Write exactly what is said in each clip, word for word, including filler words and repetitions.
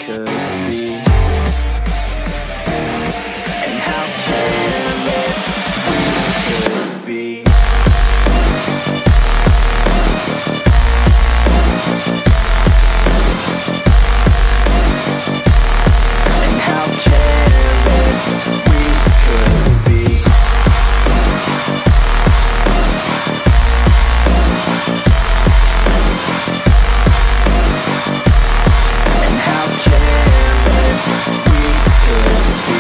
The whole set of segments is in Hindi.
could be, and how careless we could be. And how careless we could be. And how careless we could be.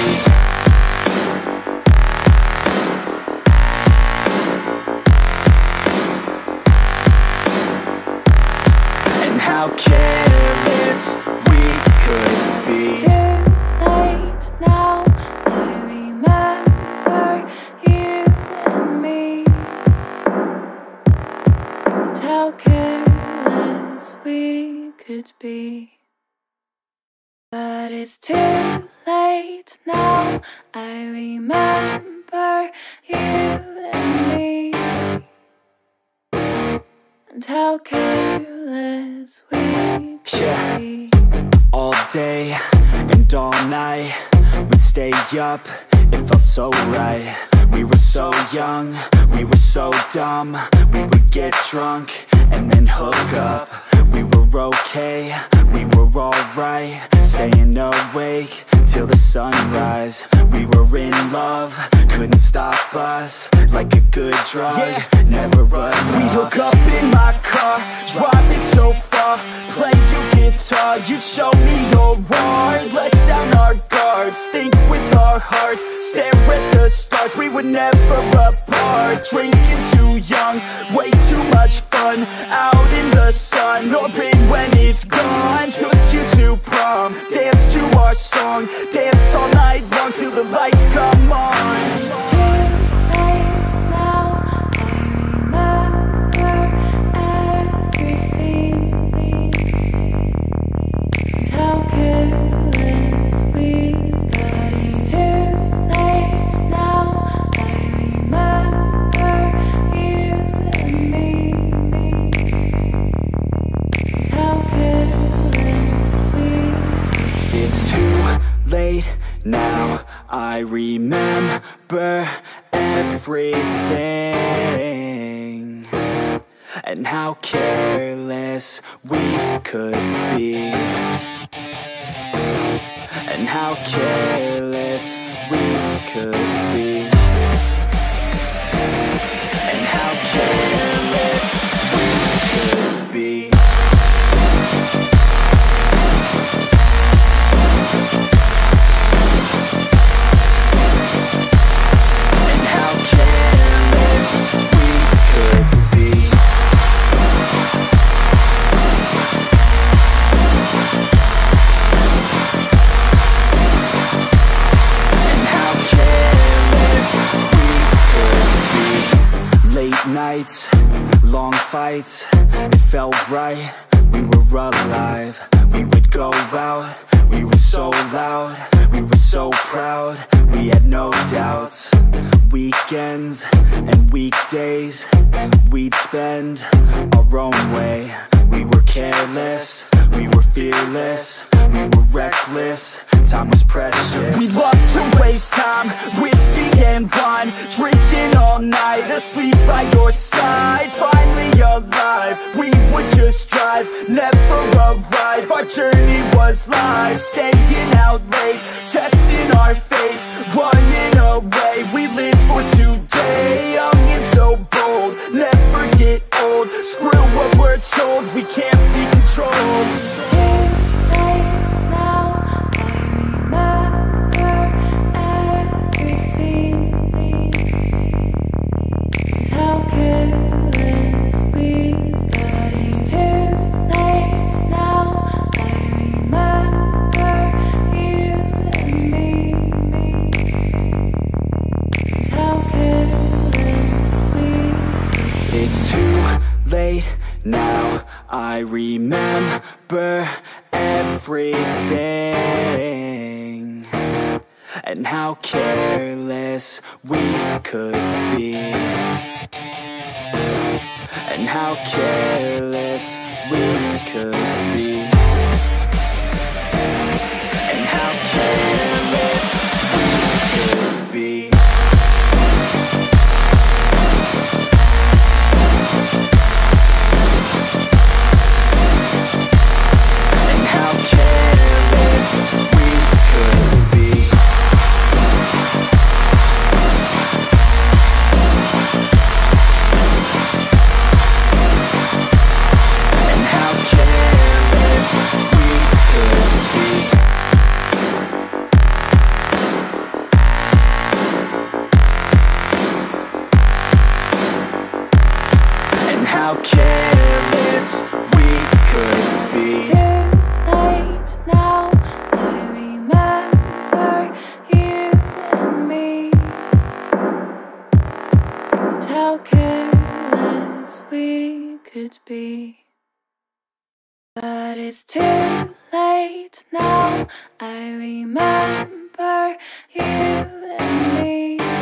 And how careless we could be. It's too late now, I remember you and me, and how careless we could be. But it's too late now, I remember you and me, and how careless we could Yeah. be. All day and all night, we'd stay up, it felt so right. We were so young, we were so dumb. We would get drunk and then hook up. We were okay, we were alright, staying awake till the sunrise. We were in love, couldn't stop us, like a good drug, yeah. Never run. We hook up in my car, driving so far, play your guitar, you'd show me your art, let down our guards, think with our hearts, stare at the stars. We were never apart, drinking too young, way too much fun, out in the sun, open when it's gone. Took you to prom, dance to our song, dance all night long till the lights come on. It's too late now, I remember everything, and how careless we got. It's too late now, I remember you and me, and how careless we got. It's too late now, I remember everything, and how careless we could be, and how careless we could be, and how careless we could be. And how careless we could be. And how careless we could be. Late nights, long fights, it felt right, we were alive. We would go out, we were so loud, we were so proud, we had no doubts. Weekends and weekdays, we'd spend our own way. We were careless, we were fearless, we were reckless, time was precious. We loved to waste time, whiskey and wine, drinking all night, asleep by your side. Finally alive, we would just drive, never arrive. Our journey was live, staying out late, testing our fate, running away. We live for today, young and so bold, never get old. Screw what we're told, we can't be controlled. It's too late now, I remember everything, and how careless we got. It's too late now, I remember you and me, and how careless we got. It's too late now, I remember everything, and how careless we could be, and how careless we could be. it's too late now. I remember you and me,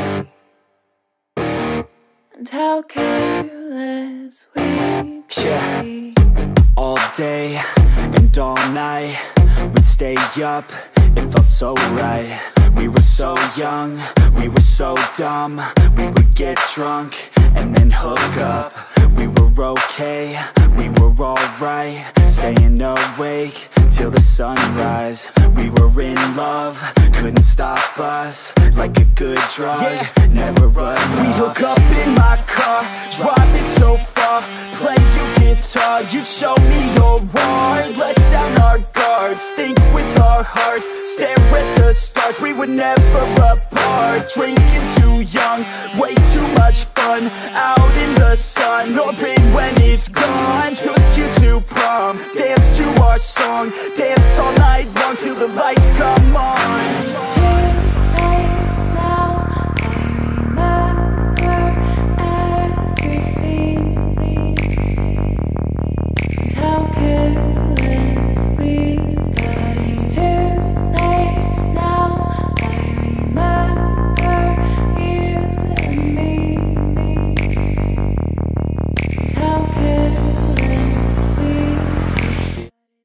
and how careless we could Yeah. be. All day and all night, we'd stay up, it felt so right. We were so young, we were so dumb. We would get drunk and then hook up. We were okay, we were alright. Staying awake till the sunrise. We were in love, couldn't stop us. Like a good drug, yeah. Never enough. We hook up in my car, driving so far. Play your guitar, you'd show me your art. Let down our guards, think with our hearts. Stare at the stars, we were never apart. Drinking too young, way too much fun. Out in the sun, no pain when it's gone. Took you to prom, dance to our song. Dance all night long till the lights come on. It's too late now. I remember everything, and how careless we got. It's too late now. I remember you and me, and how careless we got.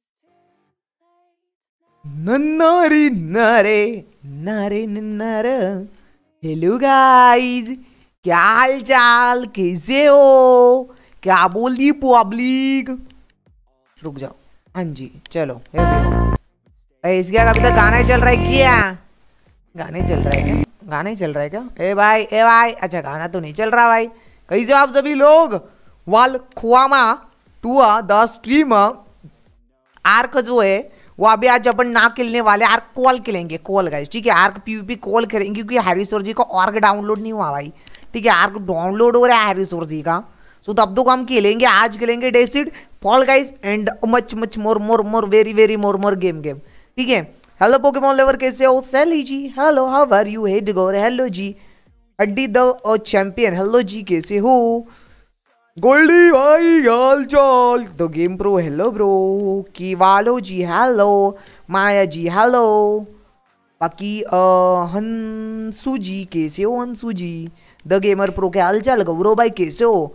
नन्नारे नारे नारे नन्नारा। हेलो गाइस, क्या हाल चाल, कैसे हो, क्या बोल दी पब्लिक। रुक जाओ, हाँ जी चलो। इसके अभी तक गाना चल रहा है क्या? गाने चल रहा है क्या? गाने चल रहा है क्या? ए भाई ए भाई, अच्छा गाना तो नहीं चल रहा भाई। कैसे हो आप सभी लोग? Welcome to the stream Ark जो है वो अभी आज अपन ना खेलने वाले, आर्क कॉल खेलेंगे, कॉल गाइस, ठीक है। आर्क पीवीपी कॉल करेंगे क्योंकि हैरी सोर जी का आर्क डाउनलोड नहीं हुआ भाई, ठीक है। आर्क डाउनलोड हो रहा है हैरी सोर जी का, सो तब तो हम खेलेंगे, आज खेलेंगे Deceit Fall Guys and much much more more more very very more more game game, ठीक है। हेलो पोकेमॉन लवर, कैसे हो? Sally ji hello, how are you? Head gore hello ji. Addy the champion hello ji, कैसे हो? गोल्डी भाई हाल चाल। तो गेम प्रो हेलो ब्रो। कीवालो जी हेलो। माया जी हेलो। बाकी हंसू जी कैसे हो? Hansu ji the gamer pro के हाल चाल। गौरव भाई कैसे हो?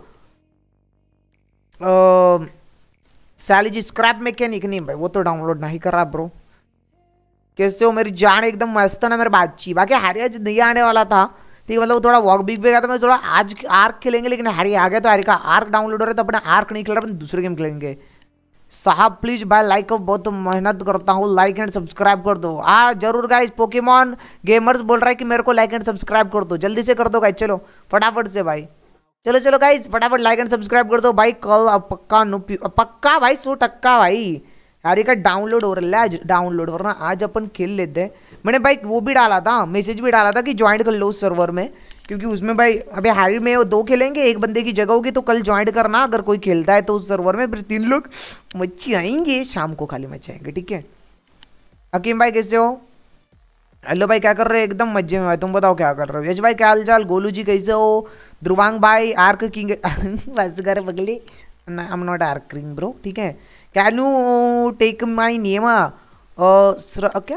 सैली जी स्क्रैप मैकेनिक नहीं भाई, वो तो डाउनलोड नहीं कर रहा ब्रो। कैसे हो मेरी जान? एकदम मस्त ना मेरे बातचीत। बाकी हैरी आज नहीं आने वाला था, ठीक है, मतलब थोड़ा वॉक बिग पे गया था। मैं थोड़ा आज आर्क खेलेंगे, लेकिन हैरी आ गया तो हैरी का आर्क डाउनलोड हो रहा है, तो अपना आर्क नहीं खेल रहा, अपन दूसरे गेम खेलेंगे। साहब प्लीज भाई लाइक करो, बहुत मेहनत करता हूँ, लाइक एंड सब्सक्राइब कर दो। हाँ जरूर गाइस, पोकेमॉन गेमर्स बोल रहा है कि मेरे को लाइक एंड सब्सक्राइब कर दो, जल्दी से कर दो गाइस, चलो फटाफट से भाई, चलो चलो गाइस फटाफट लाइक एंड सब्सक्राइब कर दो भाई। कल पक्का नो पक्का भाई, सौ टक्का भाई हैरी का डाउनलोड हो रहा है आज, डाउनलोड वरना आज अपन खेल लेते हैं। मैंने भाई वो भी डाला था, मैसेज भी डाला था कि ज्वाइन कर लो उस सर्वर में, क्योंकि उसमें भाई अभी हैरी में वो दो खेलेंगे, एक बंदे की जगह होगी, तो कल ज्वाइन करना अगर कोई खेलता है तो उस सर्वर में, फिर तीन लोग मच्छी आएंगे, शाम को खाली मच्छी आएंगे, ठीक है। हकीम भाई कैसे हो? हेलो भाई क्या कर रहे हो? एकदम मजे में भाई, तुम बताओ क्या कर रहे हो? यश भाई क्या हाल चाल? गोलू जी कैसे हो? ध्रुवांग भाई आर्क किंग बस कर पगली, I am not Ark king bro, ठीक है। Can you take my name? क्या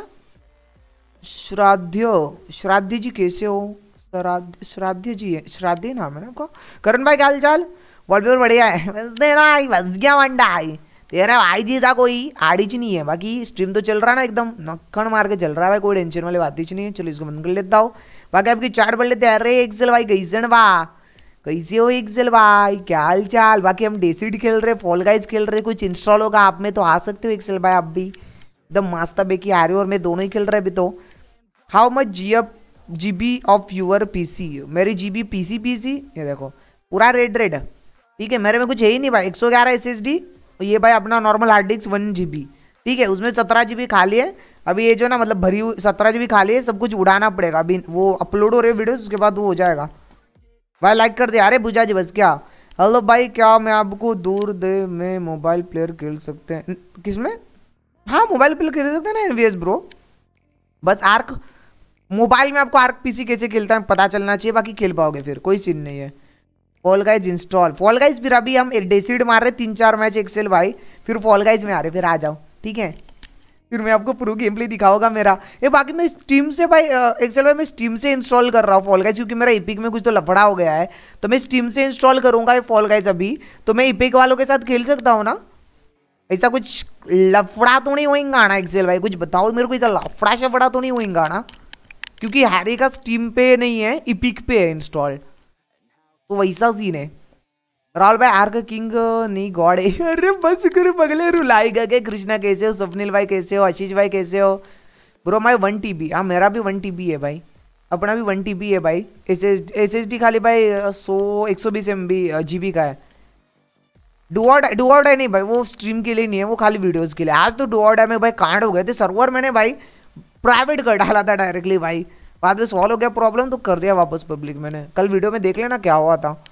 श्राद्ध श्राद्ध जी कैसे हो? श्राद्ध श्राद्ध जी है, श्राद्ध नाम है आपका। करण भाई क्या हाल चाल? वॉलपेपर बढ़िया है, बस देना बस गया मंडा आई तेरा भाई जी सा कोई आड़ीच नहीं है। बाकी स्ट्रीम तो चल रहा है ना, एकदम नक्कड़ मार के चल रहा है, कोई टेंशन वाली बात ही नहीं है। चलो इसको बंद कर लेता हूँ, बाकी आपकी चार्ट पढ़ लेते हैं। अरे एक्सेल भाई कैसे वाह, कैसे हो एक्सेल भाई, क्या हाल चाल? बाकी हम डेसिड खेल रहे, फॉल गाइज खेल रहे, कुछ इंस्टॉल होगा आप में तो आ सकते हो एक्सेल भाई, आप भी एकदम मस्त बेकी आ रहे हो, और मैं दोनों ही खेल रहे अभी तो। How much G F G B of your P C? मेरी G B P C P C ये देखो पूरा रेड रेड, ठीक है। मेरे में कुछ है ही नहीं भाई, एक सौ ग्यारह एस एस डी, ये भाई अपना normal hard disk one G B, ठीक है। उसमें सत्रह जी बी खाली है अभी, ये जो ना मतलब भरी हुई सत्रह जी बी खाली है, सब कुछ उड़ाना पड़ेगा अभी, वो अपलोड हो रहे वीडियोस, उसके बाद वो हो जाएगा भाई। लाइक कर दे अरे बुझा जी बस क्या। हेलो भाई क्या मैं आपको दूर दे में मोबाइल प्लेयर खेल सकते हैं? किसमें? हाँ मोबाइल प्लेयर खेल सकते हैं ना एनवीएस ब्रो, बस आर्क मोबाइल में आपको आर्क पीसी कैसे खेलता है पता चलना चाहिए, बाकी खेल पाओगे, फिर कोई सीन नहीं है। Fall Guys install, Fall Guys फिर अभी हम डेसिड मार रहे तीन चार मैच एक्सेल भाई, फिर फॉल गाइज में आ रहे, फिर आ जाओ। ठीक है, फिर मैं आपको प्रो गेम प्ले दिखाऊंगा मेरा। ये बाकी मैं स्टीम से भाई एक्चुअली भाई मैं स्टीम से इंस्टॉल कर रहा हूँ फॉल गाइज, क्योंकि मेरा इपिक में कुछ तो लफड़ा हो गया है, तो मैं स्टीम से इंस्टॉल करूंगा ये फॉल गाइज अभी। तो मैं इपिक वालों के साथ खेल सकता हूँ ना? ऐसा कुछ लफड़ा तो नहीं होएगा ना एक्सेल भाई? कुछ बताओ मेरे को, ऐसा लफड़ा शफड़ा तो नहीं होएगा ना? क्योंकि हैरी का स्टीम पे नहीं है, इपिक पे है इंस्टॉल, तो वैसा सीन है। राहुल भाई आर का किंग नहीं गॉड है। अरे बस करो पगले, रुलाएगा क्या? कृष्णा कैसे हो? स्वप्निल भाई कैसे हो? आशीष भाई कैसे हो? Bro my one T B, हाँ मेरा भी वन टी बी है भाई, अपना भी वन टी बी है भाई। S S S S D खाली भाई सौ एक सौ बीस एम बी जी बी का है। डुआड डुआड है नहीं भाई, वो स्ट्रीम के लिए नहीं है, वो खाली वीडियोस के लिए। आज तो डुआड है में भाई कांड हो गए थे, सर्वर मैंने भाई प्राइवेट कर डाला था डायरेक्टली भाई, बाद में सॉल्व हो गया प्रॉब्लम तो कर दिया वापस पब्लिक मैंने। कल वीडियो में देख लेना क्या हुआ था।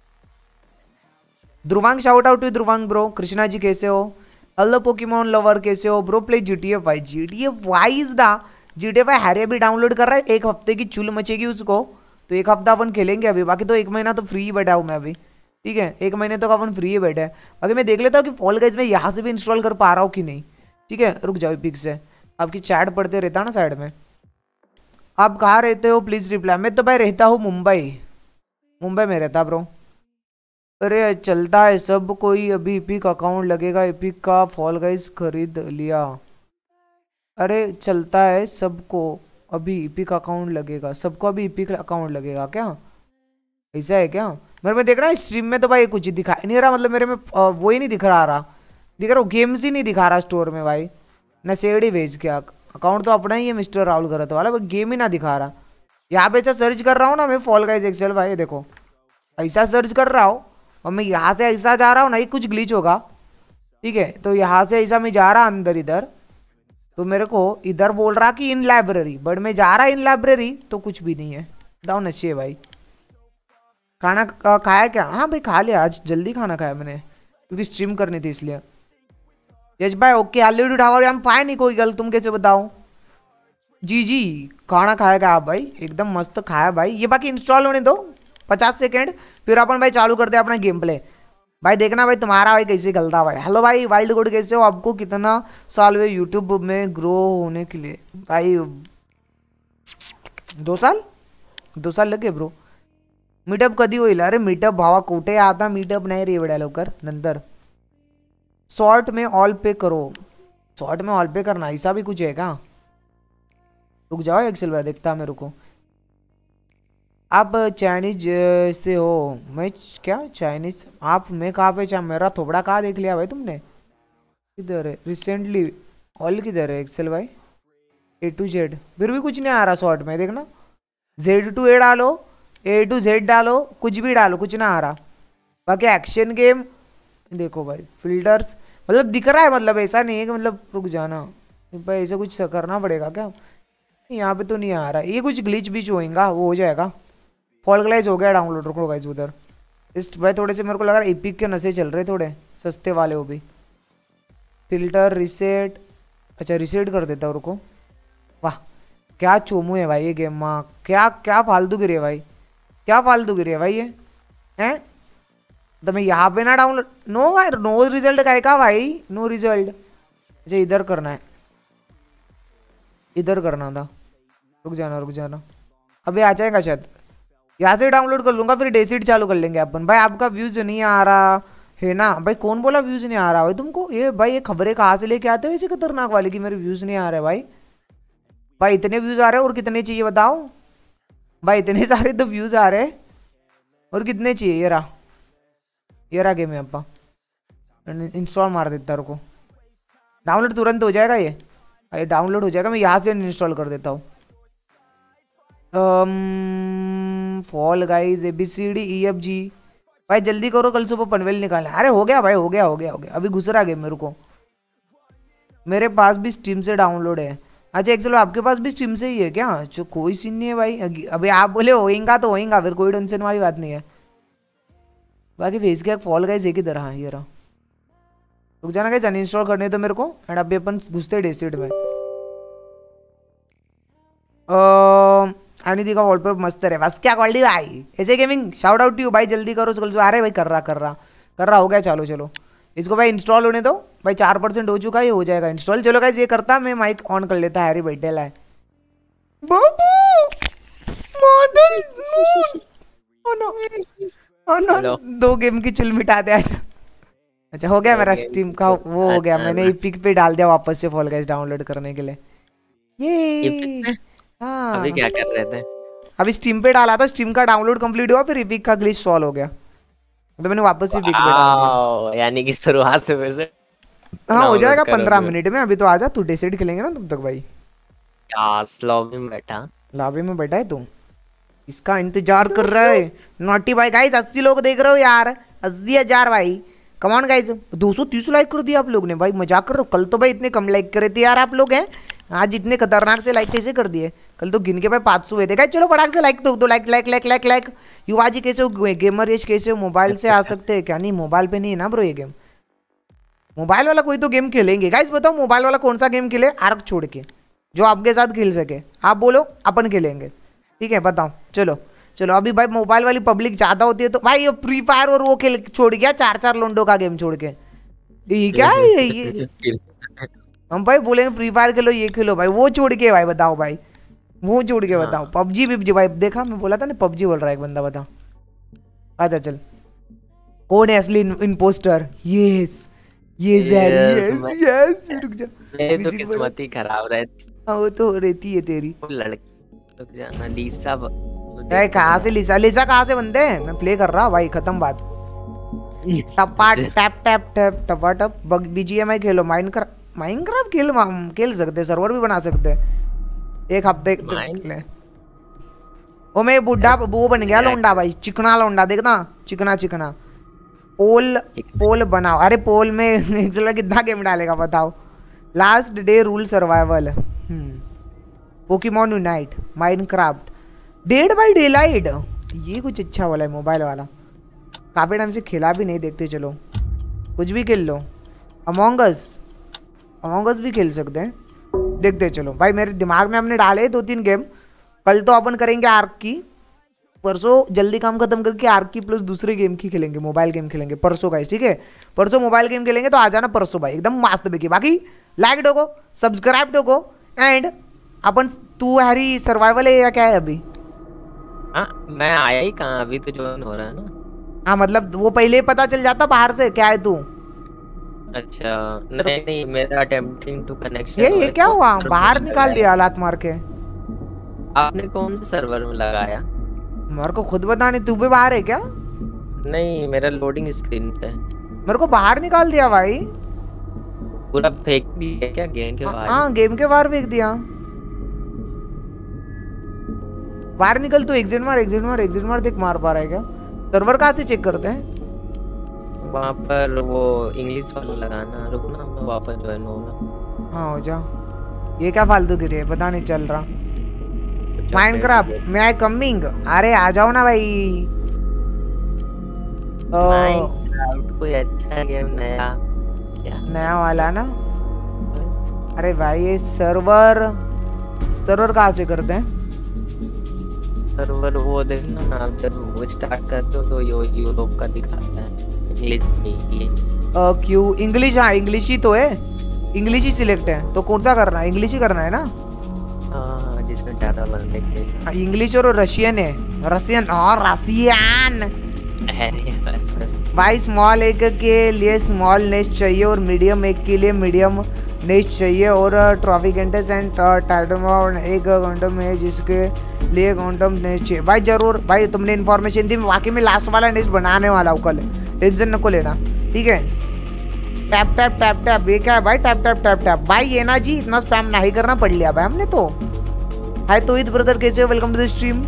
Dhruvang shout out to Dhruvang bro. Krishna ji कैसे हो? हेलो पोकेमॉन लवर कैसे हो bro? Play GTA five. GTA five is the GTA five Harry अभी डाउनलोड कर रहा है, एक हफ्ते की चुल मचेगी उसको, तो एक हफ्ता अपन खेलेंगे अभी, बाकी तो एक महीना तो फ्री बैठा हूँ मैं अभी, ठीक है, एक महीने तक अपन फ्री बैठे हैं। बाकी मैं देख लेता हूँ कि फॉल गाइज में यहाँ से भी इंस्टॉल कर पा रहा हूँ कि नहीं, ठीक है। रुक जाओ पिक से, आपकी चैट पढ़ते रहता ना साइड में। आप कहाँ रहते हो प्लीज रिप्लाई। मैं तो भाई रहता हूँ मुंबई, मुंबई में रहता ब्रो। अरे चलता है सब कोई, अभी इपिक अकाउंट लगेगा, इपिक का फॉल गाइज खरीद लिया। अरे चलता है सबको, अभी इपिक अकाउंट लगेगा, सबको अभी इपिक अकाउंट लगेगा क्या? ऐसा है क्या? मेरे में देख रहा है स्ट्रीम में तो भाई कुछ दिखा नहीं रहा, मतलब मेरे में वो ही नहीं दिख रहा रहा दिख रहा गेम्स ही नहीं दिखा रहा स्टोर में भाई, न सेड ही भेज के। अकाउंट तो अपना ही है मिस्टर राहुल गरत वाला, गेम ही ना दिखा रहा। यहाँ पे ऐसा सर्च कर रहा हूँ ना मैं फॉल गाइज एक्सेल भाई, देखो ऐसा सर्च कर रहा हूँ और मैं यहाँ से ऐसा जा रहा हूँ ना, ये कुछ ग्लिच होगा, ठीक है। तो यहाँ से ऐसा मैं जा रहा अंदर इधर, तो मेरे को इधर बोल रहा कि इन लाइब्रेरी, बट मैं जा रहा इन लाइब्रेरी तो कुछ भी नहीं है। दाओ नशे भाई। खाना खाया क्या? हाँ भाई खा लिया, आज जल्दी खाना खाया मैंने क्योंकि स्ट्रीम करनी थी इसलिए। यश भाई ओके, हालेलुया ठावर हम पाए नहीं कोई गल, तुम कैसे बताओ? जी जी खाना खाया क्या आप भाई? एकदम मस्त खाया भाई। ये बाकी इंस्टॉल होने दो पचास सेकेंड, फिर अपन भाई चालू करते हैं अपना गेम प्ले। भाई देखना भाई तुम्हारा भाई कैसे गलता भाई। हेलो भाई वाइल्ड गुड कैसे हो? आपको कितना साल हुए यूट्यूब में ग्रो होने के लिए? भाई दो साल दो साल लगे ब्रो। मीटअप कधी होईल? अरे मीटअप भावा कुठे आता मीटअप नाही रे एवढ्या लवकर, नंतर शॉर्ट में ऑल पे करो। शॉर्ट में ऑल पे करना ऐसा भी कुछ है क्या? रुक जाओ एक्सेल भाई देखता मेरे को। आप चाइनीज से हो? मैं क्या चाइनीज? आप मैं कहाँ पे? मेरा थोबड़ा कहाँ देख लिया भाई तुमने? किधर है रिसेंटली? ऑल किधर है एक्सेल भाई? ए टू जेड फिर भी कुछ नहीं आ रहा शॉर्ट में, देखना जेड टू ए डालो, ए टू जेड डालो, कुछ भी डालो कुछ ना आ रहा। बाकी एक्शन गेम देखो भाई, फिल्टर्स मतलब दिख रहा है, मतलब ऐसा नहीं है कि मतलब रुक जाना भाई, ऐसा कुछ करना पड़ेगा क्या? यहाँ पे तो नहीं आ रहा, ये कुछ ग्लिच बीच होएगा, वो हो जाएगा। फॉल ग्लाइज हो गया डाउनलोड, रुको गाइज उधर इस भाई थोड़े से मेरे को लग रहा है एपिक के नशे चल रहे थोड़े सस्ते वाले, वो भी फिल्टर रिसेट। अच्छा रिसेट कर देता हूँ रुको। वाह क्या चोमू है भाई ये गेम, माँ क्या क्या फालतू गिरी है भाई, क्या फालतू गिरी है भाई ये हैं। तो मैं यहाँ पे ना डाउनलोड, नो भाई नो रिजल्ट का है का भाई? No result. अच्छा इधर करना है, इधर करना था, रुक जाना रुक जाना, अभी आ जाएगा शायद। यहाँ से डाउनलोड कर लूंगा फिर डेसीड चालू कर लेंगे अपन। भाई आपका व्यूज नहीं आ रहा है ना भाई? कौन बोला व्यूज नहीं आ रहा भाई तुमको? ये भाई ये खबरें कहाँ से लेके आते हो ऐसे खतरनाक वाली कि मेरे व्यूज नहीं आ रहे भाई? भाई इतने व्यूज आ रहे हैं और कितने चाहिए बताओ भाई? इतने सारे तो व्यूज आ रहे हैं और कितने चाहिए? ये रहा ये रहा गेम है अपा, इंस्टॉल मार देता रुको, डाउनलोड तुरंत हो जाएगा ये, ये डाउनलोड हो जाएगा। मैं यहाँ से इंस्टॉल कर देता हूँ। Fall Guys A B C D E F G. भाई जल्दी करो कल सुबह पनवेल निकालना। अरे हो गया भाई, हो गया हो गया हो गया, अभी घुस रहा गेम मेरे को। मेरे पास भी स्टीम से डाउनलोड है। अच्छा एक्चुअली आपके पास भी स्टीम से ही है क्या? जो कोई सीन नहीं है भाई, अभी आप बोले होएगा तो होएगा, फिर कोई टेंशन वाली बात नहीं है। बाकी भेज के फॉल गाइज एक ही तरह। हाँ ये रहा, रुक जाना गाइज अनइंस्टॉल करने तो मेरे को, एंड अभी अपन घुसते डेसिड में। आनी दी का वॉलपेपर मस्त है बस, क्या क्वालिटी भाई ऐसे gaming. Shout out to you भाई, जल्दी करो कल। अरे भाई कर रहा कर रहा कर रहा हो गया, चलो चलो इसको भाई इंस्टॉल होने दो भाई, चार परसेंट हो चुका है, ये हो जाएगा इंस्टॉल। चलो गाइस ये करता मैं माइक ऑन कर लेता, हैरी बैठेला है। बाबू model oh no oh no, दो गेम की चुल मिटा दे आज। अच्छा हो गया मेरा स्टीम का वो हो गया, मैंने एपिक पे डाल दिया वापस से फॉल गाइस डाउनलोड करने के लिए। ये हाँ अभी क्या कर रहे थे? अभी स्टीम पे डाला था, स्टीम का डाउनलोड कंप्लीट हुआ, फिर एपिक का ग्लिच सॉल्व हो गया, तो मैंने वापस से एपिक पे डाल दिया। यानी कि शुरुआत से फिर से हाँ हो जाएगा पंद्रह मिनट में। अभी तो आजा, तू डिसाइड खेलेंगे ना तब तक भाई। यार लॉबी में बैठा, लॉबी में बैठा है तू, इसका इंतजार कर रहा है नोटी भाई। गाइस अस्सी लोग देख रहे हो यार, अस्सी हजार भाई, कम ऑन गाइस। दो सौ तीस लाइक कर दिया आप लोग ने भाई, मजाक कर रहे हो? कल तो भाई इतने कम लाइक करे थे यार आप लोग हैं, आज इतने खतरनाक से लाइक कैसे कर दिए? कल तो गिन के भाई पाँच सौ हुए थे। गाइस चलो फटाक से लाइक दो, दो like like like like like. Yuva ji कैसे हो, गेमर यश कैसे हो? मोबाइल से आ सकते हैं क्या? नहीं मोबाइल पे नहीं है ना ब्रो ये गेम, मोबाइल वाला कोई तो गेम खेलेंगे। गाइस बताओ मोबाइल वाला कौन सा गेम खेले आर्क छोड़ के, जो आपके साथ खेल सके? आप बोलो अपन खेलेंगे, ठीक है बताओ। चलो चलो अभी भाई मोबाइल वाली पब्लिक ज्यादा होती है तो भाई ये फ्री फायर और वो खेल छोड़ गया, चार चार लोंडो का गेम छोड़ के। ये क्या है ये, ये? हम भाई बोलेंगे फ्री फायर खेलो, ये खेलो भाई, वो छोड़ के भाई बताओ भाई, वो छोड़ के बताओ। पबजी बिबजी भाई, देखा मैं बोला था ना पबजी बोल रहा है एक बंदा, बताओ। अच्छा चल कौन है असली imposter? Yes yes yes yes, रुक जा, मेरी तो किस्मत ही खराब रहती। हाँ वो तो रहती है तेरी। लड़की रुक जाना, लीसा ए कहाँ से लिसा? लिसा कहाँ से बनते हैं? मैं प्ले कर रहा भाई, खत्म बात। टपा टैप टैप टैप टपा टप। बीजीएमआई खेलो, माइनक्राफ्ट माइनक्राफ्ट खेल खेल सकते, सर्वर भी बना सकते एक हफ्ते ले। ओ मैं बुढ़ा वो बन गया लौंडा भाई, चिकना लौंडा, देखना चिकना चिकना। पोल पोल बनाओ, अरे पोल में चलो कितना गेम डालेगा बताओ। Last Day Rule Survival, Pokemon Unite, Minecraft, Dead by Daylight, ये कुछ अच्छा वाला है मोबाइल वाला, काफी टाइम से खेला भी नहीं, देखते चलो कुछ भी खेल लो। अमोंग अस, अमोंग अस भी खेल सकते हैं, देखते चलो भाई। मेरे दिमाग में हमने डाले दो तीन गेम, कल तो अपन करेंगे आर्क की, परसों जल्दी काम खत्म करके आर्क की प्लस दूसरे गेम की खेलेंगे, मोबाइल गेम खेलेंगे परसों गाइस, ठीक है? परसों मोबाइल गेम खेलेंगे तो आ जाना परसों भाई, एकदम मस्त बेकी। बाकी लाइक ठोको, सब्सक्राइब ठोको, एंड अपन तू हैरी सर्वाइवल है या क्या है अभी? हाँ मैं आया ही कहाँ, अभी तो ज्वाइन हो रहा है ना। हाँ मतलब वो पहले ही पता चल जाता बाहर से क्या है तू। अच्छा नहीं नहीं, मेरा अटेम्प्टिंग टू कनेक्शन। ये ये क्या हुआ, बाहर निकाल दिया लात मार के? आपने कौन से सर्वर में लगाया? मेरे को खुद बता नहीं, तू भी बाहर है क्या? नहीं मेरा लोडिंग स्क्रीन पे। मेरे को बाहर निकाल दिया भाई, पूरा फेंक दिया क्या गेम के बाहर? हाँ गेम के बाहर फेंक दिया। बाहर निकल, तू एग्जिट मार एग्जिट मार एग्जिट मार, देख मार पा रहा है क्या? सर्वर कहाँ से चेक करते हैं? वहाँ पर वो इंग्लिश वाला लगाना, रुकना मैं वापस ज्वाइन होगा। हाँ हो जा। ये क्या फालतू गिरी है, पता नहीं चल रहा। माइनक्राफ्ट में आई कमिंग, अरे आ जाओ ना भाई। माइनक्राफ्ट कोई अच्छा गेम नया क्या? नया वाला ना? अरे भाई ये सर्वर सर्वर कहाँ से करते हैं? सर्वर वो देखना ना, आप जब वो स्टार्ट करते हो तो यो यूरोप का दिखाता है, इंग्लिश नहीं। क्यों इंग्लिश? हाँ इंग्लिश ही तो है, इंग्लिश ही सिलेक्ट है, तो कौन सा करना है? इंग्लिश ही करना है ना? हाँ जिसमें ज्यादा बंदे खेल। इंग्लिश और रशियन है, रशियन और रशियन भाई। स्मॉल एक के लिए स्मॉल नेस्ट चाहिए और मीडियम एक के लिए मीडियम नेस्ट चाहिए, और ट्रॉफिकेंटस एंड टाइटम एक घंटे में जिसके लिए क्वांटम नेस्ट चाहिए। भाई जरूर भाई, तुमने इन्फॉर्मेशन दी, वाकई में लास्ट वाला नेस्ट बनाने वाला हूँ कल, टेंशन नको लेना, ठीक है? टैप टैप टैप टैप, ये क्या है भाई? टैप टैप टैप टैप भाई, ये ना जी इतना स्पैम नहीं करना पड़ लिया भाई हमने तो। हाय तोहिद ब्रदर कैसे हो, वेलकम टू द स्ट्रीम।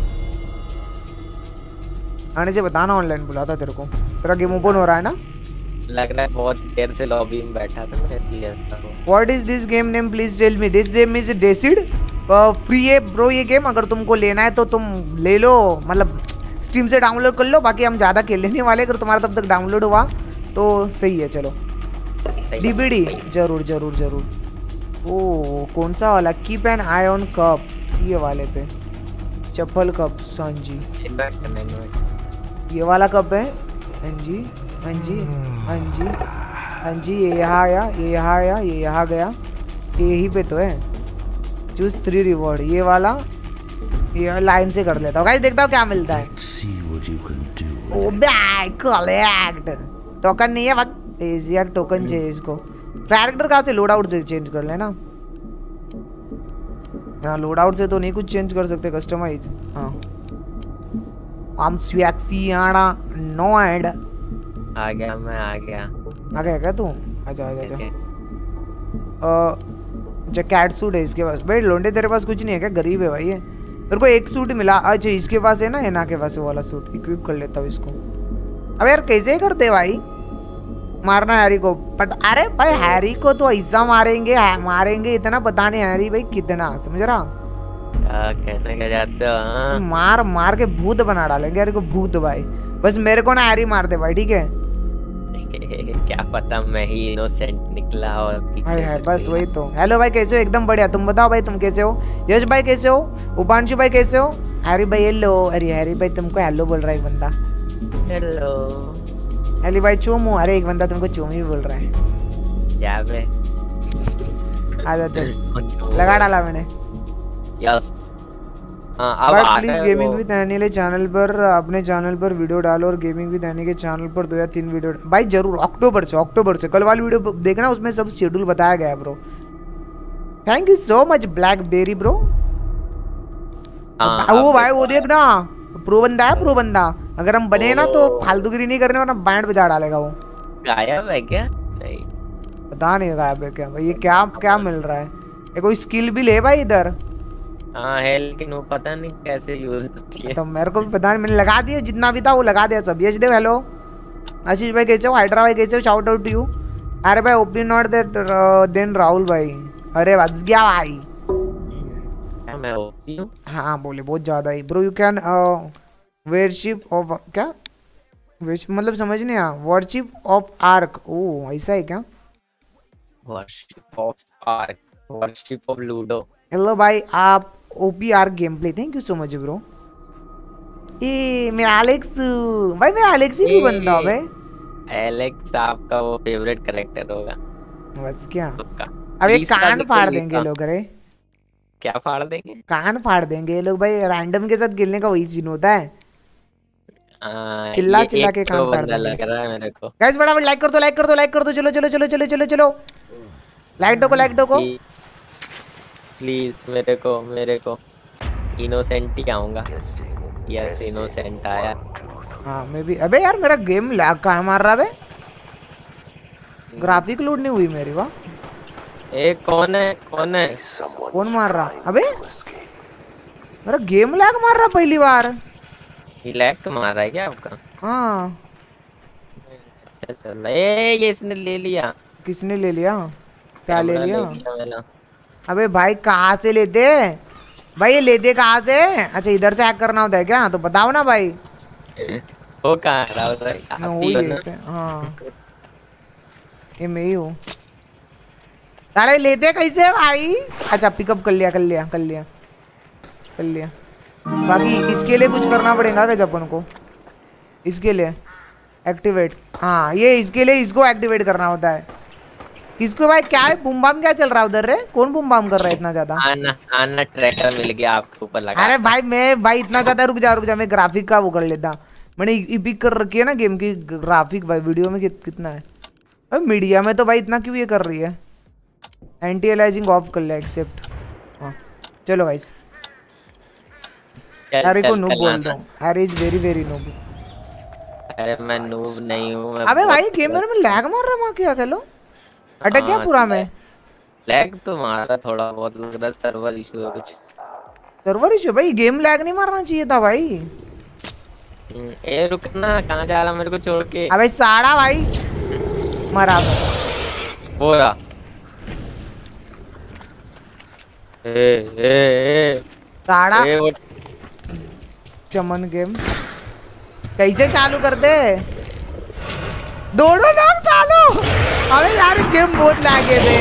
आने से बताना, ऑनलाइन बुला था तेरे को, तेरा गेम ओपन हो रहा है ना? लग रहा है बहुत देर से लॉबी में बैठा था मैं, इसलिए ऐसा हुआ। What is this game name, please tell me. This game is Deceit, free है ब्रो ये गेम, अगर तुमको लेना है तो तुम ले लो, मतलब स्टीम से डाउनलोड कर लो, बाकी हम ज़्यादा खेलने वाले, अगर तुम्हारा तब तक डाउनलोड हुआ तो सही है। चलो डीबीडी जरूर जरूर जरूर। ओ कौन सा वाला? Keep an eye on cup, ये वाले पे चप्पल कप, हाँ जी इन्वाइट करना, इन्वाइट। ये वाला कप है हाँ जी। हाँ जी हाँ जी हाँ जी, ये यहाँ आया, ये यहाँ आया, ये यहाँ गया, ये यही पे तो है। चूज थ्री रिवॉर्ड, ये वाला ये लाइन से कर लेता हूँ गाइस, देखता हूँ क्या मिलता है। ओ बैक कलेक्ट टोकन नहीं है, वक्त इजी टोकन चाहिए इसको। कैरेक्टर कहाँ से, लोड आउट से चेंज कर लेना। हाँ लोड आउट से तो नहीं कुछ चेंज कर सकते, कस्टमाइज। हाँ हम स्वेक्सियाना नो एंड आ गया मैं, आ गया। आ गया क्या तू? आजा आजा आजा। ऐसे। अच्छा कैट सूट है इसके पास। भाई लोंडे तेरे पास कुछ नहीं है क्या? गरीब है भाई ये। तेरे को एक सूट मिला। अच्छा इसके पास है ना, है ना के पास वो वाला सूट, इक्विप कर लेता हूँ इसको। अब यार कैसे करते भाई मारना हैरी को? बट अरे भाई हैरी को तो ऐसा मारेंगे मारेंगे इतना पता नहीं हैरी भाई कितना, समझ रहा? क्या कहने का चाहते हो? हाँ? मार मार के भूत बना डालेंगे हैरी को, भूत भाई। बस मेरे को ना हैरी मार दे भाई, ठीक है? क्या पता मैं ही इनोसेंट निकला और पीछे हाय हाय से बस कोई- वही तो। हेलो भाई कैसे हो? एकदम बढ़िया। तुम बताओ भाई तुम कैसे हो? यश भाई कैसे हो? उपांशु भाई कैसे हो? हैरी भाई हेलो। अरे हैरी भाई तुमको हेलो बोल रहा है एक बंदा। हेलो। हैरी भाई चूमू। अरे एक बंदा तुमको चूमी बोल रहा है। क्या बे? आजा चल, लगा डाला मैंने। यस। हाँ अब भाई आ प्लीज गए गेमिंग वो। विद एनी चैनल पर अपने चैनल पर वीडियो डालो और गेमिंग विद एनी के चैनल पर दो या तीन वीडियो। भाई जरूर अक्टूबर से, अक्टूबर से कल वाली वीडियो देखना, उसमें सब शेड्यूल बताया गया है bro. Thank you so much BlackBerry bro. हाँ, वो अब भाई देखो। वो देख ना, प्रो बंदा है, प्रो बंदा। अगर हम बने ना तो फालतूगिरी नहीं करने, वरना बैंड बजा डालेगा वो। गायब है क्या? नहीं। पता नहीं गायब है क्या भाई। ये क्या क्या मिल रहा है? ये कोई स्किल भी ले भाई इधर। हाँ है लेकिन वो पता नहीं कैसे यूज होती है। तो मेरे को भी पता नहीं, मैंने लगा दिया जितना भी था वो लगा दिया सब। यश देव हेलो। आशीष भाई कैसे हो? हाइड्रा भाई कैसे हो? Shout out to you. अरे भाई OP not that then Rahul भाई। अरे बच गया भाई। क्या मैं ओपी हूँ? हाँ बोले बहुत ज्यादा ही bro. You can worship of क्या Wish- मतलब समझ नहीं आया। Worship of arc. ओ ऐसा है क्या? Worship of Ark, worship of Ludo. Hello भाई आप OP Ark game play, thank you so much bro. ए मैं एलेक्स भाई, मैं एलेक्स ही भी बनता हूँ भाई। एलेक्स आपका वो फेवरेट कैरेक्टर होगा बस क्या? सबका। अब ये तीसरा कान फाड़ निकल देंगे गया। लोग। अरे क्या फाड़ देंगे? कान फाड़ देंगे ये लोग भाई। रैंडम के साथ खेलने का वही सीन होता है। हाँ, चिल्ला ये चिल्ला एक के तो कान फाड़ बंदा देंगे। लग रहा है मेरे को। गाइस फटाफट लाइक कर दो, लाइक कर दो, लाइक कर दो, चलो चलो चलो चलो चलो चलो चलो लाइक ठोको, लाइक ठोको। प्लीज प्लीज मेरे को मेरे को इनोसेंट ही आऊंगा। यस इनोसेंट आया। हाँ मैं भी। अबे यार मेरा गेम लैग कहाँ मार रहा है? ग्राफिक लोड नहीं हुई मेरी। वाह ए कौन है कौन है? कौन मार रहा? अबे मेरा गेम लैग मार रहा पहली बार। लैग तो मार रहा है क्या आपका? हाँ अच्छा चल रहा है। ए ये इसने ले लिया। किसने ले लिया? क्या ले कैमरा लिया? मैंने। अबे भाई कहाँ से लेते भाई? ये लेते कहाँ से? अच्छा इधर से हैक करना होता है क्या? तो बताओ ना भाई। वो कहाँ रहा होता है? ना आप वो ही हो ही ना? लेते हैं। हाँ ये मैं ही हूँ। साले लेते कैसे भाई? अच्छा पिकअप कर लिया कर लिया कर लिया कर लिया। बाकी इसके लिए कुछ करना पड़ेगा क्या अपन को? इसके लिए एक्टिवेट। हाँ ये इसके लिए इसको एक्टिवेट करना होता है। किसको भाई? क्या है बुम बाम क्या चल रहा है उधर रे? कौन बुम बाम कर रहा है इतना ज्यादा? आना आना ट्रैकर मिल गया आपके ऊपर लगा। अरे भाई मैं भाई इतना ज्यादा रुक जा रुक जा। मैं ग्राफिक का वो कर लेता। मैंने इपिक कर रखी है ना गेम की ग्राफिक। भाई वीडियो में कि, कितना है? अरे मीडिया में तो भाई इतना क्यों ये कर रही है? एंटी एलाइजिंग ऑफ कर लिया एक्सेप्ट। हाँ चलो गाइस। चल, हैरी को चल, नूब कल बोल आना। रहा हूँ। Harry is very very noob. अरे मैं नूब नहीं हूँ। मैं अबे बहुत- भाई गेमर में लैग मार रहा है क्या? खेलो अटक गया हाँ, पूरा में। लैग तो मारा थोड़ा बहुत लग रहा है। सर्वर इशू है कुछ। सर्वर इशू भाई। गेम लैग नहीं मारना चाहिए था भाई। हम्म, ए रुकना, कहाँ जा रहा मेरे को छोड़ के? अबे साड़ा भाई मरा। वो रहा। ए ए ए साड़ा ए वो चमन गेम कैसे चालू कर दे? दोनों लोग चालू। अबे यार गेम बहुत लैगे थे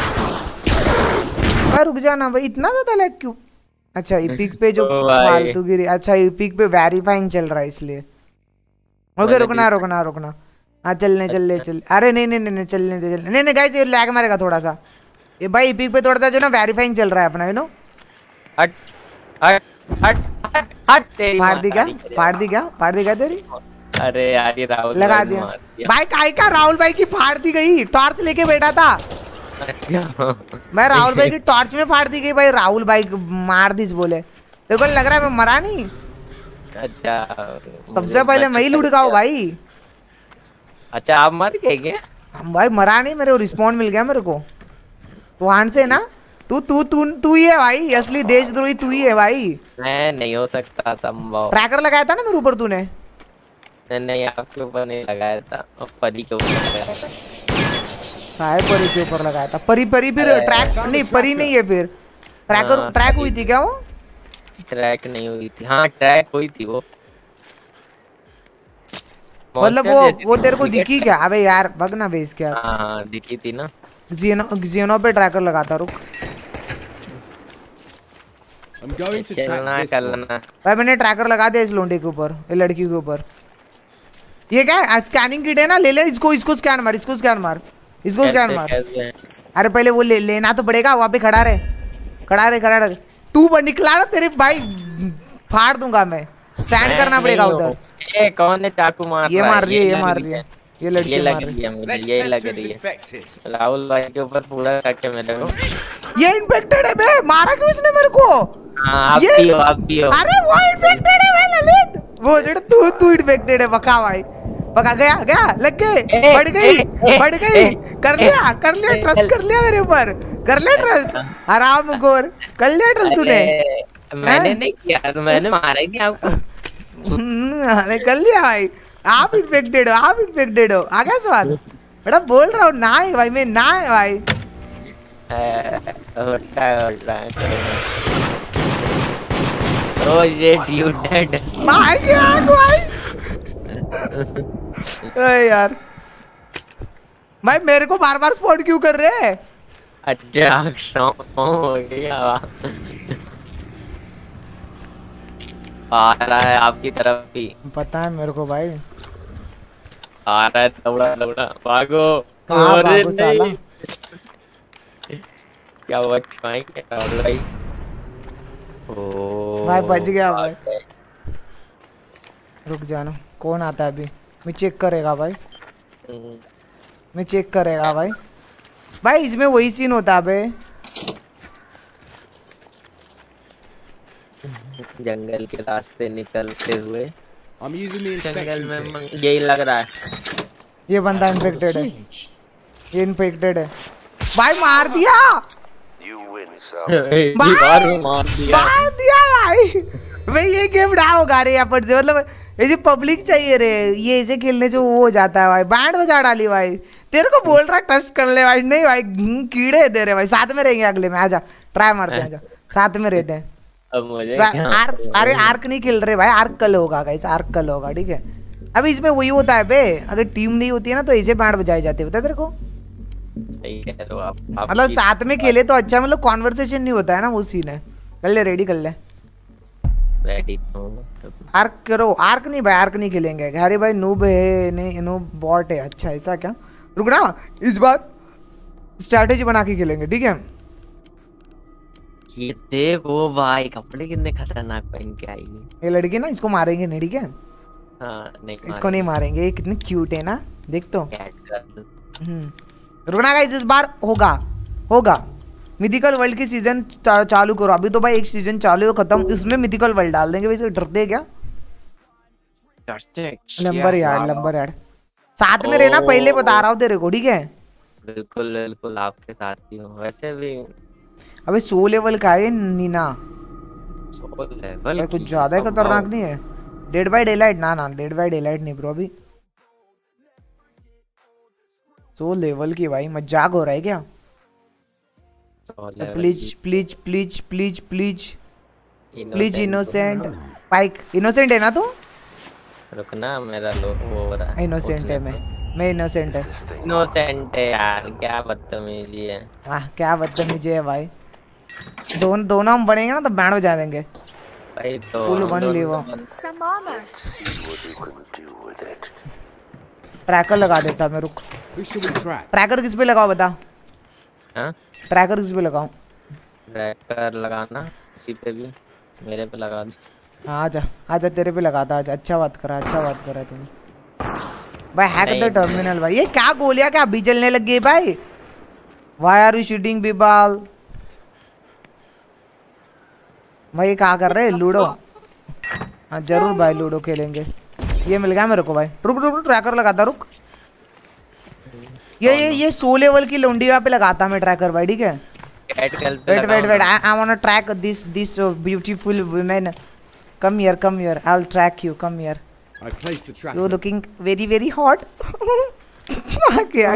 भाई। रुक जाना भाई, इतना ज्यादा लैग क्यों? अच्छा इपिक पे जो ओ भाई। फालतू गिरी। अच्छा इपिक पे वेरीफाइंग चल रहा है इसलिए। ओके मैंने रुकना भी- रुकना रुकना। हाँ चलने चलने चल, अरे नहीं नहीं नहीं चलने दे चलने, नहीं नहीं गाइस ये लैग मारेगा थोड़ा सा, ये भाई पिक पे थोड़ा सा जो ना वेरीफाइंग चल रहा है अपना, यू नो। हट हट हट हट हट तेरी फाड़ दी क्या, मातारी फाड़ दी क्या, फाड़ दी क्या तेरी? अरे यार ये राहुल लगा भाई दिया मार दिया। भाई, काय का राहुल भाई की फाड़ दी गई, टॉर्च लेके बैठा था मैं, राहुल भाई की टॉर्च में फाड़ दी गई भाई, राहुल भाई को मार दिस बोले, तेरे को लग रहा है मैं मरा नहीं? अच्छा सबसे पहले मैं ही लूट गया हूँ भाई। अच्छा आप मर गए क्या? हम भाई मरा नहीं, मेरे को रिस्पॉन्ड मिल गया मेरे को, वहां से ना, तू तू तू तू ही है भाई, असली देशद्रोही तू ही है भाई। मैं नहीं हो सकता संभव। ट्रैकर लगाया था ना मेरे ऊपर तूने? नहीं नहीं आपके ऊपर नहीं लगाया था, और परी के ऊपर लगाया था। हाँ परी के ऊपर लगाया था, परी परी फिर ट्रैक नहीं, परी नहीं है फिर, ट्रैकर हाँ, ट्रैक हुई थी क्या वो? ट्रैक नहीं हुई थी, हाँ ट्रैक हुई थी वो, मतलब वो वो तेरे को दिखी क्या? अबे यार भगना बेस क्या। हाँ हाँ दिखी थी ना। जियोनो जियोनो पे ट्रैकर लगाता, रुक चलना करना भाई, मैंने ट्रैकर लगा दिया इस लोंडे के ऊपर, ये लड़की के ऊपर। ये क्या है, स्कैनिंग किट है ना, ले ले इसको, इसको स्कैन मार, इसको स्कैन मार, इसको स्कैन मार। अरे पहले वो ले लेना तो पड़ेगा, वहाँ पे खड़ा रहे, खड़ा रहे खड़ा रहे, तू निकला ना तेरे भाई फाड़ दूंगा मैं, स्टैंड करना पड़ेगा उधर। ये कौन है चाकू मार ये रहा मार रही है, ये लग मार रही है, ये लड़की ये मार लग रही रही है मुझे, ये लग रही है राहुल भाई के ऊपर पूरा करके मेरे को। ये इन्फेक्टेड है बे, मारा क्यों इसने मेरे को? हाँ आप ये- भी हो, आप भी हो। अरे वो इन्फेक्टेड है भाई ललित, वो जो तू तू इन्फेक्टेड है, पका भाई पका, गया गया लग गए, ए, बढ़ गई ए, ए, बढ़ गई, ए, कर लिया कर लिया, ए, ट्रस्ट चल। कर लिया मेरे ऊपर, कर लिया ट्रस्ट, आराम गोर कर लिया ट्रस्ट तूने। अरे, मैंने हैं? नहीं किया, मैंने मारा ही नहीं आपको। हम्म, अरे कर लिया भाई, आप इन्फेक्टेड हो, आप इन्फेक्टेड हो, आ गया सवाल? बेटा बोल रहा हूँ ना है भाई, मैं ना है भाई। होता है होता है। Oh shit, you dead. मार गया भाई अरे यार भाई, मेरे को बार बार स्पॉट क्यों कर रहे हैं? अच्छा शौक हो गया, आ रहा है आपकी तरफ भी, पता है मेरे को भाई, आ रहा है, दौड़ा दौड़ा भागो। कहाँ अरे भागो साला? नहीं। क्या हुआ छुआएंगे राहुल भाई? ओ भाई बच गया भाई। भाग गए। रुक जाना, कौन आता है अभी? मैं चेक करेगा भाई, हम्म, मैं चेक करेगा भाई। भाई इसमें वही सीन होता है बे, जंगल के रास्ते निकलते हुए I'm using the jungle inspection में kit. मंग- यही लग रहा है। ये बंदा इन्फेक्टेड है, ये इन्फेक्टेड है भाई, मार दिया दीवार में मार दिया। मार दिया भाई। भाई ये गेम डा होगा रे यहाँ पर से, मतलब ये जो पब्लिक चाहिए रे, ये ऐसे खेलने से वो हो जाता है भाई, बैंड बजा डाली भाई। तेरे को बोल रहा टच कर ले भाई, नहीं भाई हम्म, कीड़े दे रहे भाई, साथ में रहेंगे अगले में, आजा ट्राई मारते हैं, आजा साथ में रहते हैं। अब मुझे भाई, क्या- आर्क, अरे आर्क नहीं खेल रहे भाई, आर्क कल होगा गाइस, आर्क कल होगा, ठीक है। अभी इसमें वही होता है बे, अगर टीम नहीं होती है ना तो ऐसे बैंड बजाए जाते हैं, पता है तेरे को? सही कह रहे हो आप, आप मतलब ठीक- साथ में खेले तो अच्छा, मतलब कॉन्वर्सेशन नहीं होता है ना, वो सीन है। कर ले, रेडी कर ले, रेडी तो आर्क करो। आर्क नहीं भाई, आर्क नहीं खेलेंगे, अरे भाई नूब है, नहीं नूब बॉट है। अच्छा ऐसा क्या, रुकना, इस बार स्ट्रैटेजी बना के खेलेंगे, ठीक है। ये देखो भाई, कपड़े कितने खतरनाक पहन के आई है। ये लड़की ना, इसको मारेंगे नहीं, ठीक है, हाँ नहीं इसको नहीं मारेंगे, ये कितनी क्यूट है ना, देख तो। Cat girl. हम्म, रुकना गाइस, इस बार होगा होगा मिथिकल वर्ल्ड की सीजन चा, चालू करो। अभी तो भाई एक सीजन चालू है, खत्म, इसमें मिथिकल वर्ल्ड डाल देंगे भाई, डरते हैं क्या? लंबर यार्ड, लंबर यार्ड साथ में रहना, पहले बता रहा हूँ तेरे को, ठीक है। बिल्कुल बिल्कुल आपके साथ ही हूँ, वैसे भी अबे सौ लेवल का है नीना, सौ लेवल भाई कुछ की ज्यादा ही सब खतरनाक भाव। नहीं है? डेड बाय डेलाइट ना ना, डेड बाय डेलाइट नहीं ब्रो, अभी सौ लेवल की भाई, मजाक हो रहा है क्या? सौ लेवल प्लीज की। Please please please please please innocent innocent पाइक, इनोसेंट है ना तू? तो- रुकना, मेरा लो वो हो रहा है। इनोसेंट है मैं, मैं इनोसेंट है। इनोसेंट है यार, क्या बदतमीजी है। वाह क्या बदतमीजी है भाई, दोनों दोनों हम बनेंगे ना तो बैंड बजा देंगे। भाई तो फुल हम वन दोनों लीवर। बन- Some armor. ट्रैकर लगा देता मैं, रुक। ट्रैकर किस पे लगाओ बता? हाँ ट्रैकर किस पे लगाऊं? ट्रैकर लगाना इसी पे भी, मेरे पे लगा दे। हाँ आजा आजा, तेरे पे लगाता आजा। अच्छा बात करा, अच्छा बात करा तूने भाई। हैक द टर्मिनल भाई। ये क्या गोलियां क्या अभी चलने लग गई भाई? Why are you shooting people? भाई क्या कर रहे हैं? लूडो? हाँ जरूर भाई लूडो खेलेंगे। ये मिल गया मेरे को भाई। रुक रुक ट्रैकर लगाता, रुक। ये ये ये सो लेवल की लौंडिया पे लगाता मैं ट्रैकर भाई, ठीक है? Wait wait wait, I want to track this this beautiful women. Come here, come here, I will track you, come here. You looking very very hot. क्या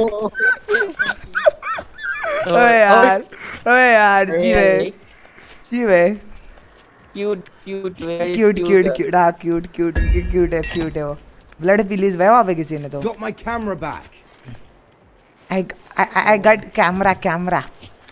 ओए यार, ओए यार, जी भाई, जी भाई। Cute cute very cute cute cute, हाँ क्यूट क्यूट क्यूट है, क्यूट है वो। ब्लड पीलीज भाई वहाँ पे किसी ने तो। Got my camera back. I I I got camera camera।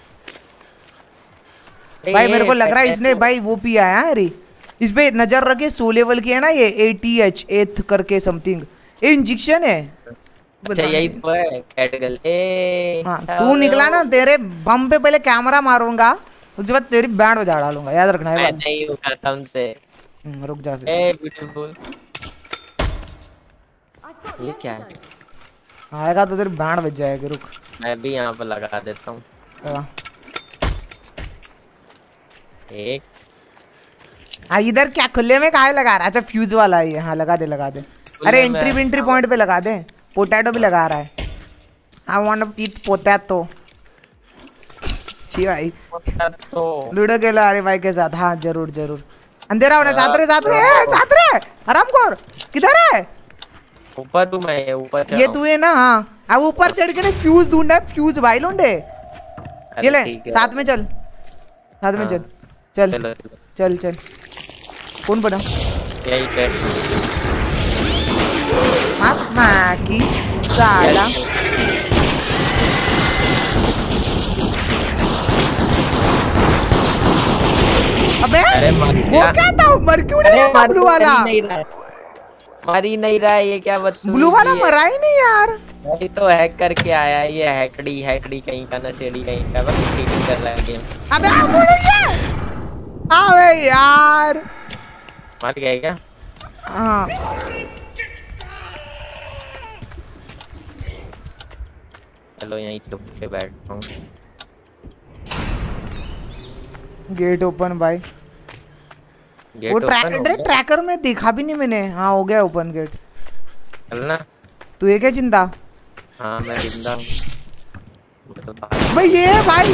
भाई मेरे को लग रहा है इसने भाई वो पिया है यार। इस पे नजर रखे, सो लेवल की है ना ये, A T H एथ करके समथिंग। ये इंजेक्शन है। अच्छा यही तो है कैटगल। ए हाँ तू निकला ना, तेरे बम पे पहले कैमरा मारूंगा, उसके बाद तेरी बैंड बजा डालूंगा, याद रखना है। मैं नहीं हूँ कसम से। रुक जा फिर। A beautiful. ये क्या है? आएगा तो तेरी बैंड बज जाएगी, रुक। मैं भी यहाँ पर लगा देता हूँ एक। हाँ इधर क्या खुले में काहे लगा रहा है? अच्छा फ्यूज वाला है ये। हाँ लगा दे लगा दे। अरे एंट्री विंट्री पॉइंट पे लगा दे। पोटैटो भी लगा रहा है। I want to eat potato. जी भाई लूडो खेलो अरे भाई के साथ। हाँ जरूर जरूर। अंधेरा हो रहा है, साथ रे साथ रे साथ रे हरामखोर, किधर है? ऊपर तू, मैं ऊपर ये तू है ना? हाँ अब ऊपर चढ़ के फ्यूज ढूंढा है, फ्यूज भाई लोंडे। ये ले साथ में चल, साथ में चल चल चल चल। कौन बना? यही पे महात्मा की साला। अबे वो क्या था? मर क्यों नहीं रहा ब्लू वाला? मर ही नहीं रहा है ये, क्या बदतमीजी। ब्लू वाला मरा ही नहीं यार। ये तो हैक करके आया है, ये हैकड़ी हैकड़ी कहीं का, नशेड़ी कहीं का, बस चीटिंग कर रहा है गेम। अबे आ बोल ये। अबे यार मर गया क्या? हाँ चलो यहीं चुप के बैठता हूँ। गेट ओपन भाई। गेट वो ओपन हो ट्रैकर ट्रैकर में देखा भी नहीं मैंने। हाँ हो गया ओपन गेट। चलना तू है क्या जिंदा? हाँ मैं जिंदा हूँ। तो भाई ये है भाई।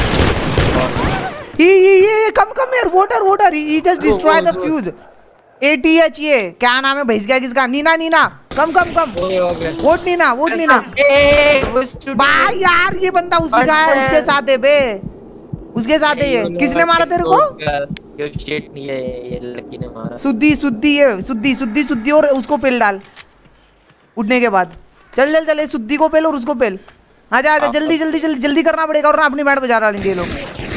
ये ये ये कम कम यार। Water water he just destroy the fuse. A T H ये क्या नाम है भैंस का किसका? Nina Nina come come come. Vote Nina, vote Nina. भाई यार ये बंदा उसी का है, उसके साथ है बे, उसके साथ है ये। किसने मारा तेरे को? ये शिट नहीं है, ये लकी ने मारा। सुद्दी सुद्दी है, सुद्दी सुद्दी सुद्दी। और उसको पेल डाल उठने के बाद। चल चल चल सुद्दी को पेल और उसको पेल। आजा आजा जल्दी जल्दी जल्दी जल्दी करना पड़ेगा। और ना अपनी बैट बजा डालेंगे ये लोग।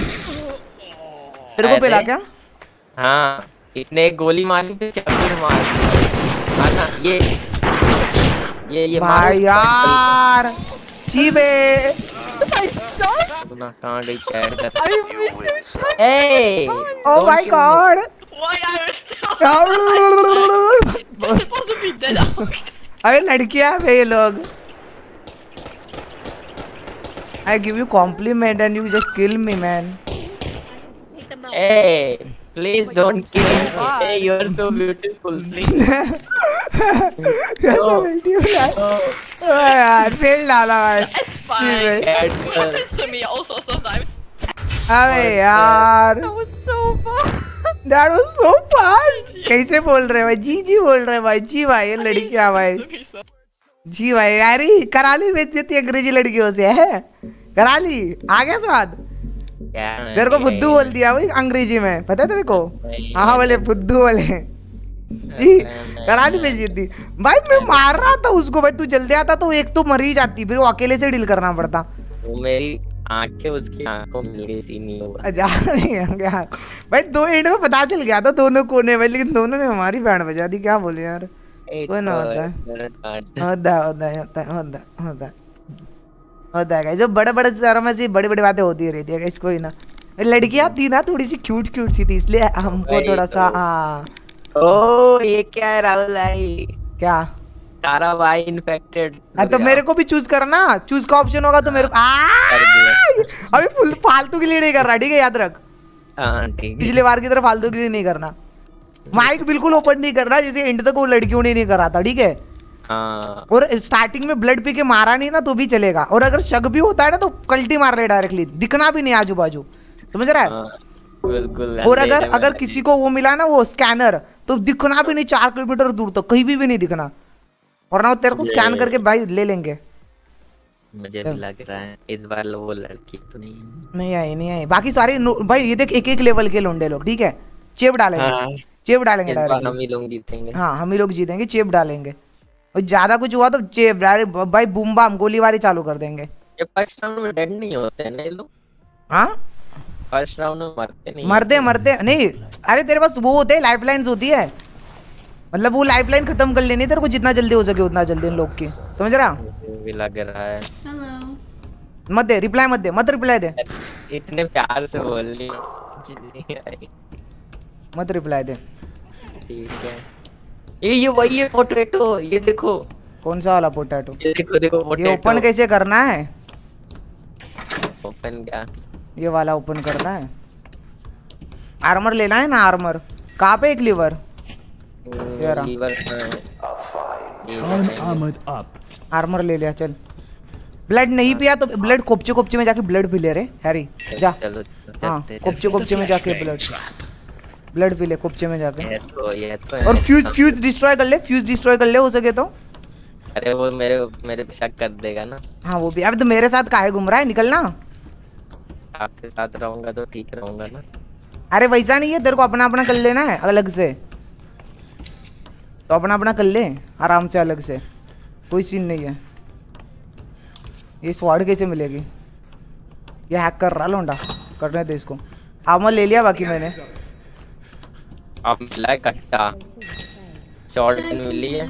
तेरे को पेला क्या? हाँ इसने एक गोली मारी थी, चाकू से मार मारना। ये ये ये भाई यार चीबे सुना कहाँ गई कैड कर। ए ओ माय गॉड। अरे लड़कियां है ये लोग। I give you compliment and you just kill me man. Hey, please don't kill me. Hey, you are so beautiful. Please. You're so beautiful. Oh यार फेल डाला भाई। It's fine. Happens to me also sometimes. अबे यार That was so fun. That was so fun. कैसे बोल रहे भाई? जी जी बोल रहे भाई। जी भाई ये लड़कियां भाई। जी भाई यार करा ली बेइज्जती अंग्रेजी लड़कियों से है। करा ली। आ गया स्वाद? तेरे को फुद्दू बोल दिया भाई अंग्रेजी में, पता है तेरे को? हाँ बोले फुद्दू बोले। जी करा ली बेइज्जती भाई। मैं मार रहा था उसको भाई, तू जल्दी आता तो एक तो मर ही जाती, फिर वो अकेले से डील करना पड़ता। वो मेरी आंखें उसकी आंखों में मेरी सी नहीं हुआ। जा नहीं है क्या भाई? दो एंड में पता चल गया था दोनों कोने में, लेकिन दोनों ने हमारी बैंड बजा दी। क्या बोले यार? कोई ना होता है होता है होता है होता है होता है होता है होता है जो बड़े बड़े शहरों में से बड़ी बड़ी बातें होती रहती है इसको ही ना। लड़कियां थी ना थोड़ी सी क्यूट क्यूट सी थी इसलिए हमको थोड़ा सा हाँ। ओ ये क्या है राहुल भाई? क्या तारा भाई इन्फेक्टेड। तो मेरे को भी चूज करना, चूज का ऑप्शन होगा तो मेरे को अभी फुल फालतू के लिए नहीं कर रहा, ठीक है याद रख। हाँ ठीक। पिछले बार की तरह फालतू के लिए नहीं करना। माइक बिल्कुल ओपन नहीं करना जैसे एंड तक वो लड़कियों ने नहीं करा था, ठीक है। हाँ। और स्टार्टिंग में ब्लड पी के मारा नहीं ना तो भी चलेगा, और अगर शक भी होता है ना तो कल्टी मार ले डायरेक्टली, दिखना भी नहीं आजू बाजू, समझ रहा है? हाँ, बिल्कुल। और अगर अगर किसी को वो मिला ना वो स्कैनर तो दिखना भी नहीं चार किलोमीटर दूर तक, कहीं भी भी नहीं दिखना, वरना वो तेरे को स्कैन करके भाई ले लेंगे। मुझे भी लग रहा है इस बार वो लड़की तो नहीं नहीं आई नहीं आई। बाकी सारे भाई ये देख एक एक लेवल के लोंडे लोग, ठीक है। चेप डालेंगे हाँ। चेप डालेंगे इस बार हम ही लोग जीतेंगे। हाँ हम ही लोग जीतेंगे, चेप डालेंगे और ज्यादा कुछ हुआ तो चेप डायरेक्ट भाई बूम बाम गोलीबारी चालू कर देंगे। ये फर्स्ट राउंड में डेड नहीं होते हैं ना ये लोग? हाँ फर्स्ट राउंड में मरते नहीं, मरते मरते नहीं। अरे तेरे पास वो होते हैं लाइफलाइंस होती है, मतलब वो लाइफलाइन खत्म कर लेनी तेरे को जितना जल्दी हो सके उतना जल्दी इन लोग की, समझ रहा? भी लग रहा है। मत दे रिप्लाई, मत दे मत रिप्लाई दे, इतने प्यार से बोल रही मत रिप्लाई दे। ठीक है। ये ये वही है पोटैटो, ये देखो। कौन सा वाला पोटैटो? ये देखो देखो पोटैटो। ये ओपन कैसे करना है? ओपन क्या? ये वाला ओपन करना है। आर्मर लेना है ना, आर्मर कहाँ पे? एक लीवर लीवर आर्मर ले लिया। चल ब्लड नहीं पिया तो ब्लड कोपचे कोपचे में जाके ब्लड पी ले रे हैरी, जा। चलो हाँ कोपचे कोपचे में जाके ब्लड ब्लड पी ले कोपचे में जाके। ये तो, ये तो और फ्यूज फ्यूज डिस्ट्रॉय कर ले, फ्यूज डिस्ट्रॉय कर ले हो सके तो। अरे वो मेरे मेरे पे शक कर देगा ना। हाँ वो भी। अब तो मेरे साथ काहे घूम रहा है, निकलना। आपके साथ रहूंगा तो ठीक रहूंगा ना। अरे वैसा नहीं है, तेरे को अपना अपना कर लेना है अलग से, तो अपना अपना कर ले आराम से अलग से, कोई सीन नहीं है। ये स्वाड कैसे मिलेगी? ये हैक कर रहा लौंडा, करने दे इसको। आर्मर ले लिया बाकी मैंने। आप मिला है कट्टा, शॉटगन मिली है।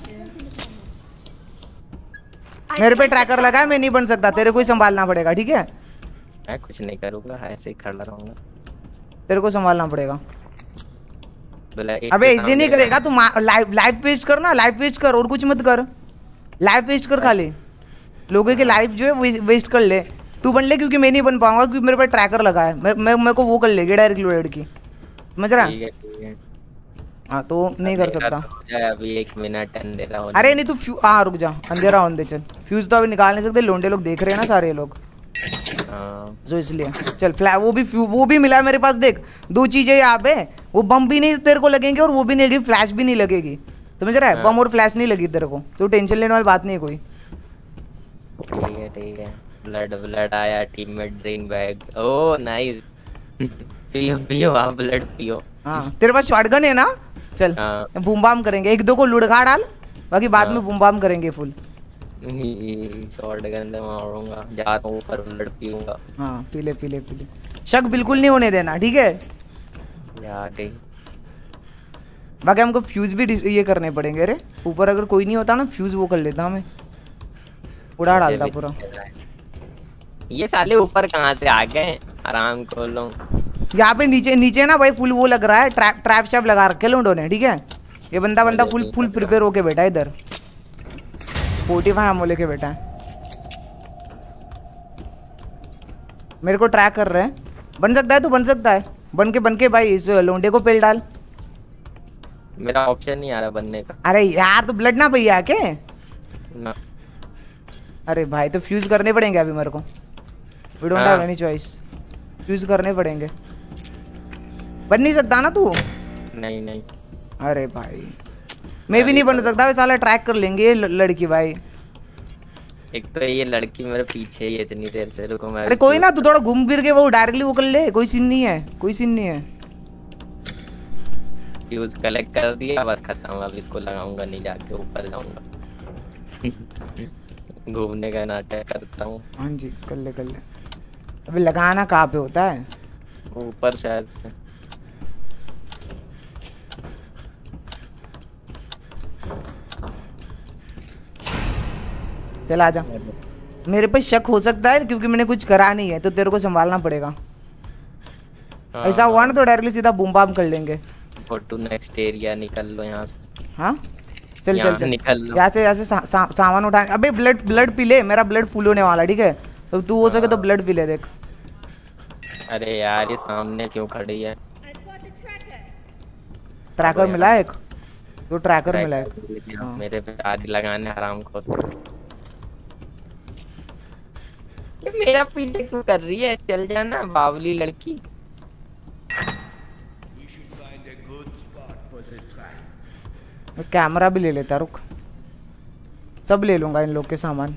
मेरे पे ट्रैकर लगा है, मैं नहीं बन सकता, तेरे को ही संभालना पड़ेगा, ठीक है? मैं कुछ नहीं करूंगा, ऐसे ही खड़ा रहूंगा। तेरे को संभालना पड़ेगा। अबे ऐसे नहीं करेगा तू, लाइफ लाइफ वेस्ट कर ना, लाइफ वेस्ट कर और कुछ मत कर, लाइफ वेस्ट कर खाली। लोगों के लाइफ जो है वो वेस्ट कर ले, तू बन ले, क्योंकि मैं नहीं बन पाऊंगा क्योंकि मेरे पे ट्रैकर लगा है। मैं मैं मेरे को वो कर लेगी डायरेक्ट लोडेड की, समझ रहा? ठीक है ठीक है। हाँ तो नहीं कर सकता। अभी एक मिनट अंधेरा हो। अरे नहीं तू फ्यू हाँ रुक जा, अंधेरा होने दे। चल फ्यूज तो अभी निकाल नहीं सकते, लोंडे लोग देख रहे हैं ना सारे लोग, जो इसलिए। चल फ्लैश वो भी वो भी मिला है मेरे पास, देख दो चीजें यहाँ पे। वो बम भी नहीं तेरे को लगेंगे और वो भी नहीं लगेगी, फ्लैश भी नहीं लगेगी, समझ रहा है? बम और फ्लैश नहीं लगी तेरे को, तो टेंशन लेने वाली बात नहीं कोई। ठीक है ठीक है। ब्लड ब्लड आया, टीम में ड्रिंक बैग। Oh nice. पियो पियो आप ब्लड पियो। हाँ तेरे पास शॉटगन है ना? चल बूम बाम करेंगे, एक दो को लुढ़का डाल, बाकी बाद में बूम बाम करेंगे फुल। शॉटगन से मारूंगा, जा रहा हूं ऊपर, ब्लड पीऊंगा। हाँ पी ले पी ले पी ले, शक बिल्कुल नहीं होने देना, ठीक है? जा गई। बाकी हमको फ्यूज भी ये करने पड़ेंगे रे ऊपर, अगर कोई नहीं होता ना फ्यूज वो कर लेता, हमें उड़ा डालता पूरा। ये साले ऊपर कहाँ से आ गए? आराम को लो। यहाँ पे नीचे नीचे ना भाई फुल वो लग रहा है, ट्रैप ट्रैप शैप लगा रखे लोगों ने, ठीक है? ये बंदा बंदा फुल फुल प्रिपेयर होके बैठा है इधर, फोर्टी फाइव एमओ लेके बैठा है। मेरे को ट्रैक कर रहे हैं। बन सकता है तो बन सकता है, बन के बन के भाई इस लोंडे को पेल डाल। मेरा ऑप्शन नहीं आ रहा बनने का। अरे यार तो ब्लड ना भैया के ना। अरे भाई तो फ्यूज करने पड़ेंगे अभी मेरे को, we don't have any choice, fuse करने पड़ेंगे। बन नहीं सकता ना तू? नहीं नहीं। अरे भाई मैं भी नहीं बन सकता, वे साला ट्रैक कर लेंगे ये लड़की भाई। एक तो ये लड़की मेरे पीछे ही है इतनी देर से, रुको मैं। अरे कोई ना, तू थोड़ा घूम फिर के वो डायरेक्टली वो कर ले, कोई सीन नहीं है, कोई सीन नहीं है। फ्यूज कलेक्ट कर दिया, बस खत्म। अब इसको लगाऊंगा नहीं, जाके ऊपर जाऊंगा। घूमने का नाटक करता हूँ। हाँ जी कर ले कर ले। अभी लगाना कहाँ पे होता है? ऊपर शायद से। चल आजा। मेरे पे शक हो सकता है क्योंकि मैंने कुछ करा नहीं है, तो तेरे को संभालना पड़ेगा। ऐसा हुआ ना तो डायरेक्टली सीधा बूम बाम कर लेंगे। गो टू नेक्स्ट एरिया, निकल लो यहाँ से। हाँ चल चल चल निकल लो यहाँ से, यहाँ से सा, सा, सामान उठा। अबे ब्लड ब्लड पी ले, मेरा ब्लड फुल होने वाला, ठीक है? तो तू हो सके तो ब्लड पी ले, देख। अरे यार ये सामने क्यों खड़ी है? ट्रैकर मिला है एक, तो ट्रैकर मिला है। हाँ। मेरे पे आदि लगाने आराम को। ये मेरा पीछे क्यों कर रही है? चल जाना बावली लड़की। मैं कैमरा भी ले लेता, रुक। सब ले लूंगा इन लोग के सामान।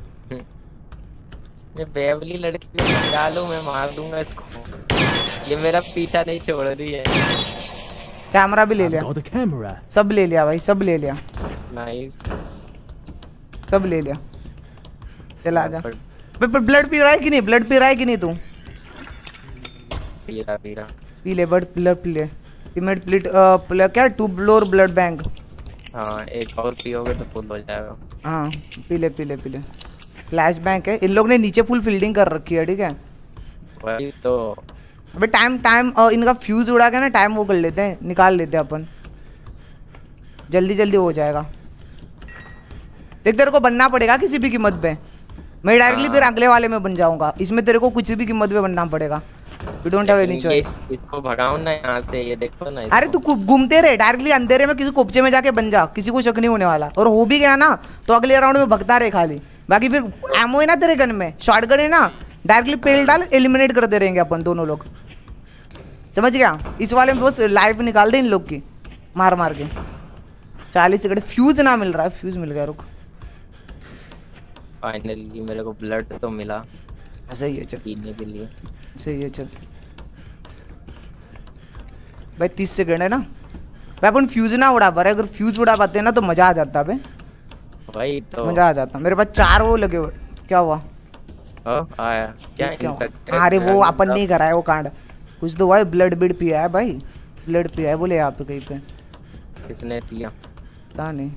ये बेवली लड़की को डालो, मैं मार दूंगा इसको। ये मेरा पीछा नहीं छोड़ रही है। कैमरा भी ले लिया, सब ले लिया भाई, सब ले लिया। नाइस, सब ले लिया। चल आजा। पर ब्लड पी रहा है कि नहीं? ब्लड पी रहा है कि नहीं तू? पी रहा पी रहा पी ले ब्लड, ब्लड पी ले। टीममेट प्लेट प्ले, क्या टू ब्लोर ब्लड बैंक। हाँ एक और पियोगे तो फुल हो जाएगा। हाँ पी ले पी ले पी ले। फ्लैश बैंक है, इन लोग ने नीचे फुल फील्डिंग कर रखी है, ठीक है? वही तो। अबे टाइम टाइम इनका फ्यूज उड़ा के ना टाइम वो कर लेते हैं, निकाल लेते हैं अपन, जल्दी जल्दी हो जाएगा। देख तेरे को बनना पड़ेगा किसी भी कीमत पे। मैं डायरेक्टली फिर अगले वाले में बन जाऊंगा, इसमें तेरे को कुछ भी कीमत पे बनना पड़ेगा। You don't have any choice. इसको भगाओ ना यहाँ से, ये देखो ना। अरे तू घूमते रहे, डायरेक्टली अंधेरे में किसी कोपचे में जाके बन जा, किसी को शक नहीं होने वाला। और हो भी गया ना तो अगले राउंड में भगता रहे खाली। बाकी फिर एमओ है ना तेरे गन में, शॉर्ट गन है ना, डायरेक्टली पेल डाल, एलिमिनेट करते रहेंगे अपन दोनों लोग, समझ गया? इस वाले में बस लाइफ निकाल दे इन लोग की मार मार के। चालीस सेकंड फ्यूज ना मिल रहा है, फ्यूज मिल गया, रुक। फाइनली मेरे को ब्लड तो मिला। सही है चल, पीने के लिए सही है चल भाई। तीस सेकंड है ना भाई, अपन फ्यूज ना उड़ा पा रहे। अगर फ्यूज उड़ा पाते ना तो मजा आ जाता भाई, वही तो मजा आ जाता। मेरे पास चार वो लगे हुए। क्या हुआ? ओ, आया क्या? क्या हुआ? अरे वो अपन नहीं करा है वो कांड। कुछ तो भाई ब्लड बिड पिया है भाई, ब्लड पिया है बोले यहाँ पे कहीं पे। किसने पिया? पता नहीं।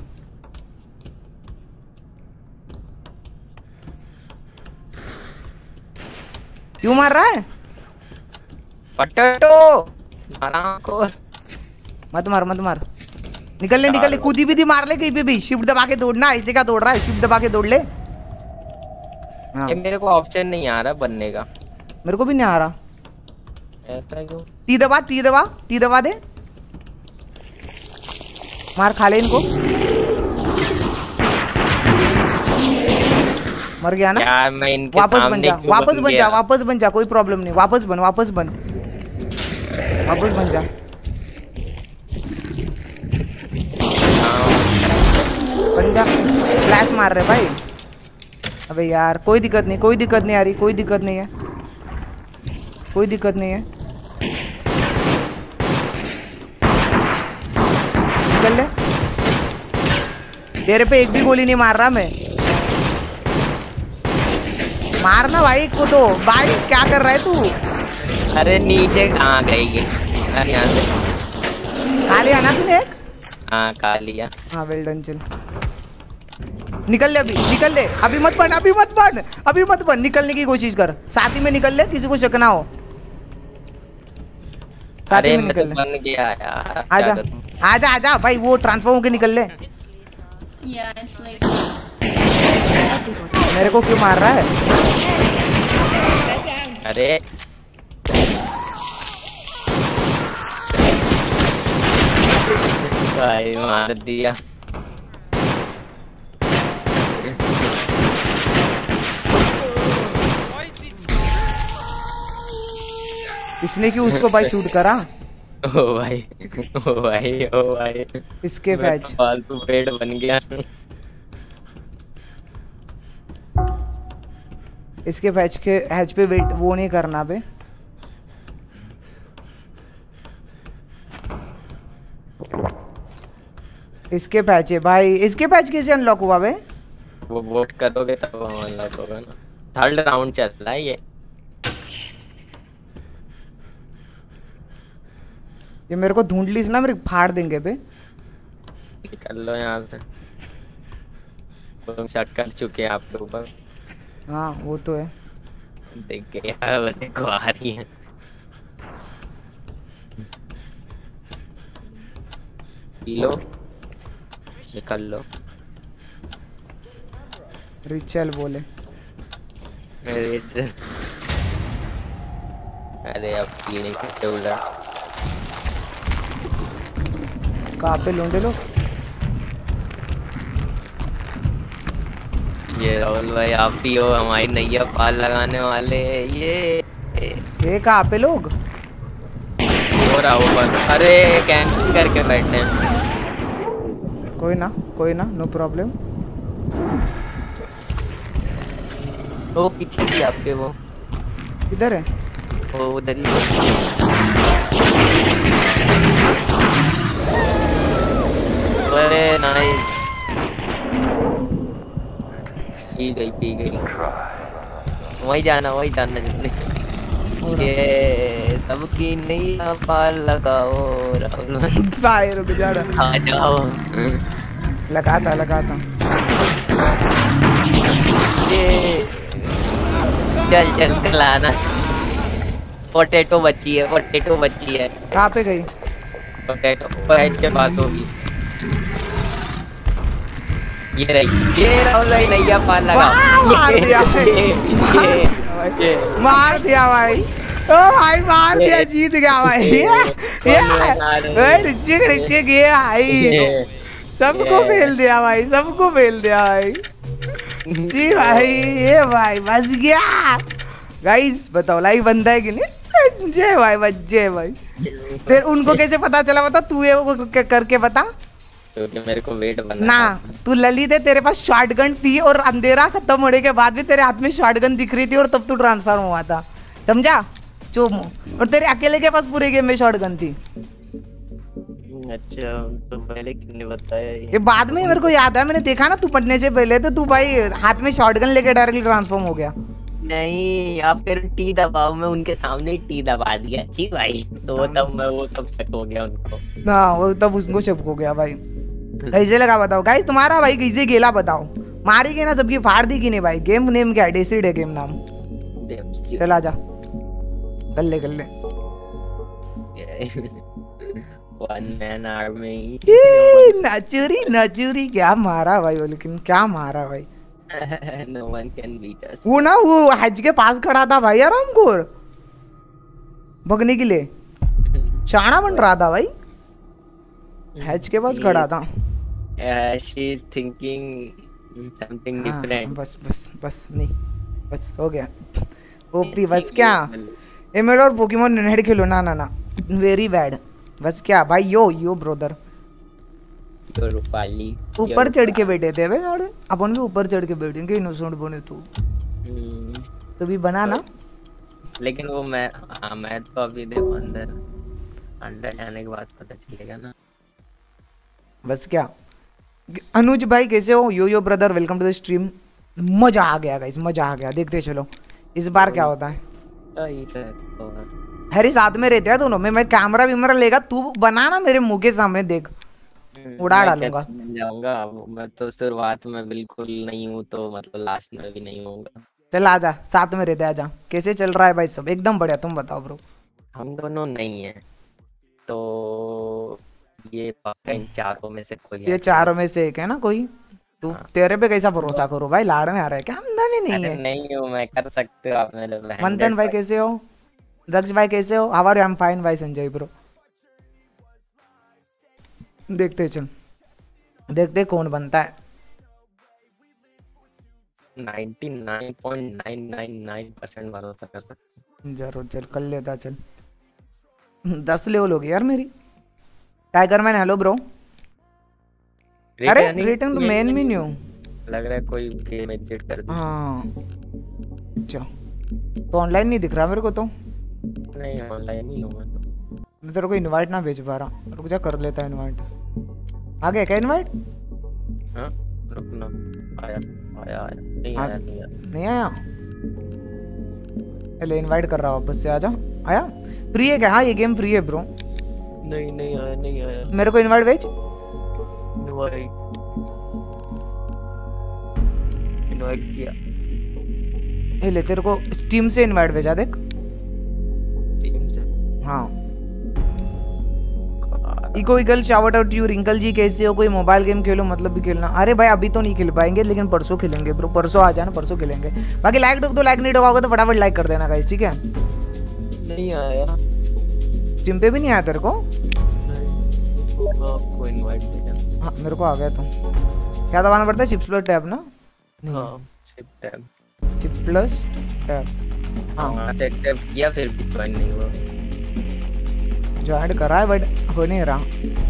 क्यों मार रहा है? पटटो आराम को मत मार मत मार। निकल ले निकल ले, कूदी भी मार ले कहीं पे भी। शिफ्ट दबा के दौड़ना, ऐसे क्या दौड़ रहा है? शिफ्ट दबा के दौड़ ले। हाँ। ये मेरे को ऑप्शन नहीं आ रहा बनने का। मेरे को भी नहीं आ रहा। ऐसा क्यों? टी दबा, टी दबा, टी दबा दे। मार खा ले इनको। मर गया ना यार मैं इनके वापस सामने बन जा, क्यों वापस बन बन गया? जा, वापस बन जा, कोई प्रॉब्लम नहीं। वापस बन, वापस बन, वापस बन जा। बन जा। फ्लैश मार रहे भाई। अबे यार कोई दिक्कत नहीं, कोई दिक्कत नहीं आ रही, कोई दिक्कत नहीं है, कोई दिक्कत नहीं है। निकल ले। तेरे पे एक भी गोली नहीं मार रहा मैं। मारना भाई को तो। भाई क्या कर रहा है तू? अरे नीचे कहाँ गई ये? अरे यहाँ से खा लिया ना तूने एक? हाँ खा लिया। हाँ वेल डन। चल निकल ले अभी, निकल ले अभी, मत बन, अभी मत बन, अभी मत बन। निकलने की कोशिश कर, साथ ही में निकल ले, किसी को शक ना हो। साथ ही में निकल ले। बन गया यार। आजा आजा आजा भाई, वो ट्रांसफॉर्म होके निकल ले। Yeah, it's like मेरे को क्यों मार रहा है? अरे भाई मार दिया। इसने क्यों उसको भाई शूट करा? ओ भाई ओ भाई ओ भाई इसके मैं फैच तो फालतू पेड़ बन गया। इसके फैच के हैच पे वेट वो नहीं करना बे। इसके पैच है भाई। इसके पैच कैसे अनलॉक हुआ बे? वो वोट करोगे तब अनलॉक होगा ना। थर्ड राउंड चल रहा है ये। ये मेरे को ढूंढ लीस ना, मेरे फाड़ देंगे बे। निकल लो यहाँ से। तुम शक कर चुके हैं आपके ऊपर। हाँ वो तो है। देख के यार वो देखो आ रही है। पी लो निकल लो। रिचल बोले। अरे अरे अब पीने कैसे उड़ा। कहाँ पे लूंडे लोग? ये राहुल भाई आप ही हो हमारी नैया पार लगाने वाले। ये ये कहाँ पे लोग? हो रहा वो बस। अरे कैंपिंग करके बैठे हैं। कोई ना कोई ना नो प्रॉब्लम। वो पीछे थी आपके वो इधर है वो उधर ही। अरे नाइस पी गई पी गई। वही जाना वही जाना जितने ये सबकी नैया पार लगाओ राहुल भाई रुक जा रहा। आ जाओ। लगाता लगाता। ये चल चल खिलाना। पोटैटो बची है पोटैटो बची है। कहाँ पे गई? पोटैटो पैच के पास होगी। ये रही ये राहुल भाई नैया पार लगा। मार दिया ये, ये, ये, मार दिया भाई। ओ भाई मार दिया जीत गया भाई। ये ये रिचिक रिचिक ये भाई सबको फेल दिया भाई सबको फेल दिया भाई। जी भाई ये भाई बच गया। गाइस बताओ लाइव बनता है कि नहीं? जय भाई बच जय भाई। फिर उनको कैसे पता चला बता तू ये वो करके बता। क्योंकि मेरे को वेट बनना ना तू ललित है तेरे पास शॉटगन थी और अंधेरा खत्म होने के बाद भी तेरे हाथ में शॉटगन दिख रही थी और तब तू ट्रांसफॉर्म हुआ था समझा चोमो। और तेरे अकेले के पास पूरे गेम में शॉटगन थी। अच्छा तो पहले किसने बताया ये? ये बाद में मेरे को याद है मैंने देखा ना तू पढ़ने से पहले तो तू भाई हाथ में शॉटगन लेके डायरेक्टली ट्रांसफॉर्म हो गया। नहीं आप फिर टी दबाओ मैं उनके सामने टी दबा दिया। जी भाई तो तब मैं वो सब शक हो गया उनको। हाँ वो तब उसको शक हो गया भाई। कैसे लगा बताओ गाइस तुम्हारा भाई कैसे गेला बताओ। मारी गई ना सबकी फाड़ दी की नहीं भाई। गेम नेम क्या है? डेसिड है गेम नाम। चल आजा कर ले कर ले। One man army. नचुरी नचुरी क्या मारा भाई वो लेकिन क्या मारा भाई। No one can beat us. वो ना वो हज के पास खड़ा था भाई आराम खोर भगने के लिए शाना बन रहा था भाई। हज के पास खड़ा था। Yeah, she is thinking something different. बस बस बस नहीं बस हो गया। ओपी बस क्या एमएल और पोकेमोन नेट खेलो ना ना ना वेरी बैड। बस क्या भाई यो यो ब्रदर तो रूपाली ऊपर चढ़ के बैठे थे भाई और अपन भी ऊपर चढ़ के बैठेंगे इनोसेंट बने तू तो भी बना ना। लेकिन वो मैं हाँ मैं तो अभी देखो अंदर अंदर जाने के बाद पता चलेगा ना। बस क्या अनुज भाई कैसे हो? Yo yo brother welcome to the stream. मजा आ गया गाइस मजा आ गया। देखते चलो इस बार क्या होता है। हरी साथ में रहते हैं दोनों में। मैं कैमरा विमरा लेगा तू बना ना मेरे मुंह के सामने देख उड़ा डालूंगा। जाऊंगा मैं तो शुरुआत में बिल्कुल नहीं हूँ तो मतलब लास्ट में भी नहीं होऊंगा। चल आजा साथ में रहते आजा। कैसे चल रहा है भाई सब? एकदम बढ़िया तुम बताओ ब्रो। हम दोनों नहीं है तो ये पक्का इन चारों में से कोई ये चारों में से एक है ना कोई। तू हाँ। तेरे पे कैसा भरोसा करो भाई लाड़ में आ रहा है क्या? आमदनी नहीं है। नहीं हूँ मैं कर सकते हो आप मेरे। मंथन भाई कैसे हो? दक्ष भाई कैसे हो? How are you? I am fine भाई। संजय ब्रो देखते चल देखते कौन बनता है। निन्यानवे पॉइंट नौ नौ नौ परसेंट भरोसा कर सकते। जरूर चल कर लेता चल। दस लेवल हो गई यार मेरी। Tiger man hello bro. अरे रेटिंग तो मेन में नहीं हूँ लग रहा है कोई गेम एग्जिट कर दिया। हाँ अच्छा तो ऑनलाइन नहीं दिख रहा मेरे को तो। नहीं ऑनलाइन ही हूँ मैं तो। मैं तेरे को इनवाइट ना भेज पा रहा। रुक जा कर लेता इनवाइट। आ गया क्या इनवाइट? हाँ रुकना आया आया आया नहीं आया नहीं आया नहीं आया। पहले इनवाइट कर रहा हूँ वापस से आजा। आया फ्री है क्या? हाँ ये गेम फ्री है ब्रो। नहीं नहीं आया नहीं आया। मेरे को इनवाइट भेज। इनवाइट इनवाइट किया। ये ले तेरे को स्टीम से इनवाइट भेजा देख। टीम से हाँ Echo Eagle shout out you. Rinkal ji कैसे हो? कोई मोबाइल गेम खेलो, मतलब भी खेलना। अरे भाई अभी तो नहीं खेल पाएंगे लेकिन परसों खेलेंगे ब्रो, परसों आ जाना, परसों खेलेंगे। बाकी लाइक तो लाइक नहीं होगा तो फटाफट लाइक कर देना गाइस, ठीक है? नहीं आया स्टीम पे भी नहीं आया तेरे को? आपको इनवाइट किया। हाँ मेरे को आ गया। तो क्या दबाना पड़ता है? शिफ्ट प्लस टैब ना? हाँ shift tab, shift plus tab. हाँ हाँ से एक्सेप्ट किया फिर भी ज्वाइन नहीं हुआ। ज्वाइन करा है बट हो नहीं रहा।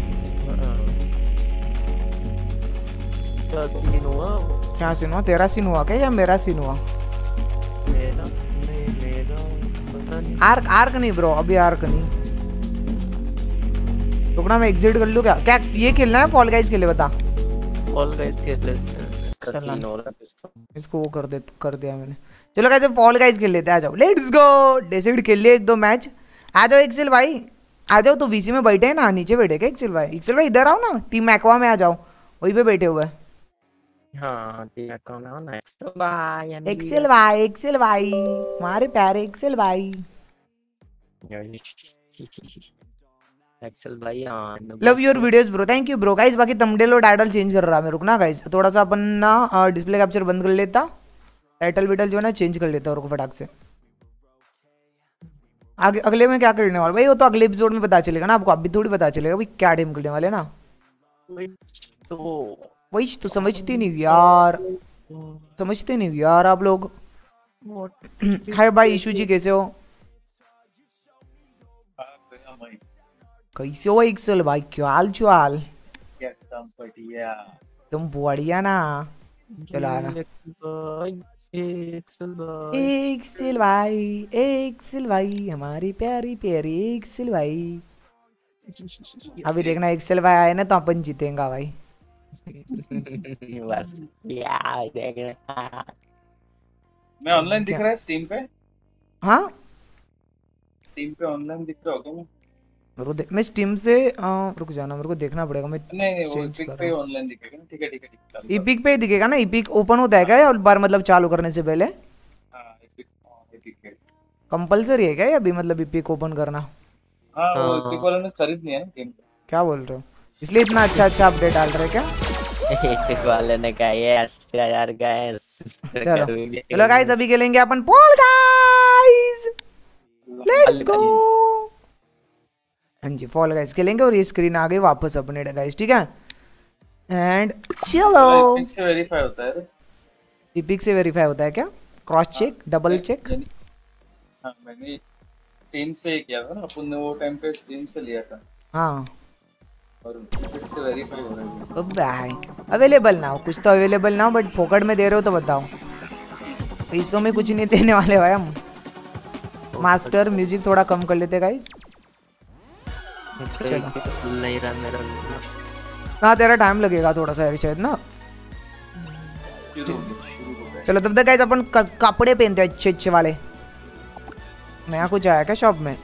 क्या सीन हुआ? क्या सीन हुआ? तेरा सीन हुआ क्या या मेरा सीन हुआ? मेरा नहीं, मेरा पता नहीं। आर्क आर्क नहीं ब्रो, अभी आर्क नहीं। रुकना मैं एग्जिट कर लूं क्या? क्या ये खेलना है? फॉल गाइस खेले बता। फॉल गाइस खेल लेते हैं, इसका चलना। सीन हो रहा है इसका। इसको वो कर दे कर दिया मैंने। चलो गाइस फॉल गाइस खेल लेते हैं, आ जाओ लेट्स गो। डेसिड खेल लिए एक दो मैच। आ जाओ एक्सेल भाई, आ जाओ। तो वीसी में बैठे हैं ना, नीचे बैठे क्या एक्सेल भाई? एक्सेल भाई इधर आओ ना, टीम एक्वा में आ जाओ, वहीं पे बैठे हुए हैं। हाँ ठीक है, कौन है ना? एक्सेल भाई, एक्सेल भाई, एक्सेल भाई, हमारे प्यारे एक्सेल भाई। एक्सेल भाई हाँ। Love your videos bro, thank you bro. Guys बाकी थंबनेल और टाइटल चेंज कर रहा मैं, रुकना गाइस थोड़ा सा अपन ना डिस्प्ले कैप्चर बंद कर लेता, टाइटल विटल जो है ना चेंज कर लेता और फटाक से। आगे अगले में क्या करने वाला भाई वो तो अगले एपिसोड में पता चलेगा ना आपको, अभी थोड़ी पता चलेगा भाई क्या टाइम करने वाले ना। तो वही तो समझते नहीं यार, समझते नहीं यार आप लोग। हाय भाई ईशू जी कैसे हो? कैसे हो एक्सेल भाई? क्या हाल चाल? तुम बढ़िया ना? चलो आ रहा एक्सेल भाई, एक्सेल भाई, एक्सेल भाई, हमारी प्यारी प्यारी एक्सेल भाई। अभी देखना एक्सेल भाई आए ना तो अपन जीतेंगे भाई। बस यार देखना। मैं ऑनलाइन दिख रहा है स्टीम पे? हाँ स्टीम पे ऑनलाइन दिख रहा होगा मैं? रुक दे, मैं स्टीम से आ, रुक जाना, मेरे को देखना पड़ेगा। मैं नहीं नहीं वो change पिक कर पे रहा हूँ। ऑनलाइन दिखेगा ना? ठीक है ठीक है ठीक है। ईपिक पे दिखेगा ना? ईपिक ओपन होता है क्या या बार मतलब चालू करने से पहले? हां एपिक एपिक है। कंपलसरी है क्या ये अभी मतलब ईपिक ओपन करना? हां वो एपिक वालों ने खरीद लिया ना गेम। क्या बोल रहे हो? इसलिए इतना अच्छा अच्छा अपडेट डाल रहे क्या? एपिक वाले ने कहा यस यार गाइस। चलो चलो गाइस अभी खेलेंगे अपन फॉल गाइस, लेट्स गो। हाँ जी फॉल गाइस खेलेंगे और ये स्क्रीन आ गई वापस अपने गाइस, ठीक है? एंड चलो एपिक से वेरीफाई होता है? ईपिक से वेरीफाई होता है क्या? Cross check, double check? हां मैंने स्टीम से किया था ना, अपन ने वो टाइम पे स्टीम से लिया था। हाँ और एपिक से वेरीफाई हो रहा है। अब भाई अवेलेबल ना हो, कुछ तो अवेलेबल ना हो, बट फोकट में दे रहे हो तो बताओ। पैसों में कुछ नहीं देने वाले भाई हम। मास्टर म्यूजिक थोड़ा कम कर लेते गाइस। चलो नहीं रहा मेरा। हाँ तेरा टाइम लगेगा थोड़ा सा शायद ना। शुरू हो गया शुरू हो गया। चलो तब तक गाइस अपन क- कपड़े पहनते हैं अच्छे अच्छे वाले। नया कुछ आया क्या शॉप में?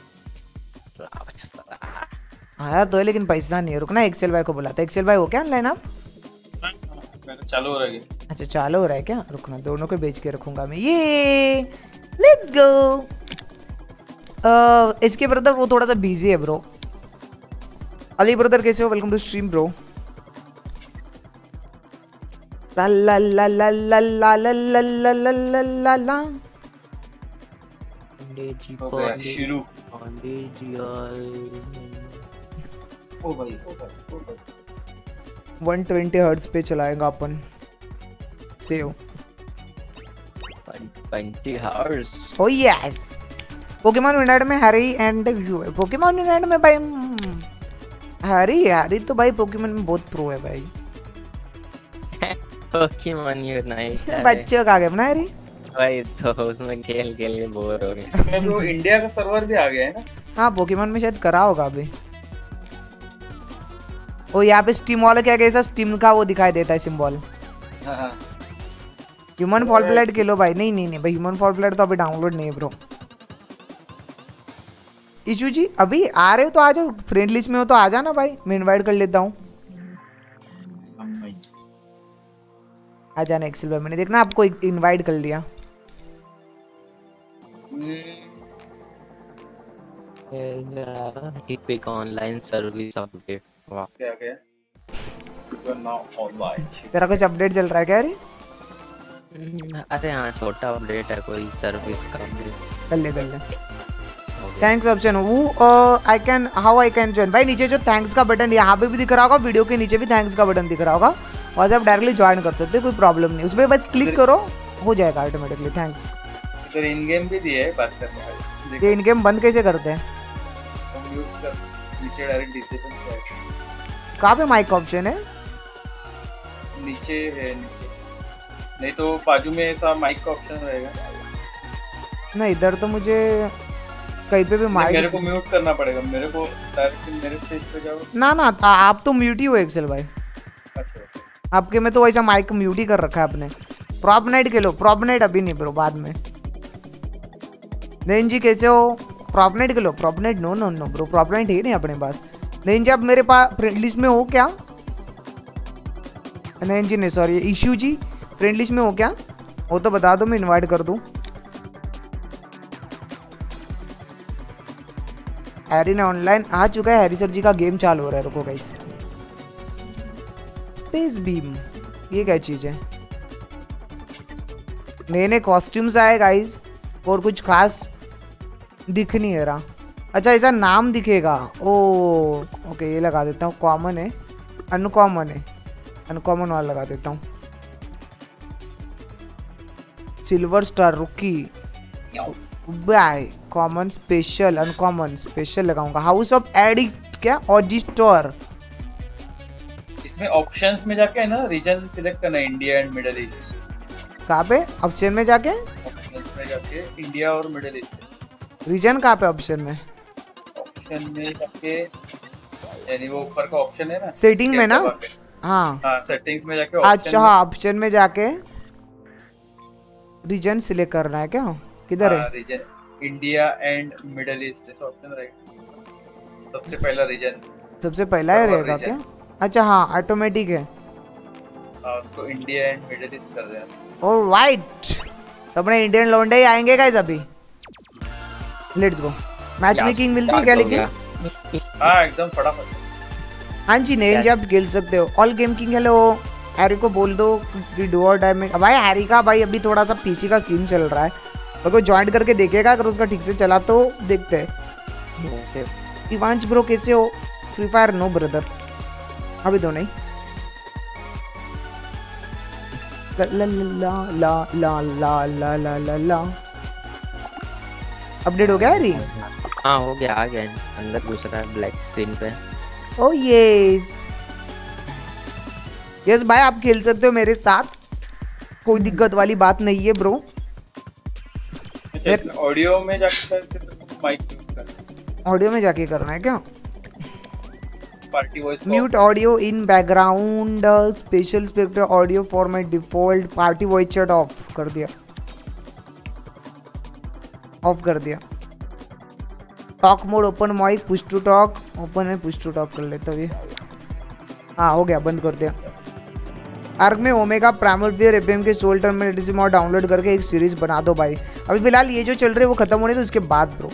आया तो है लेकिन पैसा नहीं है। रुकना एक्सेल भाई को बुलाता। एक्सेल भाई हो क्या ऑनलाइन आप? मेरा चालू हो रहा है। अच्छा चालू हो रहा है क्या? रुकना दोनों को बेच के रखूंगा मैं। ये लेट्स गो। इसके ब्रदर वो थोड़ा सा बिजी है ब्रो। अली ब्रदर कैसे हो? Welcome to stream bro. ला ला ला ला ला ला ला ला ला ला ला ला ला। हो गया शुरू। ओ भाई ओ भाई ओ भाई वन ट्वेंटी हर्ट्ज पे चलाएगा अपन। Save twenty hertz. Oh yes. Pokemon Unite में हैरी एंड व्यू है। पोकेमॉन यूनाइट में भाई हैरी हैरी तो भाई पोकेमॉन में बहुत प्रो है भाई। पोकेमॉन यूनाइट बच्चों का गेम ना हैरी भाई, तो उसमें खेल खेल के बोर हो गए। इसमें वो इंडिया का सर्वर भी आ गया है ना? हाँ पोकेमॉन में शायद करा होगा अभी। ओ यहाँ पे स्टीम वाला क्या कैसा स्टीम का वो दिखाई देता है सिंबल। हां हां ह्यूमन फॉल प्लेट खेलो भाई। नहीं नहीं नहीं भाई ह्यूमन फॉल प्लेट तो अभी डाउनलोड नहीं है ब्रो। इशू जी अभी आ रहे हो तो आ जाओ, फ्रेंड लिस्ट में हो तो आ जाना भाई, मैं इनवाइट कर लेता हूँ। आ जाना एक्सेल भाई, मैंने देखना आपको इनवाइट कर लिया। Epic online service update। वाह क्या क्या You are now online। तेरा कुछ अपडेट चल रहा है क्या? अरे अरे हाँ छोटा अपडेट है, कोई सर्विस का अपडेट कर ले कर ले। थैंक्स ऑप्शन वो I can how I can join. भाई नीचे जो थैंक्स का बटन यहाँ पे भी दिख रहा होगा, वीडियो के नीचे भी थैंक्स का बटन दिख रहा होगा, और आप डायरेक्टली ज्वाइन कर सकते हो, कोई प्रॉब्लम नहीं। उसमें बस क्लिक करो, हो जाएगा ऑटोमेटिकली। थैंक्स। इधर इन गेम भी दिए है बात करने वाले। ये इन गेम बंद कैसे करते हैं? म्यूट कर, नीचे डायरेक्ट डिसेबल है। कहाँ पे माइक ऑप्शन है? नीचे है, नीचे नहीं तो बाजू में ऐसा माइक का ऑप्शन रहेगा ना। इधर तो मुझे कहीं पे भी माइक, मेरे को म्यूट करना पड़ेगा। मेरे को डायरेक्ट मेरे स्टेज पे जाओ ना ना आ, आप तो म्यूट ही हो एक्सेल भाई। अच्छा आपके में तो वैसा माइक म्यूट ही कर रखा है आपने। प्रॉप नाइट के लो, प्रॉप नाइट अभी नहीं ब्रो, बाद में। नैन जी कैसे हो? प्रॉप नाइट के लो, prop night no no no bro, prop night है नहीं अपने पास। नैन जी आप मेरे पास फ्रेंड लिस्ट में हो क्या? नैन जी नहीं sorry, Ishu ji friend list में हो क्या? वो तो बता दो, मैं इनवाइट कर दूं। हैरी ने ऑनलाइन आ चुका है, हैरी सर जी का गेम चालू हो रहा है। रुको गाइस, स्पेस बीम ये क्या चीज है? नए नए कॉस्ट्यूम्स आए गाइस, और कुछ खास दिख नहीं रहा। अच्छा ऐसा नाम दिखेगा। ओ ओके, ये लगा देता हूँ। कॉमन है, अनकॉमन है, अनकॉमन वाला लगा देता हूँ। Silver star rookie bye, common special uncommon special लगाऊंगा। हाउस ऑफ एडिक्ट क्या ऑडिस्टोर। इसमें ऑप्शंस में जाके है ना रीजन सिलेक्ट करना है, इंडिया एंड मिडिल ईस्ट। कहाँ पे ऑप्शन में जाके? ऑप्शंस में जाके इंडिया और मिडिल ईस्ट। रीजन कहाँ पे ऑप्शन में? ऑप्शन में जाके यानी वो ऊपर का ऑप्शन है ना सेटिंग में ना। हाँ हाँ सेटिंग्स में जाके अच्छा हाँ, ऑप्शन में जाके रीजन सिलेक्ट करना है क्या? किधर है region? India and Middle East ऐसा ऑप्शन रहेगा, सबसे पहला रीजन सबसे पहला ही रहेगा क्या? अच्छा हाँ ऑटोमेटिक है। हाँ उसको इंडिया एंड मिडिल ईस्ट कर देना। ऑलराइट, तो अपने इंडियन लौंडे ही आएंगे गाइस अभी। Let's go. मैच मेकिंग मिलती है क्या लेकिन? हाँ एकदम फटाफट। हाँ जी नहीं जी, आप खेल सकते हो। All game king hello. Harry को बोल दो कि डू और डाई में। भाई हैरी का भाई अभी थोड़ा सा पीसी का सीन चल रहा है, तो कोई ज्वाइन करके देखेगा, अगर उसका ठीक से चला तो देखते हैं। इवांश ब्रो कैसे हो? फ्री फायर नो ब्रदर, अभी तो नहीं। ला ला ला ला ला ला ला ला ला। अपडेट हो गया हैरी? हाँ हो गया, आ गया अंदर घुस रहा है ब्लैक स्क्रीन पे। ओ यस यस भाई, आप खेल सकते हो मेरे साथ, कोई दिक्कत वाली बात नहीं है ब्रो। ऑडियो में जाके माइक म्यूट करना। ऑडियो में जाके करना है क्या? Party voice mute audio in background special spectre audio format default party voice chat off कर दिया, ऑफ कर दिया। Talk mode open mic push to talk open है, पुश टू टॉक कर लेता हूँ ये। हाँ हो गया, बंद कर दिया। आर्क में ओमेगा प्राइमोवियर एफएम के सोल टर्मिनेटिव मॉड डाउनलोड करके एक सीरीज बना दो भाई। अभी फिलहाल ये जो चल रहे हैं वो खत्म होने तो उसके बाद ब्रो।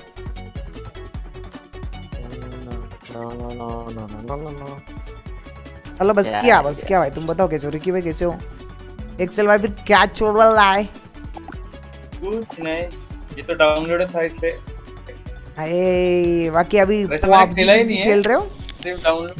चलो बस क्या बस क्या भाई, तुम बताओ कैसे हो? रिकी भाई कैसे हो? एक्सेल भाई फिर क्या छोड़ रहा है? कुछ नहीं, ये तो डाउनलोड था इसलिए। अरे बाकी अभी पबजी खेल रहे हो? सिर्फ डाउनलोड।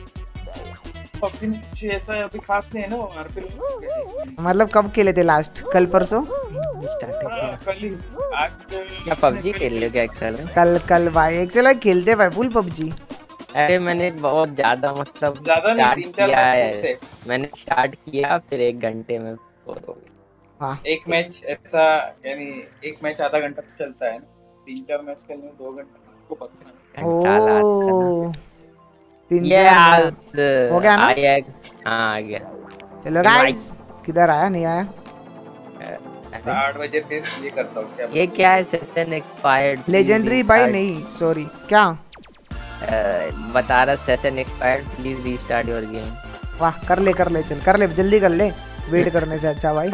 पबजी ऐसा अभी खास नहीं है ना आरपी। मतलब कब खेले थे लास्ट? कल परसों? कल ही आज क्या पबजी खेल रहे हो क्या एक्सेल? कल कल भाई एक्सेल भाई खेलते भाई फुल पबजी। अरे मैंने बहुत ज्यादा मतलब ज्यादा नहीं, तीन चार किया मैच है। खेलते। मैंने स्टार्ट किया फिर एक घंटे में बोर हो गया। हाँ एक मैच ऐसा यानी एक मैच आधा घंटा चलता है ना, तीन चार मैच खेलने में दो घंटा आपको पता है। घंटा लात ओ तीन ये चार आज हो गया ना? आ गया। हाँ आ गया। चलो गाइस, किधर आया नहीं आया? अरे, आठ बजे फिर ये करता हूँ क्या ये क्या है? सेशन एक्सपायर्ड लेजेंडरी भाई नहीं सॉरी क्या बता रहा, session expired please restart your game. वाह कर ले कर ले चल कर ले जल्दी कर ले। वेट करने से अच्छा भाई।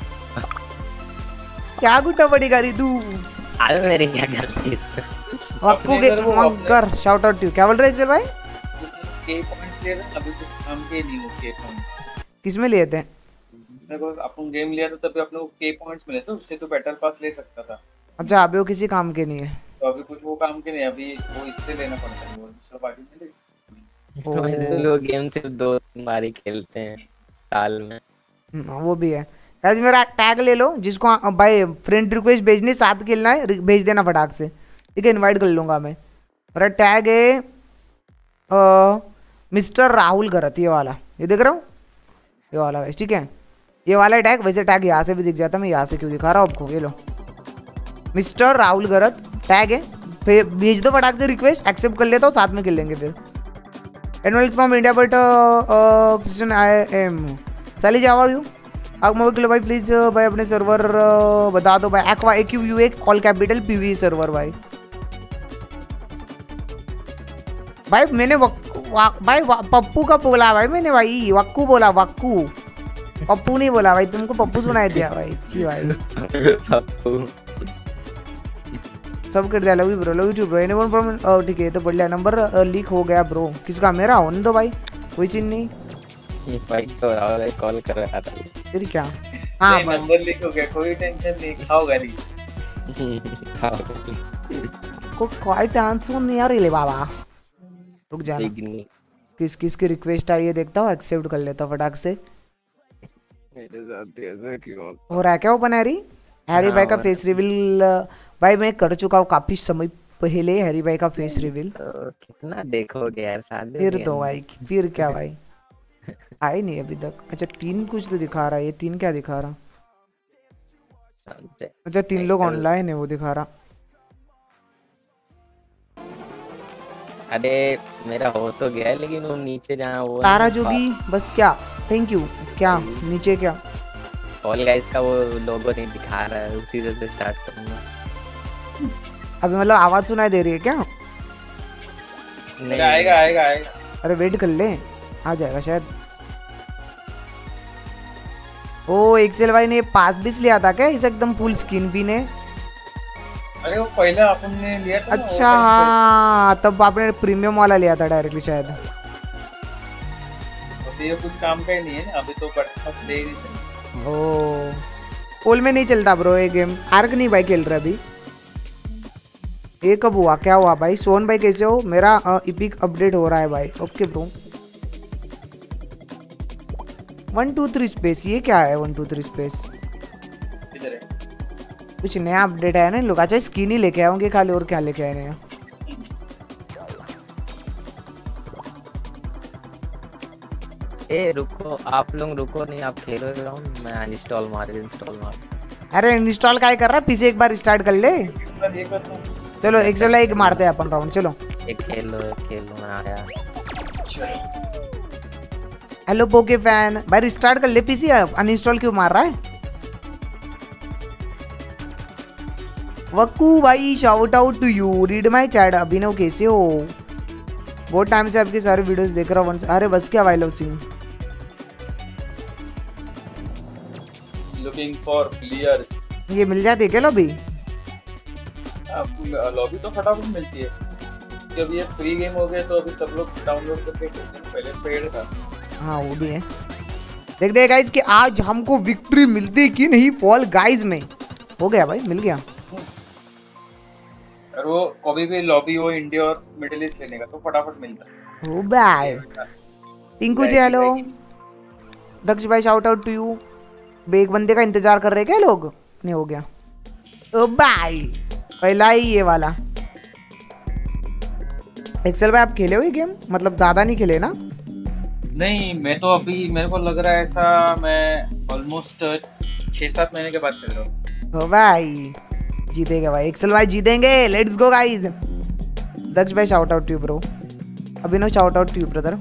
क्या गुट्टा बड़ी करी तू? अरे मेरी क्या गलती है? वक्कू के मगर शाउट आउट टू। क्या बोल रहे एक्सेल भाई? के पॉइंट्स ले रहे अभी कुछ काम के नहीं हो के पॉइंट्स। किस में लिए थे? देखो अपन गेम लिया था तभी अपने को के पॉइंट्स मिले थे, उससे तो बैटल पास ले सकता था। अच्छा अभी वो किसी काम के नहीं है। तो अभी कुछ वो काम के नहीं, अभी वो इससे लेना पड़ता है, वो दूसरा पार्टी में ले। तो ऐसे लोग गेम सिर्फ दो बार ही खेलते हैं साल में। वो भी है। गाइस मेरा टैग ले लो, जिसको भाई फ्रेंड रिक्वेस्ट भेजनी, साथ खेलना है भेज देना फटाक से, ठीक है? इनवाइट कर लूंगा मैं। मेरा टैग है मिस्टर राहुल गरत, ये वाला, ये देख रहा हूँ, ये वाला गाइस, ठीक है? ये वाला टैग। वैसे टैग यहाँ से भी दिख जाता, मैं यहाँ से क्यों दिखा रहा हूँ आपको? ये लो मिस्टर राहुल गरत टैग है, फिर भेज दो फटाक से रिक्वेस्ट, एक्सेप्ट कर लेता हूँ, साथ में खेल लेंगे फिर। एनवेल्स from India but Christian I am साली जावा यू आग मोबाइल किलो भाई प्लीज भाई अपने सर्वर बता दो भाई। एक्वा एक्यू यू एक ऑल कैपिटल पीवी सर्वर भाई। भाई मैंने वक, वक, भाई पप्पू का बोला भाई मैंने, भाई वक्कू बोला, वक्कू पप्पू नहीं बोला भाई, तुमको पप्पू सुनाई दिया भाई। जी भाई सब कर दिया। Love you bro, love you bro. Anyone from ठीक है तो बढ़िया। नंबर लीक हो गया ब्रो, किसका? मेरा होने दो भाई, कोई सीन नहीं। ये भाई तो राहुल कॉल कर रहा था फिर क्या? हाँ नंबर लीक हो गया, कोई टेंशन नहीं, खाओ गाली। को कोई टेंशन नहीं आ रही ले बाबा, रुक जाना। किस किस की रिक्वेस्ट आई है देखता हूँ, एक्सेप्ट कर लेता हूँ फटाक से। मेरे साथ ऐसा क्यों हो रहा है क्या? ओपन हैरी हैरी भाई का फेस रिवील भाई मैं कर चुका हूँ काफी समय पहले, हैरी भाई का फेस रिवील। तो कितना देखोगे यार साथ में? फिर तो भाई फिर क्या भाई, आए नहीं अभी तक। अच्छा तीन कुछ तो दिखा रहा है, ये तीन क्या दिखा रहा? अच्छा तीन लोग ऑनलाइन है वो दिखा रहा। अरे मेरा हो तो गया है लेकिन वो नीचे जहाँ वो तारा जोगी बस क्या? Thank you. क्या नीचे क्या? ऑल गाइस का वो लोगो नहीं दिखा रहा है, उसी से स्टार्ट करूंगा। अभी मतलब आवाज सुनाई दे रही है क्या? नहीं आएगा आएगा आएगा। अरे वेट कर ले, आ जाएगा शायद। ओ एक्सेल भाई ने पास भी लिया था क्या इसे एकदम फुल स्क्रीन भी ने? अरे वो पहले अपन ने लिया था। अच्छा हाँ तब आपने प्रीमियम वाला लिया था डायरेक्टली शायद। अभी ये कुछ काम का ही नहीं है ना, अभी तो बट ले ही नहीं सकते। ओ पोल में नहीं चलता ब्रो ये गेम। आर्क नहीं भाई खेल रहा अभी। ये कब हुआ? क्या हुआ भाई? सोन भाई कैसे हो? मेरा इपिक अपडेट हो रहा है भाई। Okay bro. One two three space, ये क्या है वन टू थ्री स्पेस? इधर है कुछ नया अपडेट है ना लोग? अच्छा स्किन ही लेके आएंगे खाली, और क्या लेके आए नया? ए रुको आप लोग रुको, नहीं आप खेलो राउंड, मैं अनइंस्टॉल मार इंस्टॉल मार। अरे इंस्टॉल काय कर रहा है? पीछे एक बार स्टार्ट कर ले। चलो एक चलो एक मारते हैं अपन राउंड। चलो एक खेल लो एक खेल लो, मैं आया। हेलो पोके फैन भाई रिस्टार्ट कर ले पीसी। अनइंस्टॉल क्यों मार रहा है? वक्कू भाई shout out to you, read my chat. Abhinav कैसे हो? बहुत टाइम से आपके सारे वीडियोस देख रहा हूँ। अरे बस क्या भाई Luv Singh looking for players. ये मिल जाती है क्या लॉबी? लॉबी तो फटाफट मिलती है कि अभी ये फ्री गेम हो गया तो अभी सब लोग डाउनलोड करके खेलते हैं, पहले पेड था। हाँ वो भी है। देखते हैं गाइस कि आज हमको विक्ट्री मिलती कि नहीं फॉल गाइस में। हो गया भाई मिल गया। और वो कभी भी लॉबी हो इंडिया और मिडिल ईस्ट लेने का तो फटाफट मिलता है। Oh bye Tinku ji hello. Daksh भाई शाउट आउट टू यू। एक बंदे का इंतजार कर रहे हैं क्या लोग? नहीं हो गया। ओ बाय पहला ही ये वाला। एक्सेल भाई आप खेले हो ये गेम? मतलब ज्यादा नहीं खेले ना? नहीं मैं तो अभी मेरे को लग रहा है ऐसा, मैं ऑलमोस्ट छह सात महीने के बाद खेल रहा हूँ। ओ भाई जीतेगा भाई, एक्सेल भाई जीतेंगे। Let's go guys. दक्ष भाई shout out to you bro. Abhinav shout out to you brother.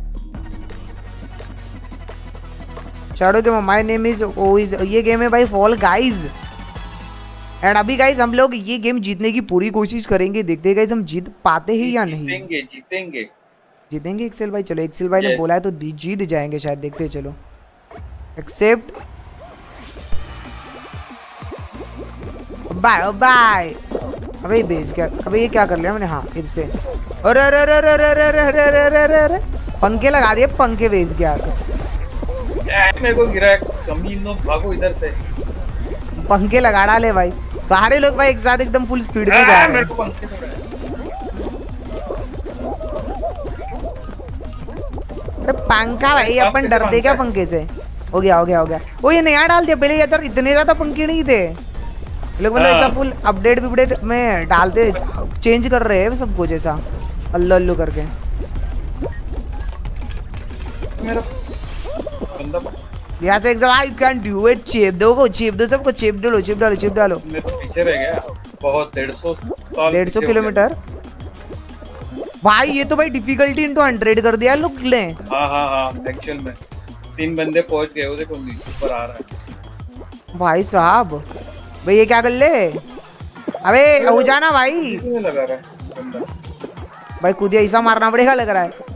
Shadow game my name is oh is. ये गेम है भाई फॉल गाइस। एंड अभी गाइस हम लोग ये गेम जीतने की पूरी कोशिश करेंगे। देखते हैं गाइस हम जीत पाते हैं या नहीं। जीतेंगे जीतेंगे जीतेंगे एक्सेल भाई। चलो एक्सेल भाई ने yes. बोला है तो जीत जाएंगे शायद, देखते हैं। चलो एक्सेप्ट बाय बाय। अबे बेस क्या, अबे ये क्या कर लिया मैंने? हाँ इधर से। अरे अरे अरे अरे अरे अरे अरे अरे अरे अरे अरे पंखे लगा दिए, पंखे बेस गया। मेरे को गिरा कमीनो, भागो इधर से। पंखे लगा डाले भाई, सारे लोग भाई एक साथ एकदम फुल स्पीड में जा रहे हैं। अरे पंखा भाई, अपन डरते क्या पंखे से? हो गया हो गया हो गया। वो ये नया डाल दिया, पहले यार इतने ज्यादा पंखे नहीं थे लोग, मतलब ऐसा फुल अपडेट अपडेट में डालते, चेंज कर रहे हैं सब कुछ ऐसा अल्लू अल्लू करके। यहाँ से exam I can do it. Chip दो को, चिप दो सबको, चिप डालो चिप डालो चिप डालो। पीछे रह गया बहुत, डेढ़ सौ डेढ़ सौ किलोमीटर भाई। ये तो भाई डिफिकल्टी इंटू हंड्रेड कर दिया लोग ने। हाँ हाँ हाँ एक्चुअल में तीन बंदे पहुंच गए, वो देखो नीचे ऊपर आ रहा है भाई साहब। भाई ये क्या कर ले? अबे हो जाना भाई। लगा रहा है बंदा भाई, कूदिया ऐसा मारना पड़ेगा लग रहा है।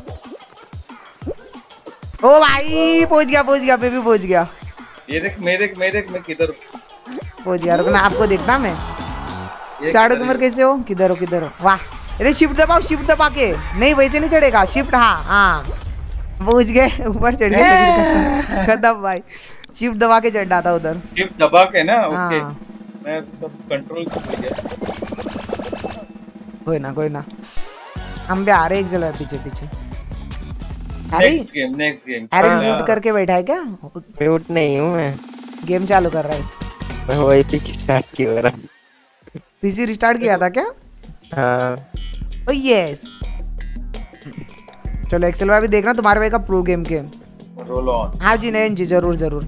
ओ भाई पहुंच गया पहुंच गया, बेबी पहुंच गया। ये देख मैं देख मैं देख मैं किधर पहुंच गया। रुकना, आपको देखना मैं। शाडो कमर कैसे हो? किधर हो किधर हो? वाह। अरे शिफ्ट दबाओ, शिफ्ट दबा के। नहीं वैसे नहीं चढ़ेगा, शिफ्ट। हाँ हाँ पहुंच गए, ऊपर चढ़ गए। खत्म भाई, शिफ्ट दबा के चढ़ था उधर। शिफ्ट दबा के ना। ओके मैं सब कंट्रोल कर गया। कोई ना कोई ना, हम भी आ रहे एक जगह पीछे पीछे। Next game next game. अरे म्यूट करके बैठा है क्या? म्यूट नहीं हूँ मैं, गेम चालू कर रहा है। मैं वही पे स्टार्ट किया रहा। पीसी रिस्टार्ट किया था क्या? हाँ। ओ यस। चलो एक्सेल भाई भी देखना तुम्हारे भाई का pro game game. Roll on. हाँ जी नहीं जी, जरूर जरूर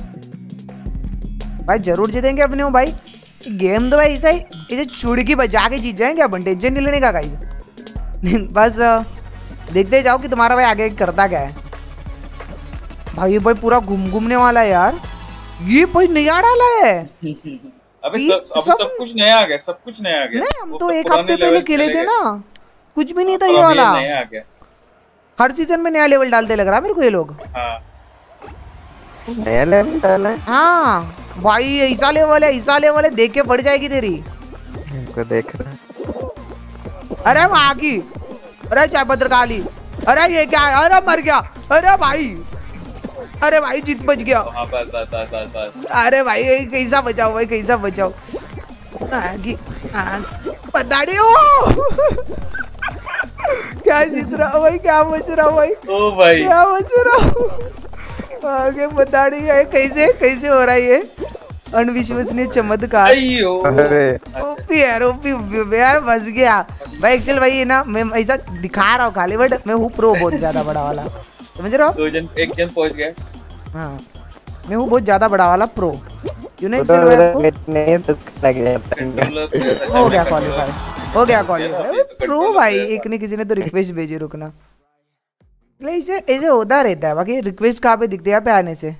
भाई, जरूर जीतेंगे अपने हो भाई। गेम तो भाई ऐसा ही, इसे चुड़की बजा के जीत जाएंगे अपन, टेंशन नहीं लेने का गाइस। बस देखते जाओ कि तुम्हारा भाई आगे करता क्या है। भाई ये भाई पूरा घूम घूमने वाला है यार। ये भाई नया डाला है। अबे सब, सब, सब कुछ नया आ गया, सब कुछ नया आ गया। नहीं हम तो एक हफ्ते पहले खेले थे ना, कुछ भी नहीं था ये वाला। नया आ गया। हर सीजन में नया लेवल डालते लग रहा है मेरे को ये लोग। हाँ नया लेवल डाला है। हाँ भाई ऐसा लेवल है, ऐसा लेवल है, देख के बढ़ जाएगी तेरी। को देख रहा। अरे वहाँ की, अरे चाय पत्र काली, अरे ये क्या है? अरे मर गया। अरे भाई, अरे भाई जीत बच गया। हाँ बस बस बस बस बस। अरे भाई कैसा बचाओ भाई, कैसा बचाओ। आगे पता नहीं हो क्या जीत रहा भाई, क्या बच रहा भाई। ओ भाई क्या बच रहा आगे बता नहीं है कैसे कैसे हो रहा है ये अनविश्वसनीय चमत्कार। अरे ओपी यार, ओपी यार बच गया भाई। एक्सेल भाई ना मैं ऐसा दिखा रहा हूँ खाली, बट मैं हूँ प्रो बहुत ज्यादा बड़ा वाला, समझ रहे हो? दो जन एक जन पहुंच गए। हाँ मैं हूँ बहुत ज्यादा बड़ा वाला प्रो। यू नो तो एक्सेल भाई इतने तो लग जाता है। हो गया क्वालीफाई, हो गया क्वालीफाई प्रो भाई। एक ने किसी ने तो रिक्वेस्ट भेजी, रुकना। ऐसे ऐसे होता रहता है। बाकी रिक्वेस्ट कहाँ पे दिखती है पे आने से?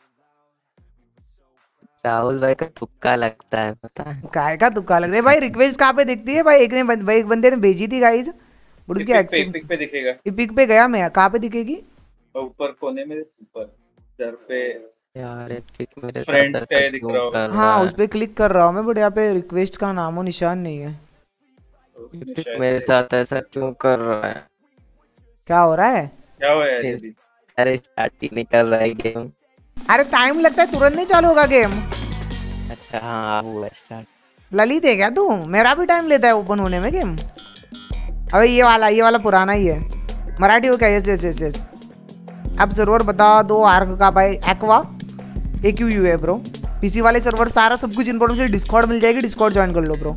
राहुल भाई का तुक्का लगता है, पता है काय का तुक्का लगता है भाई। रिक्वेस्ट कहाँ पे दिखती है भाई? एक ने भाई एक बंदे ने भेजी थी गाइस, बट उसके एक्सेप्ट पिक पे दिखेगा। ये पिक पे गया मैं, कहाँ पे दिखेगी? ऊपर कोने में ऊपर इधर पे यार। एक पिक मेरे साथ फ्रेंड्स का दिख रहा होगा। हाँ उस पे क्लिक कर रहा हूँ मैं, बट यहाँ पे रिक्वेस्ट का नामो निशान नहीं है। पिक मेरे साथ ऐसा क्यों कर रहा है? क्या हो रहा है? क्या हुआ है दीदी? अरे स्टार्ट ही नहीं कर रहा है गेम। अरे टाइम लगता है, तुरंत नहीं चालू होगा गेम। अच्छा हाँ हुआ स्टार्ट। ललित है क्या तू? मेरा भी टाइम लेता है ओपन होने में गेम। अबे ये वाला ये वाला पुराना ही है। मराठी हो क्या? Yes yes yes yes. अब सर्वर बता दो आर्क का भाई। एक्वा ए क्यू यू है ब्रो। पीसी वाले सर्वर सारा सब कुछ इन्फॉर्मेशन डिस्कॉर्ड मिल जाएगी, डिस्कॉर्ड ज्वाइन कर लो ब्रो।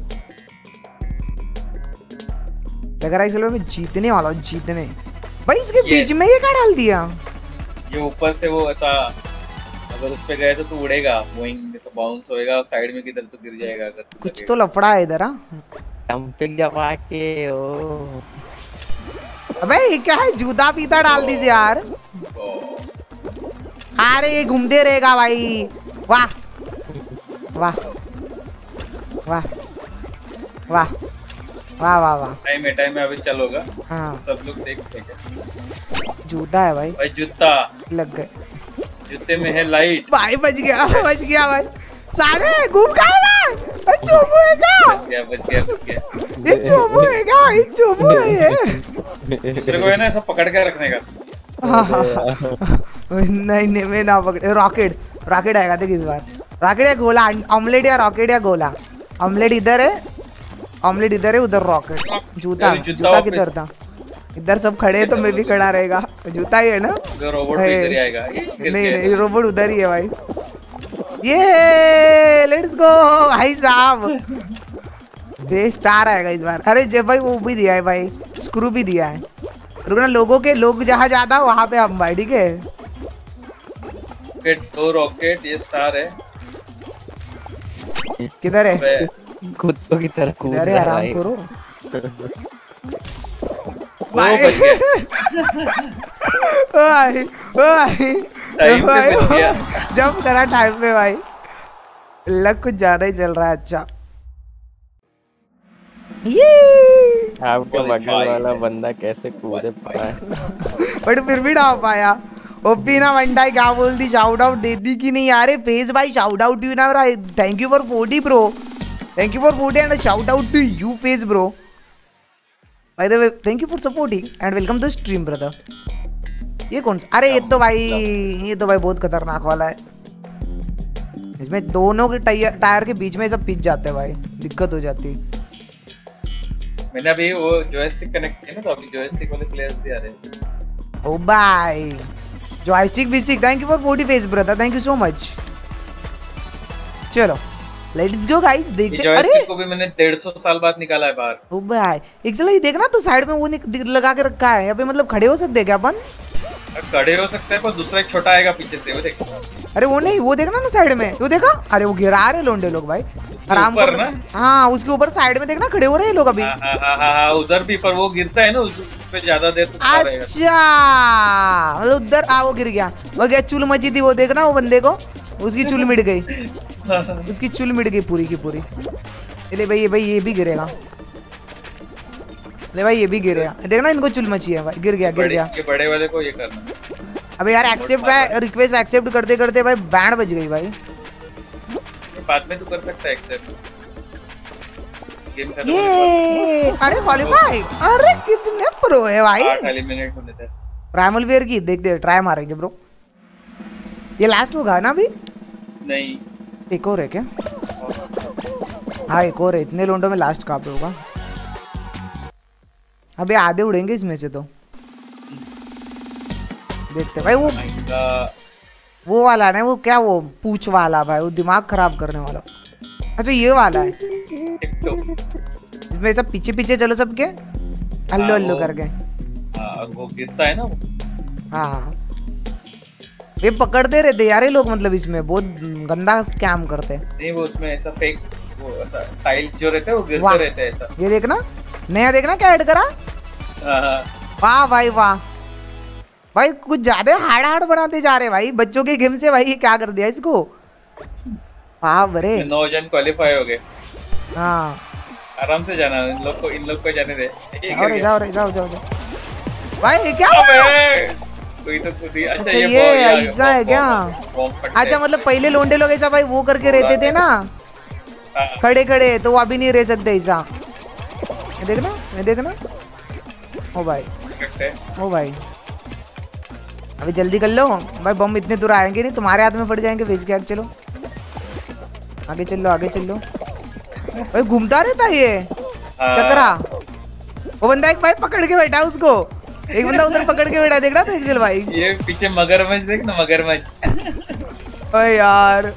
लग रहा है चलो मैं जीतने वाला हूँ, जीतने भाई। इसके yes. बीच में ये क्या डाल दिया? ये ऊपर से वो ऐसा अगर उस पे गए तो तू उड़ेगा, बोइंग जैसा बाउंस होएगा, साइड में किधर तो गिर जाएगा अगर कुछ तो लफड़ा है इधर। हाँ जंपिंग जमा के ओ। अबे ये क्या है? जूता पीता डाल दीजिए यार। अरे ये घूमते रहेगा भाई। वाह वाह वाह वाह वाह वाह वाह। टाइम है टाइम है अभी चलोगा। हाँ सब लोग देखते हैं। जूता है भाई। भाई जूता लग गए। जूते में है लाइट। भाई बच गया बच गया भाई। सारे घूम गए भाई। चोमू है क्या? बच गया बच गया बच गया। ये चोमू है क्या? ये चोमू है ये। दूसरे को है ना ऐसा पकड़ के रखने का। हाँ, हाँ, हाँ। नहीं नहीं मैं ना पकड़े। रॉकेट रॉकेट आएगा देख इस बार। रॉकेट या गोला, ऑमलेट या रॉकेट या गोला। ऑमलेट इधर है, ऑमलेट इधर है, उधर रॉकेट। जूता जूता किधर था? इधर सब खड़े हैं तो मैं भी खड़ा रहेगा। जूता ही है ना? रोबोट इधर ही आएगा। नहीं नहीं रोबोट उधर ही है भाई। ये लेट्स गो भाई साहब। ये स्टार आएगा इस बार। अरे जब भाई वो भी दिया है भाई, स्क्रू भी दिया है। रुकना, लोगों के लोग जहाँ ज्यादा वहाँ पे हम भाई, ठीक है? दो रॉकेट, ये स्टार है। किधर है? कुत्तों की तरह कूद अरे रहा आराम है। करो भाई बच गया। भाई भाई टाइम पे बच गया। जब करा टाइम पे भाई। लक कुछ ज्यादा ही चल रहा है। अच्छा ये आपके बगल वाला बंदा कैसे कूदे पड़ा है। बट फिर भी ना पाया। ओपी ना वंडाई क्या बोल दी? शाउट आउट दे दी कि नहीं यार? फेस भाई शाउट आउट यू ना। Thank you for forty bro. Thank you for forty and shout out to you Face bro. By the way thank you for supporting and welcome to stream brother. ये कौन सा? अरे ये तो भाई ये तो भाई बहुत खतरनाक वाला है। इसमें दोनों के टायर टायर के बीच में सब पिच जाते हैं भाई, दिक्कत हो जाती है। मैंने अभी वो जॉयस्टिक कनेक्ट किया ना, तो अभी जॉयस्टिक वाले प्लेयर्स भी आ रहे हैं। ओ भाई जॉयस्टिक बिस्टिक thank you for forty Face brother, thank you so much. चलो लेट्स गो गाइस, देखते। अरे को भी मैंने डेढ़ सौ साल बाद निकाला है बाहर। ओ भाई एक चलो ये देखना, तो साइड में वो लगा के रखा है। यहाँ पे मतलब खड़े हो सकते हैं क्या अपन? खड़े हो सकते हैं, पर दूसरा एक छोटा आएगा पीछे से, वो देख। अरे वो नहीं, वो देखना ना साइड में, वो देखा? अरे वो गिरा रहे लोंडे लोग भाई आराम ऊपर कर ना। हाँ उसके ऊपर साइड में देखना, खड़े हो रहे हैं लोग अभी। हाँ हाँ हाँ हाँ उधर भी, पर वो गिरता है ना उस पे ज्यादा देर तक खड़ा रहेगा। अच्छा मतलब उधर आ वो गिर गया, वो गया चुल मची थी, वो देखना वो बंदे को, उसकी चुल मिट गई, उसकी चुल मिट गई पूरी की पूरी। ले भाई ये भाई ये भी गिरेगा, ले भाई ये भी गिरेगा, देखना इनको चुल मची है भाई, गिर गया गिर गया। ये बड़े वाले को ये करना। अबे यार एक्सेप्ट है, रिक्वेस्ट एक्सेप्ट करते करते भाई बैंड बज गई भाई। बाद में तू कर सकता है एक्सेप्ट। गेम खत्म ये अरे क्वालीफाई, अरे कितने प्रो है भाई। आठ मिनट होने थे। प्राइमल वेयर की देखते ट्राई मारेंगे ब्रो। ये लास्ट होगा ना अभी? नहीं एक और है क्या? हाँ एक और है, इतने लोंडों में लास्ट कहाँ पे होगा? अबे आधे उड़ेंगे इसमें से तो, देखते भाई। वो वो वाला ना, वो क्या वो पूछ वाला भाई, वो दिमाग खराब करने वाला। अच्छा ये वाला है, इसमें सब पीछे पीछे चलो सबके अल्लू अल्लू करके। हाँ वो गिरता है ना वो। हाँ ये पकड़ते रहते यार ये लोग, मतलब इसमें बहुत गंदा स्कैम करते। नहीं वो उसमें ऐसा फेक वो ऐसा टाइल जो रहते हैं वो गिरते रहते हैं ऐसा। ये देखना नया, देखना क्या ऐड करा। वाह भाई वाह भाई, कुछ ज्यादा हार्ड हार्ड बनाते जा रहे भाई बच्चों के गेम से भाई। ये क्या कर दिया इसको? वाह बरे नौ जन क्वालिफाई हो गए। हाँ आराम से जाना, इन लोग को इन लोग को जाने दे। जाओ रे जाओ रे जाओ जाओ भाई। ये क्या कोई तो खुद ही। अच्छा, अच्छा ये ऐसा है क्या? अच्छा मतलब पहले लोंडे लोग ऐसा भाई वो करके रहते थे ना खड़े खड़े, तो वो अभी नहीं रह सकते ऐसा। देखना मैं देखना। ओ भाई ओ भाई अभी जल्दी कर लो भाई, बम इतने दूर आएंगे नहीं, तुम्हारे हाथ में पड़ जाएंगे फेस के। चलो आगे चलो आगे चलो भाई, घूमता रहता ये चक्रा। वो बंदा एक भाई पकड़ के बैठा उसको, एक बंदा उधर पकड़ के बैठा, देखना था चल भाई। ये पीछे मगरमच्छ देखना, मगरमच्छ। ओए यार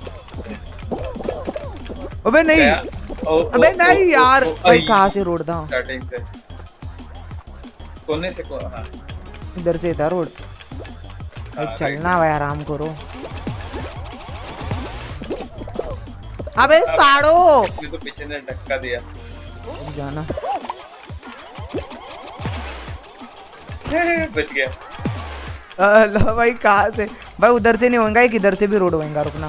अबे नहीं ओ, अबे ओ, नहीं ओ, यार ओ, ओ, भाई कहाँ से रोड था? स्टार्टिंग से कोने से को। हाँ इधर से था रोड। भाई चलना भाई, आराम करो। अबे साड़ो ये तो पीछे ने धक्का दिया। जाना बच गया। अल्लाह भाई कहाँ से भाई? उधर से नहीं होगा, एक इधर से भी रोड होगा। रुकना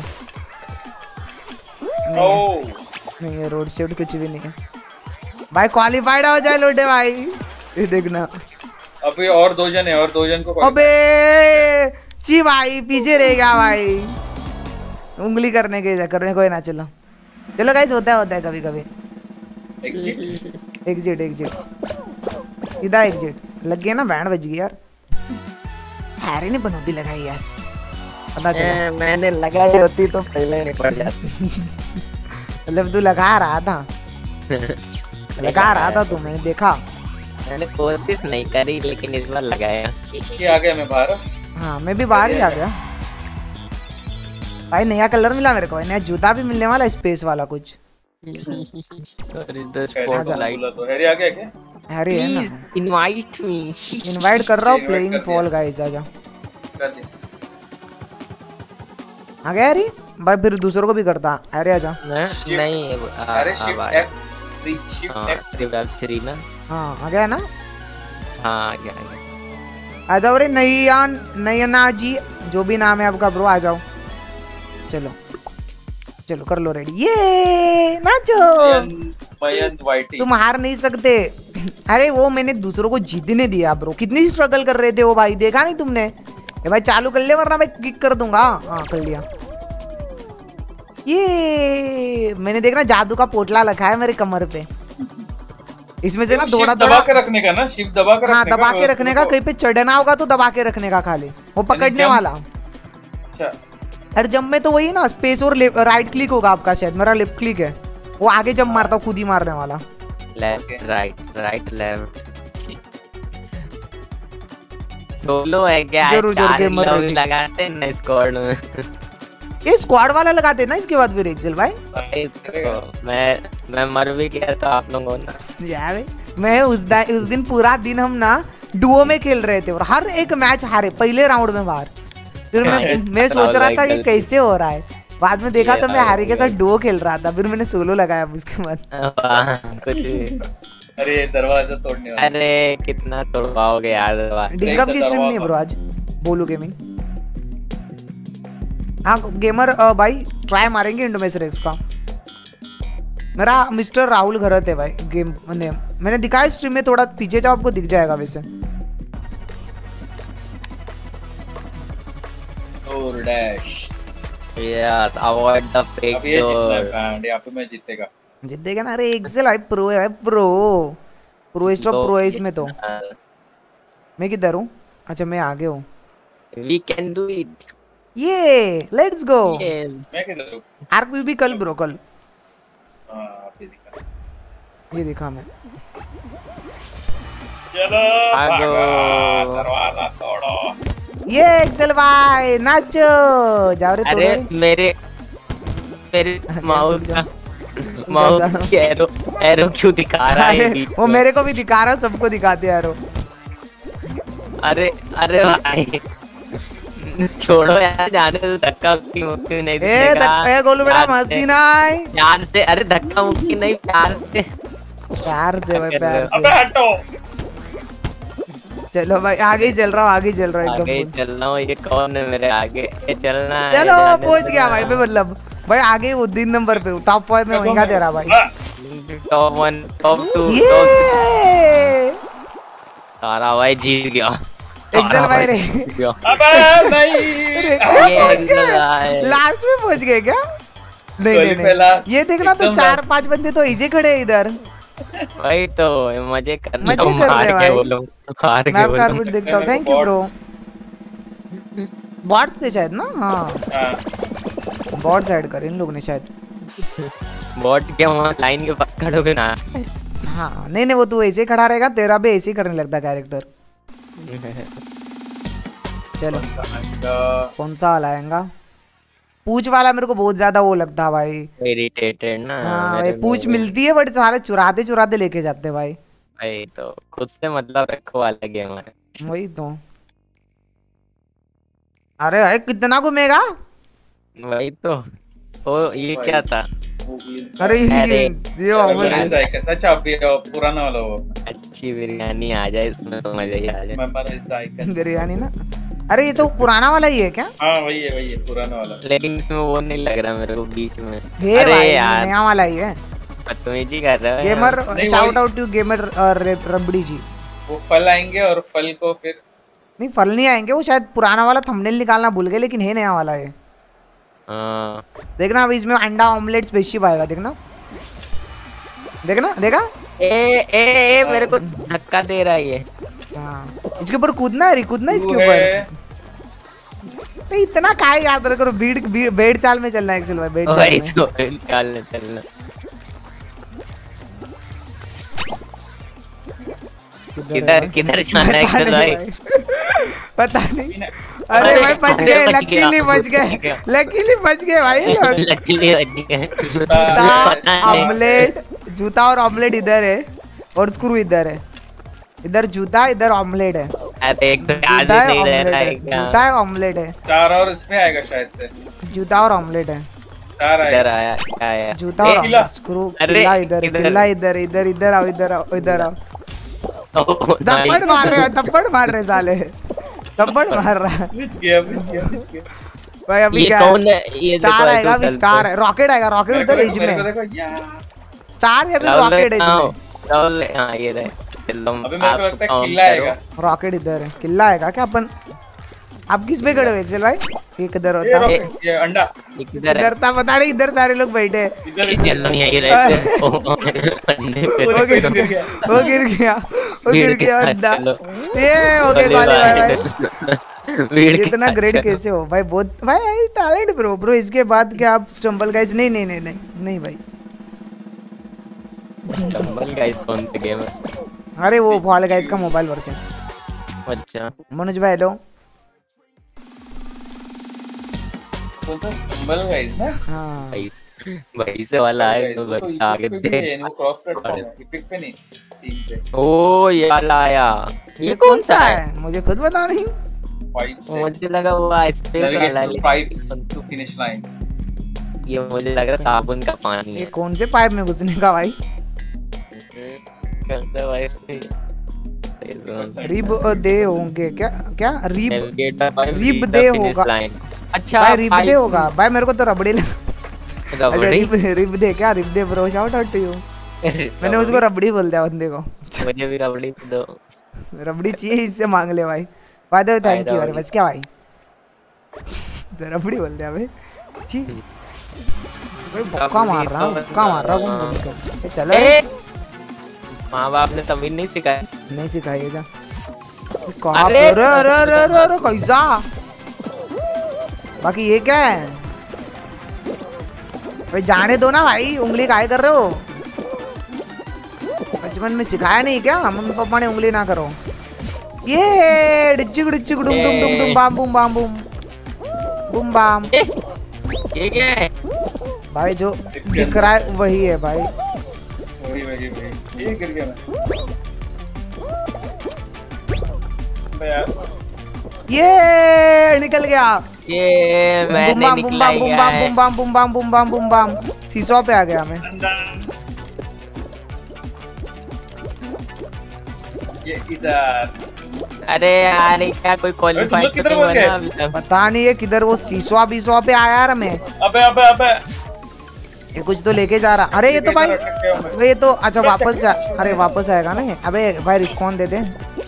ओ नहीं है रोड शेड कुछ भी नहीं है भाई। क्वालिफाइड हो जाए लोडे भाई, ये देखना। अभी और दो जन है, और दो जन को अबे ची भाई पीछे रह गया भाई, उंगली करने के चक्कर में। कोई ना, चलो चलो गाइस, होता है होता है कभी कभी। एग्जिट एग्जिट एग्जिट इधर एग्जिट लग गया ना, बैंड बज गई यार। हैरी ने बनौती लगाई, यस पता चला। मैंने लगाई होती तो पहले नहीं पड़ जाती। मतलब तू लगा रहा था, लगा रहा था तू, मैंने देखा। मैंने कोशिश नहीं करी लेकिन इस बार लगाया। ये आ गया मैं बाहर। हाँ मैं भी बाहर ही आ गया भाई। नया कलर मिला मेरे को, नया जूता भी मिलने वाला, स्पेस वाला कुछ। स्पॉटलाइट तो हैरी आ गया क्या? हैरी है ना, इनवाइट मी। इनवाइट कर रहा हूँ, प्लेइंग फॉल गाइस। आजा कर दे। आ गया हैरी भाई, फिर दूसरों को भी करता। हैरी आजा। नहीं अरे shift F three, shift F सिर्फ एफ थ्री ना। हाँ आ गया ना, हाँ आ गया, आ गया। आ जाओ रे नैयान, नयना जी, जो भी नाम है आपका ब्रो, आ जाओ। चलो चलो कर लो रेडी, ये नाचो। मयंक वाइटी। तुम हार नहीं सकते। अरे वो मैंने दूसरों को जीतने दिया ब्रो, कितनी स्ट्रगल कर रहे थे वो भाई, देखा नहीं तुमने? ये भाई चालू कर ले वरना भाई किक कर दूंगा। हाँ कर लिया। ये मैंने देखना जादू का पोटला रखा है मेरे कमर पे, इसमें से ना थोड़ा दबा के रखने का ना, शिफ्ट दबा के हाँ रखने दबा का, के रखने का, कहीं पे चढ़ना होगा तो दबा के रखने का खाली, वो पकड़ने वाला। अच्छा हर जंप में तो वही ना, स्पेस और राइट क्लिक होगा आपका, शायद मेरा लेफ्ट क्लिक है, वो आगे जंप मारता हूँ, खुद ही मारने वाला। Left right right left. Solo है क्या? जरूर जरूर गेमर लोग लगाते हैं ना स्क्वाड में। ये स्क्वाड वाला लगाते हैं ना इसके बाद फिर एक्सेल भाई। तो मैं मैं मर भी गया था आप लोगों ने यार। मैं उस उस दिन पूरा दिन हम ना डुओ में खेल रहे थे और हर एक मैच हारे पहले राउंड में बाहर। फिर मैं मैं सोच रहा था ये कैसे हो रहा है, बाद में देखा तो मैं हैरी के साथ डुओ खेल रहा था, फिर मैंने सोलो लगाया उसके बाद। कुछ अरे दरवाजा तोड़ने वाला। अरे कितना तोड़वाओगे यार दरवाजा। डिंगम की स्ट्रीम नहीं है ब्रो आज, बोलू गेमिंग। हाँ गेमर भाई ट्राई मारेंगे इंडोमेस रेक्स का। मेरा मिस्टर राहुल घरत है भाई गेम ने, मैंने दिखाया स्ट्रीम में, थोड़ा पीछे जाओ आपको दिख जाएगा वैसे। Door dash. Yes avoid the fake अब ये जितना डोर। है बैंड, यहाँ पे मैं जीतेगा। जीतेगा ना। अरे एक्सेल भाई प्रो है भाई, प्रो प्रोएस्ट ऑफ प्रो है इसमें तो। मैं किधर हूँ? अच्छा मैं आगे हूँ। We can do it. ये लेट्स गो। मैं किधर हूँ? आर्क भी कल ब्रो, कल हाँ आप ये दिखा। ये दिखा मैं। चलो भागो। भागो, दरवाजा तोड़ो। ये एक्सेल भाई नाचो, जाओ रे अरे तोड़ो। मेरे मेरे माउस का माउस की एरो एरो क्यों दिखा रहा है अरे, वो मेरे को भी दिखा रहा है, सबको दिखाते यार। अरे अरे भाई छोड़ो यार, जाने दो। धक्का मुक्की मुक्की नहीं ए दिखेगा। धक्का गोलू बेटा मस्ती नहीं, प्यार से। अरे धक्का मुक्की नहीं, प्यार से। प्यार से भाई प्यार अबे से। हटो। चलो भाई आगे ही चल रहा हूँ, आगे ही चल रहा हूँ आगे ही एकदम। चल रहा हूँ। ये कौन है मेरे आगे? ये चलना है। चलो जाने पहुंच दो गया ना। भाई मैं, मतलब भाई आगे वो तीन नंबर पे टॉप फाइव में वहीं का दे रहा भाई। टॉप वन टॉप टू ये सारा भाई जीत गया। एक्सेल भाई रे, अबे नहीं। ये पहुंच एक्सेल गए, भाई। लास्ट में पहुंच गए क्या? नहीं नहीं पहला नहीं, ये देखना तो एकदम चार पांच बंदे तो इजी खड़े हैं इधर। भाई तो मजे कर मजे कर रहे हार हैं के भाई। वो लोग, हार के मैं वो आपका लोग। कार्पेट देखता हूँ, थैंक यू ब्रो। बॉट्स थे शायद ना, हाँ हाँ बॉट्स ऐड करे इन लोगों ने शायद। बॉट के वहाँ लाइन के पास खड़ोगे ना। हाँ नहीं नहीं वो तू ऐसे ही खड़ा रहेगा, तेरा भी ऐसे ही करने लगता कैरेक्टर। चलो कौन सा वाला आएगा? पूछ वाला मेरे को बहुत ज्यादा वो लगता है भाई। इरिटेटेड ना। हाँ भाई मेरे पूछ को। मिलती है बट सारे चुराते चुराते लेके जाते हैं भाई। भाई तो खुद से मतलब रखो वाला गेम है। वही तो। अरे भाई कितना घूमेगा? वही तो। ओ ये क्या था? अरे ये अरे, ये वापस है। अच्छा पुराना वाला वो। अच्छी बिरयानी आ जाए इसमें तो मजा ही आ जाए। Memorised icon. बिरयानी ना। अरे ये तो पुराना वाला ही है क्या? हाँ वही है वही है पुराना वाला। लेकिन इसमें वो नहीं लग रहा मेरे को बीच में। हे अरे भाई यार नया वाला ही है। बदतमीजी कर रहे हो गेमर नहीं, शाउट वही- out to gamer Rabri ji. वो फल आएंगे और फल को फिर नहीं फल नहीं आएंगे, वो शायद पुराना वाला थंबनेल निकालना भूल गए, लेकिन है नया वाला है। हाँ देखना अभी इसमें अंडा ऑमलेट स्पेसशिप आएगा, देखना देखना देखा। ए ए ए मेरे को धक्का दे रहा है ये। हाँ इसके ऊपर कूदना है, कूदना इसके ऊपर। नहीं इतना काहे याद रखो, बीड़ बेड चाल में चलना है एक्चुअली भाई, बेड चाल में। तो बेड चाल में चलना। किधर किधर जाना है एक्चुअली भाई? पता नहीं। अरे भाई बच गए, लकीली बच गए, लकीली बच गए भाई। लकीली बच गए। जूता ऑमलेट, जूता और ऑमलेट इधर है और स्क्रू इधर है। इधर जूता, इधर ऑमलेट है। अरे एक तो याद ही नहीं रह रहा है क्या? जूता है ऑमलेट है। चार और इसमें आएगा शायद से। जूता और ऑमलेट है। चार इधर आया क्या आया? जूता और ऑमलेट, स्क्रू, किला इधर, किला इधर, इधर इधर आओ, इधर आओ, इधर आओ। थप्पड़ मार रहे, थप्पड़ मार रहे साले, थप्पड़ मार रहा है। बच गया, बच गया, बच गया। भाई अभी ये क्या कौन है? ये स्टार आएगा, अभी स्टार है, रॉकेट आएगा, रॉकेट उधर एज में। स्टार या फिर रॉकेट एज में। हां ये रहे। अबे मेरे को लगता है किला आएगा। रॉकेट इधर है, किला आएगा क्या? अपन आप किस पे खड़े हो एक्सेल भाई? ये किधर होता है? ये अंडा इधर इधर था, पता नहीं इधर सारे लोग बैठे हैं। इधर चलो यही रहते। वो गिर गया, वो गिर गया, वो गिर गया अंडा। ये हो गया भाई। इतना ग्रेड कैसे हो भाई? बहुत भाई टैलेंट ब्रो। ब्रो इसके बाद क्या आप स्टम्बल गाइस? नहीं नहीं नहीं नहीं नहीं भाई, स्टम्बल गाइस कौन सा गेम है? अरे वो फॉल गाइस का मोबाइल वर्जन। अच्छा मनोज भाई हेलो। तो तो स्टम्बल गाइस ना। हाँ भाई भाई से वाला है तो बस आगे दे। वो क्रॉस प्लेटफॉर्म है, इपिक पे नहीं, टीम पे। ओ ये वाला आया। ये कौन सा है? मुझे खुद पता नहीं। पाइप से मुझे लगा वो स्पेस वाला है। Pipes to finish line. ये मुझे लगा साबुन का पानी ये है। कौन से पाइप में घुसने का भाई? करता भाई इसमें रिब दे होंगे क्या? क्या रिब रिब रिब दे होगा। अच्छा भाई रिब दे होगा भाई, मेरे को तो रबड़ी लगा। अच्छा रिब रिब दे क्या? रिब दे ब्रो, शाउट आउट टू यू। मैंने उसको रबड़ी बोल दिया बंदे को। मुझे भी रबड़ी दो। रबड़ी चाहिए, इससे मांग ले भाई। By the way thank you. अरे बस क्या भाई, रबड़ी बोल दिया भाई। ठीक भाई, भुक्का मार रहा हूं, भुक्का मार रहा हूं। चलो माँ बाप ने तभी नहीं सिखाया। नहीं सिखाइएगा। कहाँ पे? अरे अरे अरे अरे अरे कैसा? बाकी ये क्या है भाई? जाने दो ना भाई, उंगली काहे कर रहे हो? बचपन में सिखाया नहीं क्या मम्मी पापा ने उंगली ना करो? ये डिचिक डिचिक डुम डुम डुम डुम बाम बूम बाम बूम बूम बाम। ये क्या है भाई? जो दिख रहा है वही है भाई। वही वही वही। ये गिर गया मैं यार। ये निकल गया। ये मैंने निकला बूम बाम बूम बाम बूम बाम बूम बाम बूम बाम। सीसो पे आ गया मैं। ये इधर। अरे यार क्या कोई क्वालीफाइड तो नहीं बना अभी तक? पता नहीं है किधर वो सीसो बीसो पे आया यार मैं। अबे अबे अबे ये कुछ तो लेके जा रहा। अरे ये तो भाई, ये तो अच्छा वापस जा। अरे वापस आएगा ना। अबे भाई रिस्पॉन्स दे दे।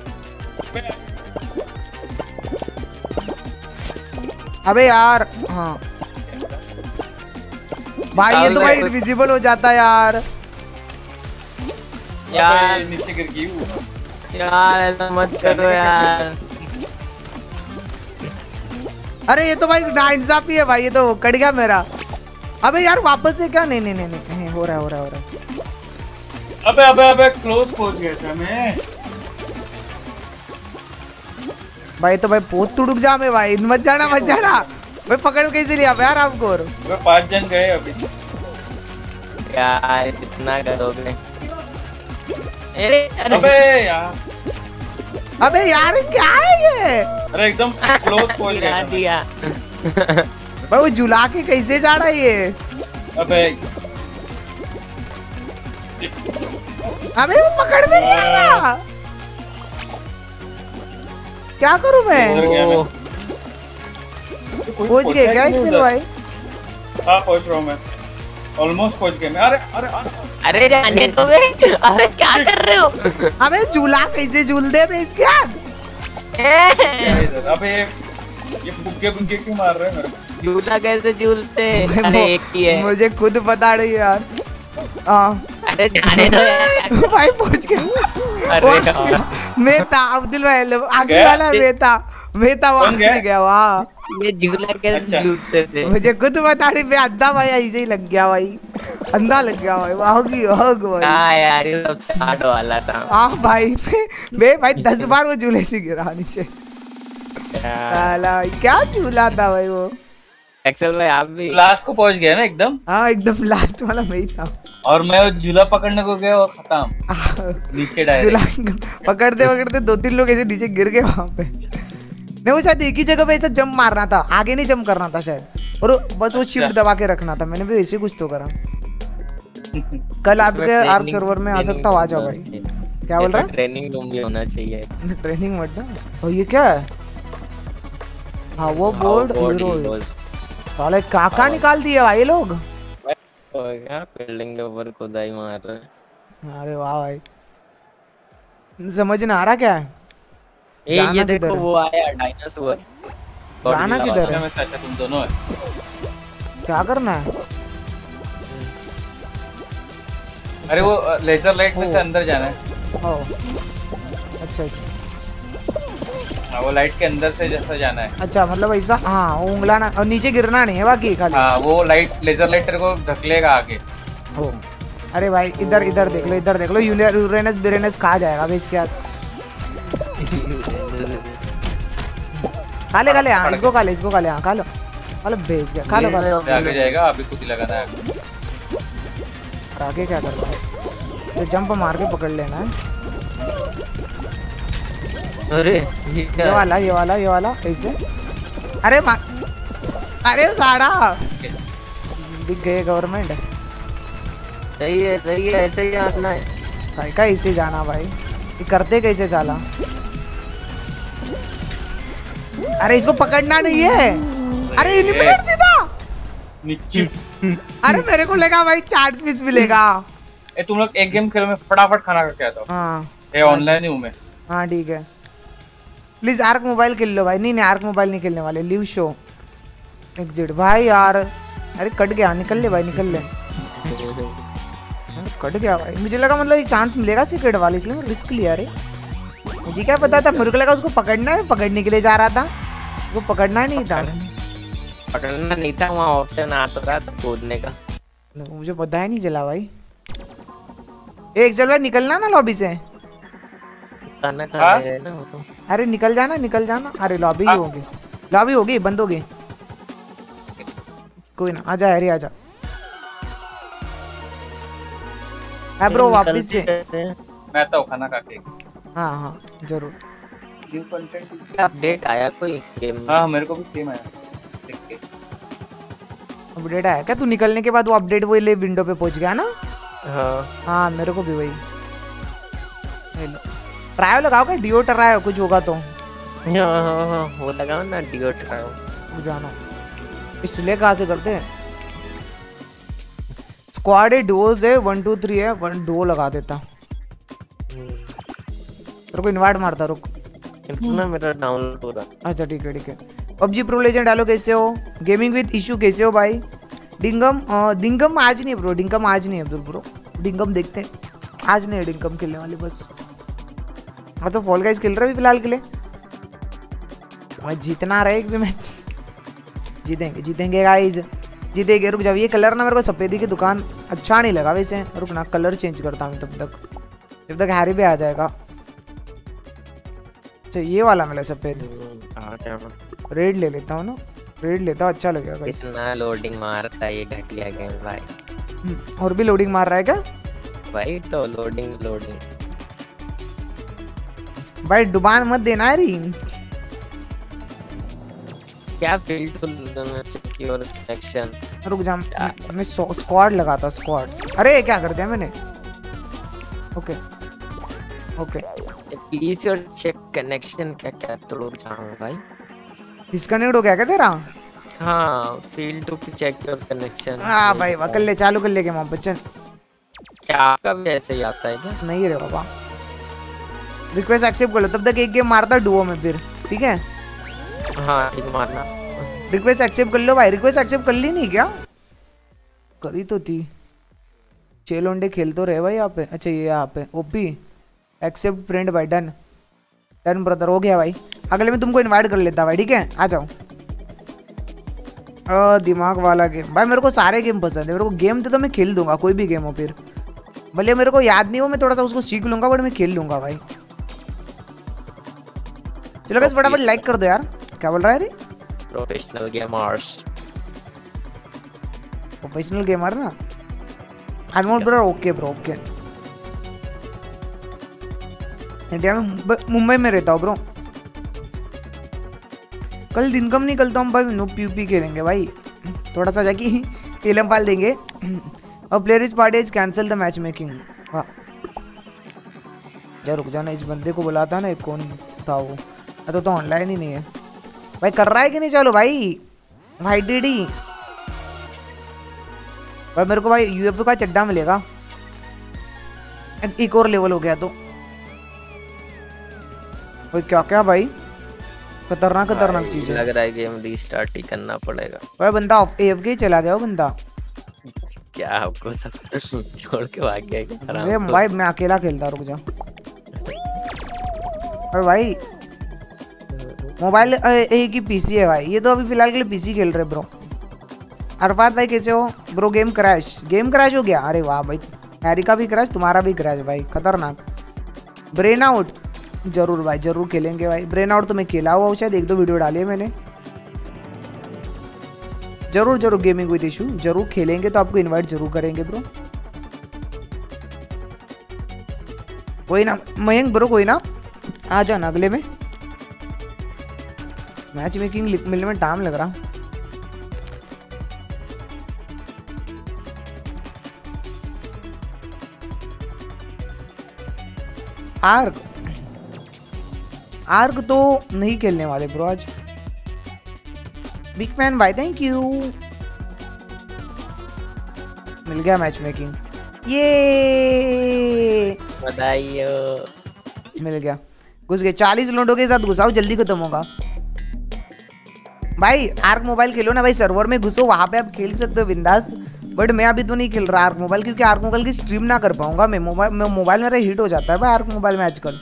अबे यार हाँ भाई, ये तो भाई इनविजिबल हो जाता यार। यार नीचे गिर गई यार, ऐसा मत करो यार। अरे ये तो भाई नाइंसाफी है भाई, ये तो कट गया मेरा। अबे यार वापस से क्या? नहीं नहीं नहीं नहीं हो रहा है हो रहा है हो रहा है। अबे अबे अबे क्लोज पहुंच गया था मैं भाई। तो भाई बहुत तुड़ुक जा में भाई, मत जाना मत जाना भाई। पकड़ कैसे लिया यार आपको? मैं पांच जन गए अभी यार, कितना करोगे? अरे अबे यार, अबे यार क्या है ये? अरे एकदम क्लोज पहुंच गया दिया। भाई वो झुला के कैसे जा रहा है ये? अबे अबे वो पकड़ में नहीं आ रहा। क्या करूं मैं? पहुंच गए क्या एक्सेल भाई? हाँ पहुंच रहा हूँ मैं, ऑलमोस्ट पहुंच गए मैं। अरे अरे अरे जाने तो बे। अरे क्या कर रहे हो? अबे झूला कैसे झूल दे बे इसके हाथ? अबे ये बुग्गे बुग्गे क्यों मार रहे हैं मेरे को? झूला कैसे झूलते? अरे एक ही है। मुझे खुद पता नहीं यार। हाँ अरे जाने दो यार। भाई पहुंच गया। अरे यार मेहता अब्दुल भाई आगे वाला मेहता मेहता वहां गया वहाँ। ये झूला कैसे झूलते थे? मुझे खुद बता रही, मैं अंधा भाई ऐसे ही लग गया भाई, अंधा लग गया भाई। होगी होगी भाई। हाँ यार ये सबसे हार्ड वाला था। हाँ भाई मैं भाई दस बार वो झूले से गिरा नीचे। साला क्या झूला था भाई वो। एक्सेल भाई आप भी लास्ट को पहुंच गया ना एकदम। हाँ एकदम लास्ट वाला मैं ही था। और मैं झूला पकड़ने को गया और खत्म नीचे डायरेक्ट। झूला पकड़ते पकड़ते दो तीन लोग ऐसे नीचे गिर गए वहां पे। नहीं वो शायद एक ही जगह पे ऐसा जंप मारना था, आगे नहीं जंप करना था शायद, और बस वो शिफ्ट दबा के रखना था। मैंने भी ऐसे कुछ तो करा। कल आपके आर्क सर्वर में आ सकता हूँ, आ जाओ भाई। क्या बोल रहा है? ट्रेनिंग रूम भी होना चाहिए। ट्रेनिंग मत ना। और ये क्या है? हाँ वो बोर्ड हीरो साले काका निकाल दिए भाई लोग। बिल्डिंग के ऊपर खुदाई मार रहे हैं। अरे वाह भाई, समझ ना आ रहा क्या है। ए, ये देखो वो आया डायनासोर। जाना किधर है? मैं चाचा तुम दोनों है। क्या करना है? अरे वो लेजर लाइट में से अंदर जाना है। ओ अच्छा अच्छा। हाँ वो लाइट के अंदर से जैसा जाना है। अच्छा मतलब ऐसा। हाँ वो उंगलाना और नीचे गिरना नहीं है बाकी खाली। हाँ वो लाइट लेजर लाइट तेरे को ढकलेगा आगे। हो अरे भाई इधर इधर देख लो, इधर देख लो। यूरेनस बिरेनस कहाँ जाएगा भाई इसके हाथ। खाले खाले हाँ इसको खाले इसको खाले हाँ खा लो खा लो भेज गया खा लो खा लो। आगे जाएगा अभी खुद ही लगाना है। आगे क्या करना है? तो जंप मार के पकड़ लेना है। अरे ये, ये वाला ये वाला ये वाला कैसे? अरे मार अरे साड़ा दिख गए गवर्नमेंट। सही है सही है, ऐसे ही जाना है भाई। का ऐसे जाना भाई, ये करते कैसे साला? अरे इसको पकड़ना नहीं है। अरे इलिमिनेट सीधा नीचे। अरे मेरे को लगा भाई चार्ज पीस मिलेगा। ए तुम लोग एक गेम खेलो, मैं फटाफट खाना खा के आता हूँ। हाँ ये ऑनलाइन ही हूँ मैं। हाँ ठीक है। प्लीज आर्क मोबाइल खेल लो भाई। नहीं नहीं आर्क मोबाइल नहीं खेलने वाले। लीव शो एग्जिट भाई यार। अरे कट गया, निकल ले भाई निकल ले। कट गया भाई। मुझे लगा मतलब चांस मिलेगा सीक्रेट वाले, इसलिए रिस्क लिया। अरे मुझे क्या पता था, मुझे लगा उसको पकड़ना है, पकड़ने के लिए जा रहा था। वो पकड़ना नहीं था, पकड़ना नहीं था। वहाँ ऑप्शन आता रहा था कूदने का। मुझे पता ही नहीं चला भाई। एक चलो निकलना ना लॉबी से। ना तो। अरे निकल जाना निकल जाना। अरे लॉबी ही होगी, लॉबी होगी बंद होगी। कोई ना आजा अरे आजा। है ब्रो वापस से। मैं तो खाना खा के। हाँ हाँ जरूर। न्यू कंटेंट अपडेट आया कोई गेम? हाँ मेरे को भी सेम आया। अपडेट आया क्या? तू निकलने के बाद वो अपडेट वो ले विंडो पे पहुंच गया ना? हाँ हाँ मेरे को भी वही। ट्रायो लगाओ क्या? डिओ ट्रायो कुछ होगा तो। हाँ हाँ हाँ वो लगाओ ना डिओ ट्रायो। जाना इसलिए कहाँ से करते हैं? स्क्वाड है, डुओज है, वन टू थ्री है। वन डुओ लगा देता। तेरे को इनवाइट मारता रुक। ना मेरा डाउनलोड हो रहा। अच्छा ठीक है ठीक है। पबजी प्रो लेजेंड डालो कैसे हो? गेमिंग विद इशू कैसे हो भाई? डिंगम डिंगम आज नहीं ब्रो, डिंगम आज नहीं है अब्दुल ब्रो। डिंगम देखते हैं, आज नहीं है डिंगम खेलने वाले बस। हाँ तो फॉल गाइस खेल रहे भी फिलहाल के लिए। मैं जीतना रहे भी मैं। जीतेंगे जीतेंगे गाइस जीतेंगे। रुक जाओ ये कलर ना मेरे को सफेदी की दुकान अच्छा नहीं लगा वैसे। रुक ना कलर चेंज करता हूँ तब तक, जब तक हैरी भी आ जाएगा। अच्छा ये वाला मिला सफेद। रेड ले लेता हूँ ना, रेड लेता हूँ अच्छा लगेगा। इतना लोडिंग मारता है ये घटिया गेम भाई। और भी लोडिंग मार रहा है क्या भाई? तो लोडिंग लोडिंग भाई। डुबान मत देना रिंग। क्या फील्ड सिक्योर कनेक्शन। रुक जा मैं स्क्वाड लगाता स्क्वाड। अरे क्या कर दिया मैंने? Okay okay please your check connection. क्या क्या तोड़ जाऊंगा भाई? डिस्कनेक्ट हो गया क्या तेरा? हाँ failed to check your connection. हाँ भाई कर ले चालू कर ले के मोहम्मद बच्चन। क्या आपका भी ऐसे ही आता है क्या? नहीं रे बाबा रिक्वेस्ट एक्सेप्ट कर लो, तब तक एक गेम मारता डुओ में फिर, ठीक है? हाँ एक मारना। रिक्वेस्ट एक्सेप्ट कर लो भाई। रिक्वेस्ट एक्सेप्ट कर ली नहीं क्या? करी तो थी। छह लोंडे खेल तो रहे भाई यहाँ पे। अच्छा ये यहाँ पे ओपी एक्सेप्ट फ्रेंड भाई। डन डन ब्रदर, हो गया भाई। अगले में तुमको इनवाइट कर लेता भाई, ठीक है? आ जाओ। आ, दिमाग वाला गेम भाई, मेरे को सारे गेम पसंद है। मेरे को गेम तो, तो मैं खेल दूंगा, कोई भी गेम हो फिर, भले मेरे को याद नहीं हो, मैं थोड़ा सा उसको सीख लूंगा, बट मैं खेल लूंगा भाई। चलो गाइस फटाफट लाइक कर दो यार। क्या बोल रहा है रे? प्रोफेशनल गेमर्स, प्रोफेशनल गेमर ना। Anmol bro, okay bro, okay. India में मुंबई में रहता हूँ ब्रो। कल दिन कम निकलता हूँ भाई, नो पीयूपी खेलेंगे भाई, थोड़ा सा जाके टेलम पाल देंगे। और player is party is cancel the match making. वाह जा, रुक जाना, इस बंदे को बुलाता ना, एक कौन था वो? तो तो ऑनलाइन ही नहीं है भाई। कर रहा है कि नहीं? चलो भाई भाई डीडी भाई, मेरे को भाई यूएफओ का चड्डा मिलेगा। एक और लेवल हो गया तो भाई क्या क्या भाई, खतरनाक खतरनाक चीज है। लग रहा है गेम रीस्टार्ट ही करना पड़ेगा भाई। बंदा एएफके चला गया वो बंदा। क्या आपको सब छोड़ के भाग गया क्या? अरे भाई मैं अकेला खेलता, रुक जा। अरे भाई मोबाइल एक ही पीसी है भाई, ये तो अभी फिलहाल के लिए पीसी खेल रहे ब्रो। अरफात भाई कैसे हो bro? Game crash, game crash हो गया? अरे वाह भाई, हैरी का भी क्रैश, तुम्हारा भी क्रैश भाई, खतरनाक। ब्रेन आउट जरूर भाई, जरूर खेलेंगे भाई। ब्रेन आउट तो मैं खेला हुआ हूँ, शायद एक दो वीडियो डाली है मैंने। जरूर जरूर गेमिंग विद इशू जरूर खेलेंगे, तो आपको इनवाइट जरूर करेंगे ब्रो। कोई ना मयंक ब्रो, कोई ना, आ जाना अगले में। मैच मेकिंग मिलने में टाइम लग रहा। आर्क आर्क तो नहीं खेलने वाले ब्रो आज। बिग फैन भाई, थैंक यू। मिल गया मैच मेकिंग, ये बधाई हो। मिल गया। घुस गए चालीस लोडों के साथ, घुसाओ जल्दी खत्म होगा भाई। आर्क मोबाइल खेलो ना भाई, सर्वर में घुसो, वहां पे आप खेल सकते हो बिंदास। बट मैं अभी तो नहीं खेल रहा आर्क मोबाइल, क्योंकि आर्क मोबाइल की स्ट्रीम ना कर पाऊंगा मैं। मोबाइल में मोबाइल मेरा हीट हो जाता है भाई आर्क मोबाइल में आजकल।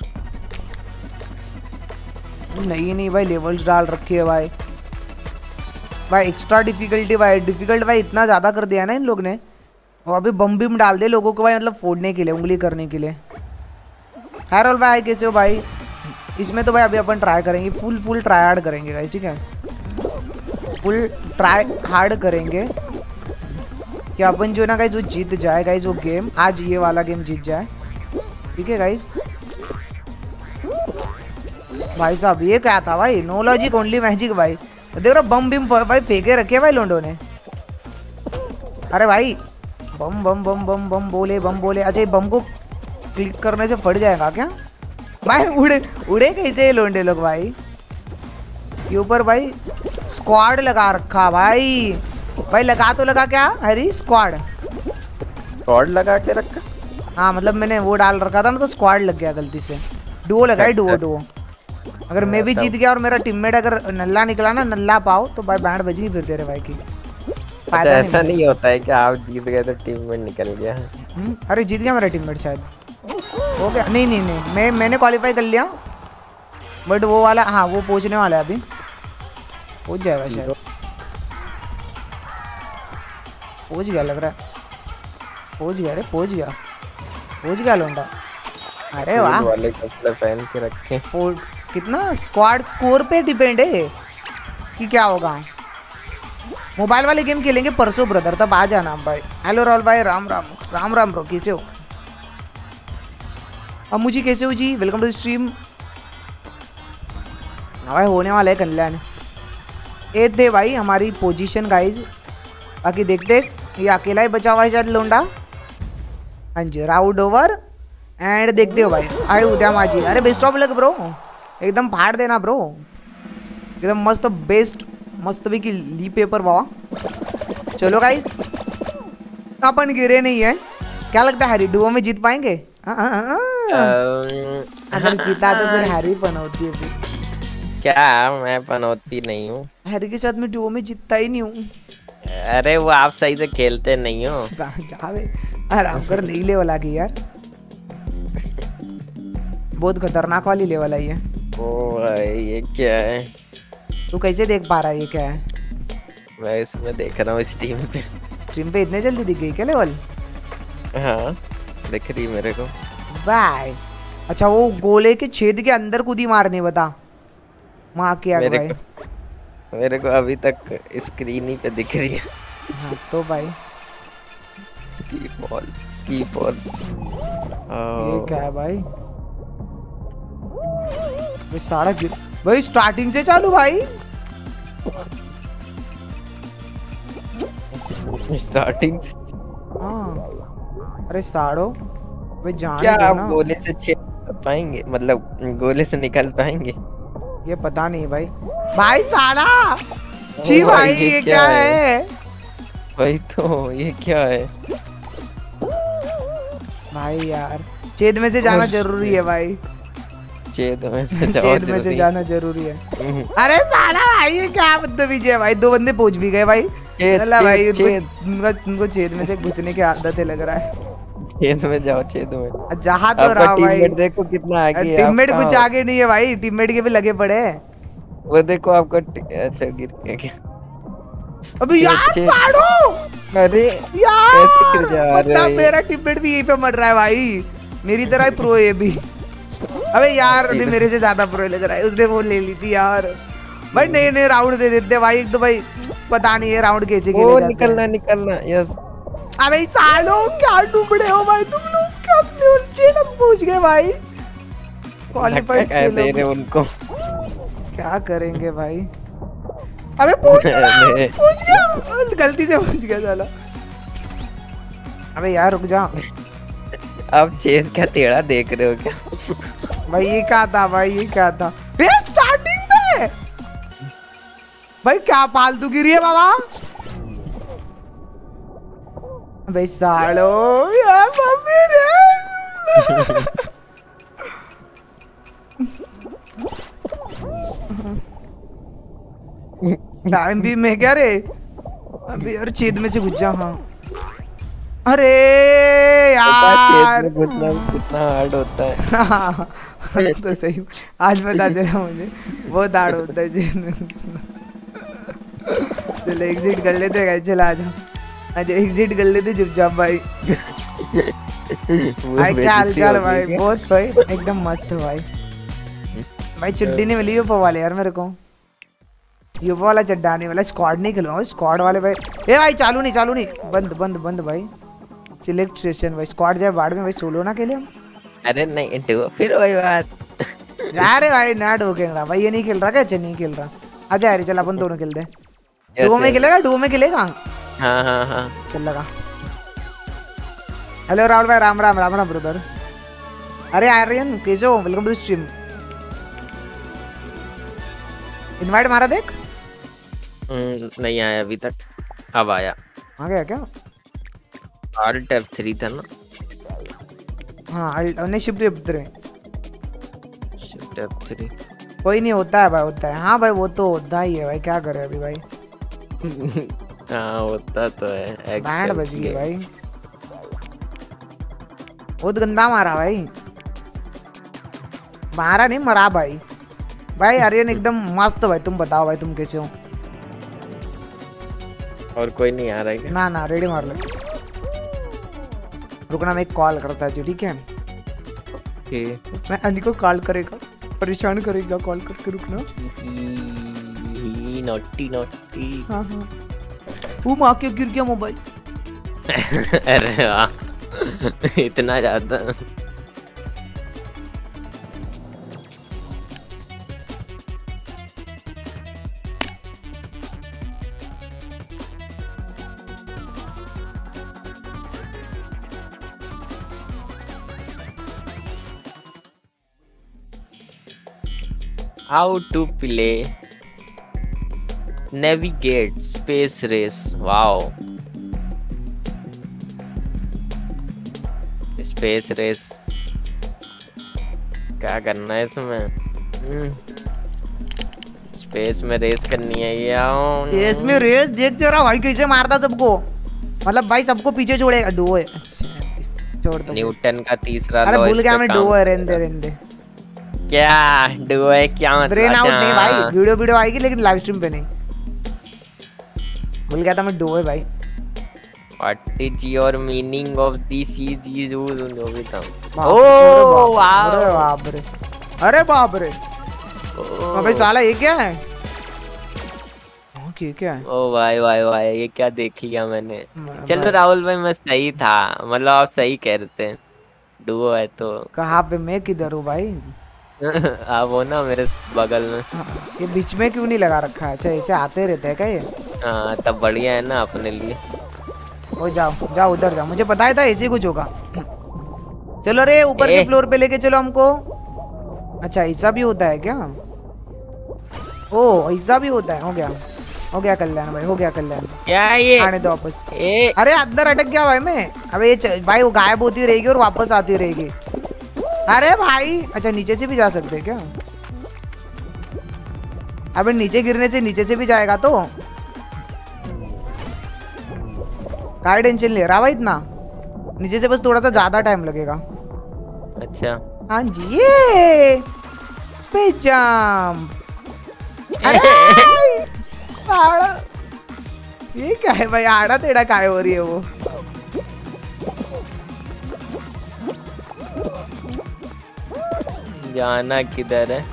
नहीं नहीं भाई, लेवल्स डाल रखे है भाई। भाई एक्स्ट्रा डिफिकल्टी भाई, डिफिकल्ट भाई इतना ज़्यादा कर दिया ना इन लोग ने। और अभी बम बिम डाल दे लोगों को भाई, मतलब फोड़ने के लिए, उंगली करने के लिए। हैरोल भाई कैसे हो भाई? इसमें तो भाई अभी अपन ट्राई करेंगे, फुल फुल ट्राई हार्ड करेंगे गाइस, ठीक है? फुल ट्राई हार्ड करेंगे कि अपन जो है ना गाइस वो जीत जाए गाइस वो गेम। आज ये वाला गेम जीत जाए, ठीक है गाइस? भाई साहब ये क्या था भाई? नो लॉजिक ओनली मैजिक भाई। देख रहा बम बिम भाई फेंके रखे भाई लोंडो ने। अरे भाई बम बम बम बम बम बोले बम बोले। अच्छा ये बम को क्लिक करने से फट जाएगा क्या भाई? उड़े उड़े कैसे लोंडे लोग भाई? ये ऊपर भाई स्क्वाड लगा रखा भाई। भाई लगा तो लगा क्या हरी? स्क्वाड स्क्वाड लगा के रखा? हाँ मतलब मैंने वो डाल रखा था ना, तो स्क्वाड लग गया गलती से। डुओ लगाई, डुओ डुओ। अगर मैं भी जीत गया और मेरा टीममेट अगर नल्ला निकला ना, नल्ला पाओ, तो भाई बैंड बज गई फिर तेरे भाई की। अच्छा ऐसा नहीं, नहीं होता है कि आप जीत गए तो टीममेट निकल गया? अरे जीत गया मेरा टीममेट शायद, हो गया। नहीं नहीं नहीं मैं मैंने क्वालिफाई कर लिया, बट वो वाला हाँ वो पहुंचने वाला है, अभी पहुंच जाएगा शायद। पहुंच गया लग रहा है, पहुंच गया। अरे पहुंच गया, पहुंच गया लोंडा। अरे वाह वाले कपड़े पहन के रखे। कितना स्क्वाड स्कोर पे डिपेंड है कि क्या होगा। मोबाइल वाले गेम खेलेंगे परसों ब्रदर, तब आ जाना भाई। हेलो राहुल भाई, राम राम राम राम ब्रो, कैसे हो? अम्मू जी कैसे हो जी? Welcome to stream. भाई होने वाला है कल्याण। ए थे भाई हमारी पोजीशन गाइज, बाकी देखते ये अकेला ही बचा हुआ है शायद लोंडा। हाँ जी राउंड ओवर एंड देखते हो भाई। आए उद्या माजी, अरे बेस्ट ऑफ लक ब्रो, एकदम फाड़ देना ब्रो, एकदम मस्त बेस्ट मस्त भी की ली पेपर बाबा। चलो गाइस अपन गिरे नहीं है, क्या लगता है हैरी डुओ में जीत पाएंगे? आ, आ, आ, आ। अगर जीता तो फिर हैरी पनौती है फिर। क्या मैं पनौती नहीं हूँ? हैरी के साथ मैं डुओ में जीतता ही नहीं हूँ। अरे वो आप सही से खेलते नहीं हो। जा बे, आराम कर, नहीं लेवल आ गई यार, बहुत खतरनाक वाली लेवल आई है। ओ भाई ये क्या है? तू कैसे देख पा रहा है ये क्या है? मैं इसमें देख रहा हूँ स्टीम पे। स्ट्रीम पे इतने जल्दी दिख गई क्या लेवल? हाँ दिख रही मेरे को। बाय। अच्छा वो गोले के छेद के अंदर कूदी मारने, बता माँ की आग मेरे भाई। को मेरे को अभी तक स्क्रीन ही पे दिख रही है। हाँ तो भाई स्की बॉल स्की बॉल। ये क्या है भाई? ये सारा गिर भाई, स्टार्टिंग से चालू भाई। स्टार्टिंग से। हाँ अरे साड़ो भाई, जान क्या दो आप ना। गोले से छेद पाएंगे, मतलब गोले से निकल पाएंगे? ये पता नहीं भाई। भाई साड़ा जी ओ भाई, ये ये क्या क्या है? है वही तो, ये क्या है भाई? यार छेद में से जाना ओ, जरूरी है भाई, छेद में से जाओ छेद में से जल्दी। जाना जरूरी है। अरे साला भाई ये क्या बदतमीजी है भाई, दो बंदे पहुंच भी गए भाई। छेद, चला भाई, छेद, उनको उनको उनको छेद में से घुसने की आदत है लग रहा है। छेद में जाओ, छेद में। जहाँ तो आपका रहा भाई, टीममेट देखो कितना आगे है। टीममेट आपका- कुछ आगे नहीं है भाई, टीममेट के भी लगे पड़े हैं। वो देखो आपका टी- अच्छा गिर गया क्या? अबे यार छेद- साड़ो, अरे यार कैसे गिर जा रहे मतलब हो? मेरा टीममेट भी यहीं पे मर रहा है भाई, मेरी तरह ही प्रो है ये भी। अबे यार नहीं, मेरे से ज्यादा प्रो लग रहा है, उसने वो ले ली थी यार। भाई नए नए राउंड दे देते भाई, एक तो भाई पता नहीं है राउंड कैसे खेले ओ जाते हैं। निकलना निकलना, यस। अबे सालो क्या टुकड़े हो भाई तुम लोग, क्या छह लोग पूछ गए भाई, क्वालीफाइड छह दे रहे लोग। उनको। क्या करेंगे भाई? अबे पूछ गया, पूछ गया, गलती से पूछ गया साला। अबे यार रुक जा आप छेद क्या टेढ़ा देख रहे हो क्या? भाई, ये क्या था भाई, ये क्या था बे स्टार्टिंग में भाई? क्या फालतू गिरी है बाबा भाई सालो यार, मम्मी रे। टाइम भी मैं क्या रे, अबे यार छेद में से घुस जा। हाँ अरे पता है छेद यार में घुसना कितना हार्ड होता है। हाँ, तो सही आज बता दे रहा मुझे, बहुत हार्ड होता है छेद में घुसना। चलो एग्जिट कर लेते हैं, चला आजा आज एग्जिट कर लेते चुपचाप भाई। भाई क्या हाल चाल भाई? बहुत भाई एकदम मस्त है भाई। भाई चड्डी नहीं मिली यूपा वाले यार मेरे को, यूपा वाला चड्डा आने वाला। स्क्वाड नहीं खेलूंगा, स्क्वाड वाले भाई। ए भाई चालू नहीं, चालू नहीं, बंद बंद बंद भाई। सिलेक्ट सेशन भाई, स्क्वाड जाए बाढ़ में भाई, सोलो ना खेले हम। अरे नहीं डुओ, फिर वही बात। अरे भाई ना डुओ खेल रहा भाई, ये नहीं खेल रहा क्या? अच्छा नहीं खेल रहा, आजा यार चल अपन दोनों खेलते हैं। डुओ में खेलेगा, डुओ में खेलेगा। हाँ हाँ हाँ चल लगा। हेलो राहुल भाई, राम राम राम राम ब्रदर। अरे आर्यन कैसे हो? Welcome to stream. इनवाइट मारा देख। हम्म, नहीं आया अभी तक, अब आया। आ गया क्या? ऑल्ट एफ थ्री था ना? हाँ अल्ट नहीं, shift F three. Shift F three. कोई नहीं, होता है भाई, होता है। हाँ भाई वो तो होता ही है भाई, क्या करे अभी भाई। हाँ होता तो है। बैंड बज गई भाई, बहुत गंदा मारा भाई। मारा नहीं, मरा भाई। भाई आर्यन एकदम मस्त भाई, तुम बताओ भाई तुम कैसे हो? और कोई नहीं आ रहा है क्या? ना ना रेडी मार ले, रुकना मैं एक कॉल करता है, ठीक है? Okay. मैं अली को कॉल करेगा, परेशान करेगा कॉल करके, रुकना। Naughty naughty. हाँ हाँ वो माँ के गिर गया मोबाइल। अरे वाह इतना ज्यादा। How to play navigate space race? Wow, space race क्या करना है इसमें? स्पेस में रेस करनी है यार। स्पेस में रेस देख तेरा भाई कैसे मारता सबको, मतलब भाई सबको पीछे छोड़ेगा। डुओ है, छोड़ दो। न्यूटन का तीसरा अरे भूल गया मैं, डुओ है। रेंदे रेंदे क्या डुओ है? क्या मतलब? ब्रेन आउट नहीं भाई, वीडियो वीडियो आएगी लेकिन लाइव स्ट्रीम पे नहीं। भूल गया था मैं, डुओ है भाई। What is your meaning of this is जो भी था। ओह वाह, अरे बाप रे, अरे बाप रे। अबे साला ये क्या है? ओके क्या है? ओ भाई भाई भाई ये क्या देख लिया मैंने। चलो राहुल भाई मैं सही था, मतलब आप सही कह रहे थे, डुओ है तो। कहाँ पे? मैं किधर हूँ भाई? आप हो ना मेरे बगल में। ये बीच में क्यों नहीं लगा रखा है? अच्छा ऐसे आते रहते हैं क्या ये? हाँ तब बढ़िया है ना अपने लिए। ओ जाओ जाओ उधर जाओ, मुझे पता था ऐसे कुछ होगा। चलो रे ऊपर के फ्लोर पे लेके चलो हमको। अच्छा ऐसा भी होता है क्या? ओ ऐसा भी होता है। हो गया हो गया कल्याण भाई, हो गया कल्याण। क्या ये? आने दो वापस। ए अरे अंदर अटक गया भाई मैं। अबे ये भाई वो गायब होती रहेगी और वापस आती रहेगी। अरे भाई अच्छा नीचे से भी जा सकते हैं क्या? अबे नीचे गिरने से नीचे से भी जाएगा तो काय टेंशन ले रहा भाई इतना। नीचे से बस थोड़ा सा ज्यादा टाइम लगेगा। अच्छा हाँ जी ये स्पेस जंप। अरे आड़ा ये क्या है भाई? आड़ा टेढ़ा काय हो रही है वो? जाना किधर है?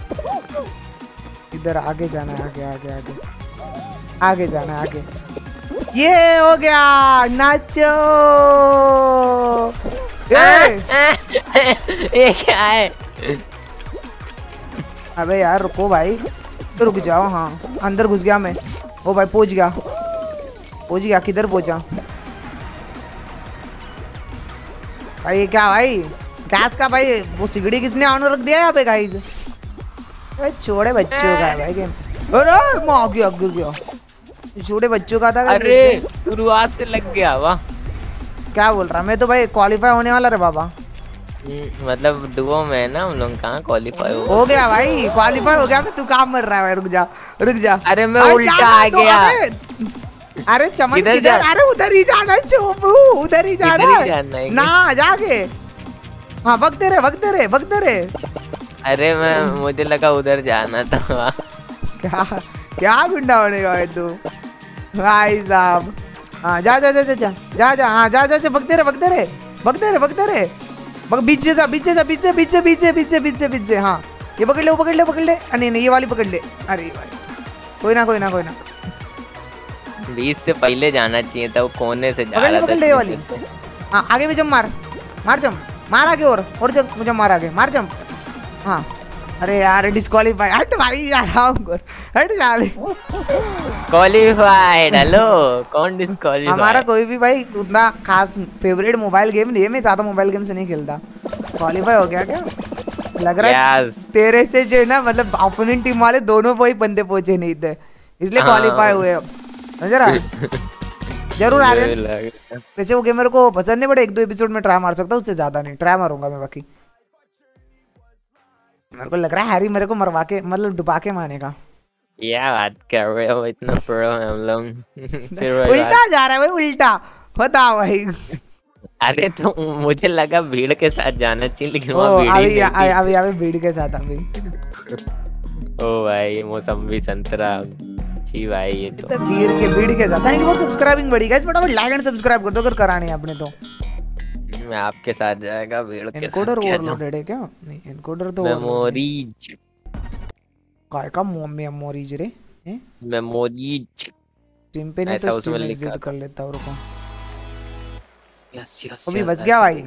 इधर आगे जाना है, आगे आगे आगे आगे जाना है आगे। ये हो गया, नाचो। ये क्या है? अबे यार रुको भाई, तो रुक जाओ। हाँ अंदर घुस गया मैं। ओ भाई पहुंच गया पहुंच गया। किधर पहुंचा भाई? ये क्या भाई? गैस का भाई वो सिगड़ी किसने ऑन रख दिया यहाँ पे गाइस? भाई छोड़े बच्चों का है भाई गेम। अरे माँ गया गिर गया। छोटे बच्चों का था। अरे शुरुआत से लग गया। वाह क्या बोल रहा? मैं तो भाई क्वालिफाई होने वाला रे बाबा। मतलब डुओ में है ना हम लोग, कहाँ क्वालिफाई हो? हो गया भाई क्वालिफाई हो गया। मैं तू काम मर रहा है भाई, रुक जा रुक जा। अरे मैं उल्टा आ गया। अरे चमन किधर? अरे उधर ही जाना है चोपू, उधर ही जाना है ना जाके। हाँ भगते रहे भगते रहे भगते रहे। अरे मैं मुझे लगा उधर जाना था। क्या क्या गुंडा होने का है तू भाई साहब? हाँ जा जा जा जा जा जा जा हाँ जा जा जा भगते रहे भगते रहे भगते रहे भगते रहे। बीच से बीच से बीच से बीच से बीच से बीच से बीच से बीच से। हाँ ये पकड़ ले वो पकड़ ले पकड़ ले। नहीं नहीं ये वाली पकड़ ले। अरे भाई कोई ना कोई ना कोई ना। बीच से पहले जाना चाहिए था, वो कोने से जा रहा था। पकड़ ले ये वाली। हाँ आगे भी जम मार मार जम मार आगे और और जब मुझे मार आगे मार जम। हाँ अरे यार डिस्क्वालीफाई। हट भाई आराम कर, हट साले। क्वालिफाइड। हेलो कौन डिस्क्वालीफाइड? हमारा कोई भी भाई उतना खास फेवरेट मोबाइल गेम नहीं है। मैं ज्यादा मोबाइल गेम से नहीं खेलता। क्वालिफाई हो गया क्या? लग रहा है yes. तेरे से जो है ना, मतलब ओपोनेंट टीम वाले दोनों वही बंदे पहुंचे नहीं थे, इसलिए क्वालिफाई हुए। समझ रहा? जरूर आ रहे। वैसे वो गेम मेरे को पसंद नहीं, बट एक दो एपिसोड में ट्राई मार सकता हूँ, उससे ज्यादा नहीं ट्राई मारूंगा मैं। बाकी मेरे को लग रहा है हैरी मेरे को मरवा के मतलब डुबा के मारेगा। क्या बात कर रहे हो? इतना प्रो है हम लोग। उल्टा जा रहा है भाई, उल्टा बताओ भाई। अरे तो मुझे लगा भीड़ के साथ जाना चाहिए, लेकिन वहाँ भीड़ ही नहीं थी। अभी अभी भीड़ के साथ अभी। ओ भाई मौसम्बी संतरा जी भाई, ये तो भीड़ के भीड़ के साथ। थैंक यू फॉर सब्सक्राइबिंग बड़ी गाइस। फटाफट लाइक एंड सब्सक्राइब कर दो अगर कराने हैं आपने तो। मैं आपके साथ जाएगा भीड़ के साथ। एनकोडर ओवरलोडेड है क्या? नहीं एनकोडर तो मेमोरीज। काय का मेमोरीज रे? हैं मेमोरीज टीम पे नहीं तो स्टीम एग्जिट कर लेता हूं। रुको यस यस अभी बच गया भाई।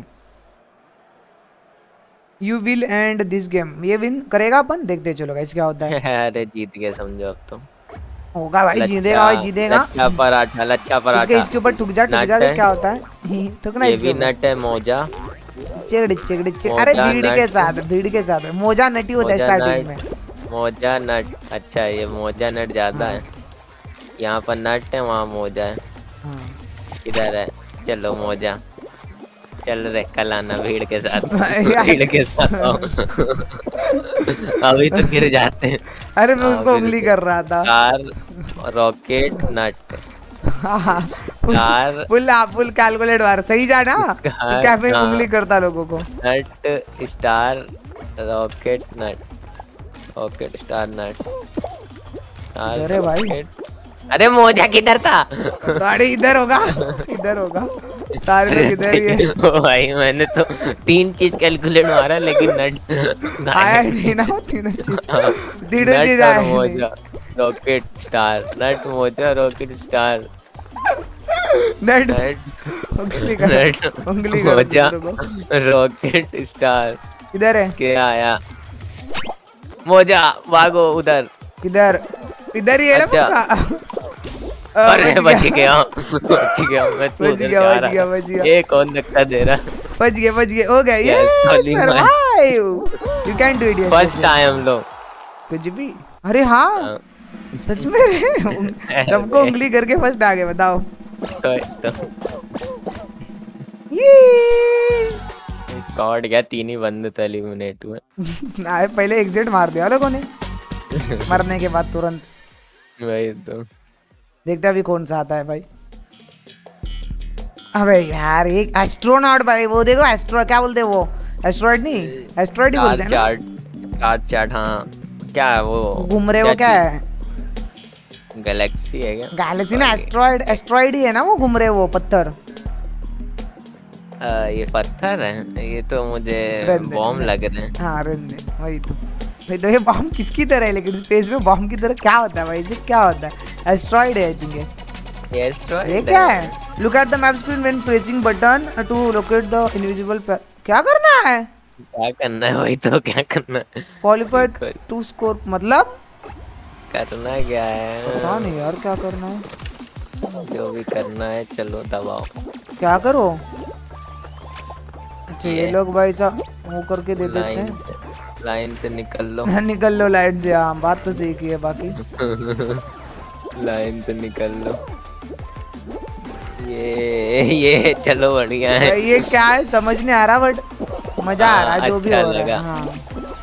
You will end this game. ये विन करेगा अपन, देखते चलो गाइस क्या होता है। अरे जीत गए समझो अब तो। होगा भाई, जीतेगा भाई जीतेगा। लच्छा पराठा लच्छा पराठा। इसके इसके ऊपर ठुक जा ठुक जा, क्या होता है? ठुकना इसके ऊपर। ये भी नट है मोजा। चिगड़ी चिगड़ी चिगड़ी। अरे भीड़ के साथ भीड़ के साथ मोजा नटी होता है स्टार्टिंग में। मोजा नट। अच्छा ये मोजा नट ज्यादा है। यहाँ पर नट है, वहाँ मोजा है। इधर है। चलो मोजा। चल रे कल आना भीड़ के साथ भीड़ के साथ अभी तो गिर जाते हैं। अरे मैं उसको उंगली कर रहा था। Star rocket nut star full full calculate मार सही जाना क्या मैं उंगली करता लोगों को। Nut star rocket nut rocket star nut. अरे भाई अरे मोजा किधर था? गाड़ी इधर होगा इधर होगा सारे लोग इधर ही है। भाई मैंने तो तीन चीज कैलकुलेट मारा लेकिन नट आया नहीं ना तीनों चीज तीनों चीज आया मोजा रॉकेट स्टार नट मोजा रॉकेट स्टार नट उंगली कर उंगली कर मोजा रॉकेट स्टार इधर है क्या आया? मोजा भागो उधर किधर इधर ही है। अच्छा अरे बच गया बच गया मैं तो बच गया बच गया बच गया। ये कौन धक्का दे रहा? बच गया बच गया हो गया ये survive you can do it yes first time हम लोग कुछ भी। अरे हाँ सच में रे सबको उंगली करके फर्स्ट आ गए बताओ। ये स्क्वाड गया तीन ही बंद थे एलिमिनेट में। आए पहले एग्जिट मार दिया लोगों ने मरने के बाद तुरंत। वही तो देखते अभी कौन सा आता है भाई। अबे यार एक एस्ट्रोनॉट भाई वो देखो एस्ट्रो क्या बोलते हैं वो एस्ट्रॉइड नहीं एस्ट्रॉइड ही बोलते हैं ना। स्टार चार्ट हाँ क्या है वो घूम रहे वो क्या है गैलेक्सी है क्या? गैलेक्सी ना एस्ट्रॉइड एस्ट्रॉइड ही है ना वो घूम रहे वो पत्थर। आ, ये पत्थर है ये तो मुझे बॉम्ब लग रहे हैं। हाँ रंदे वही तो भाई तो ये बॉम्ब किसकी तरह है लेकिन स्पेस में बॉम्ब की तरह क्या होता है भाई इसे क्या होता है? एस्ट्रॉइड है आई थिंक ये एस्ट्रॉइड ये क्या है? Look at the map screen when pressing button to locate the invisible क्या करना है? क्या करना है वही तो क्या करना है? क्वालिफाइड टू स्कोर मतलब करना क्या है? पता नहीं यार क्या करना है। जो भी करना है चलो दबाओ। क्या करो? अच्छा ये लोग भाई साहब मुंह करके दे देते हैं। लाइन से निकल लो निकल लो लाइन से। हाँ बात तो सही की है बाकी लाइन से निकल लो। ये ये चलो बढ़िया है। ये क्या है समझ नहीं आ रहा बट मजा आ रहा है जो भी हो रहा है। हाँ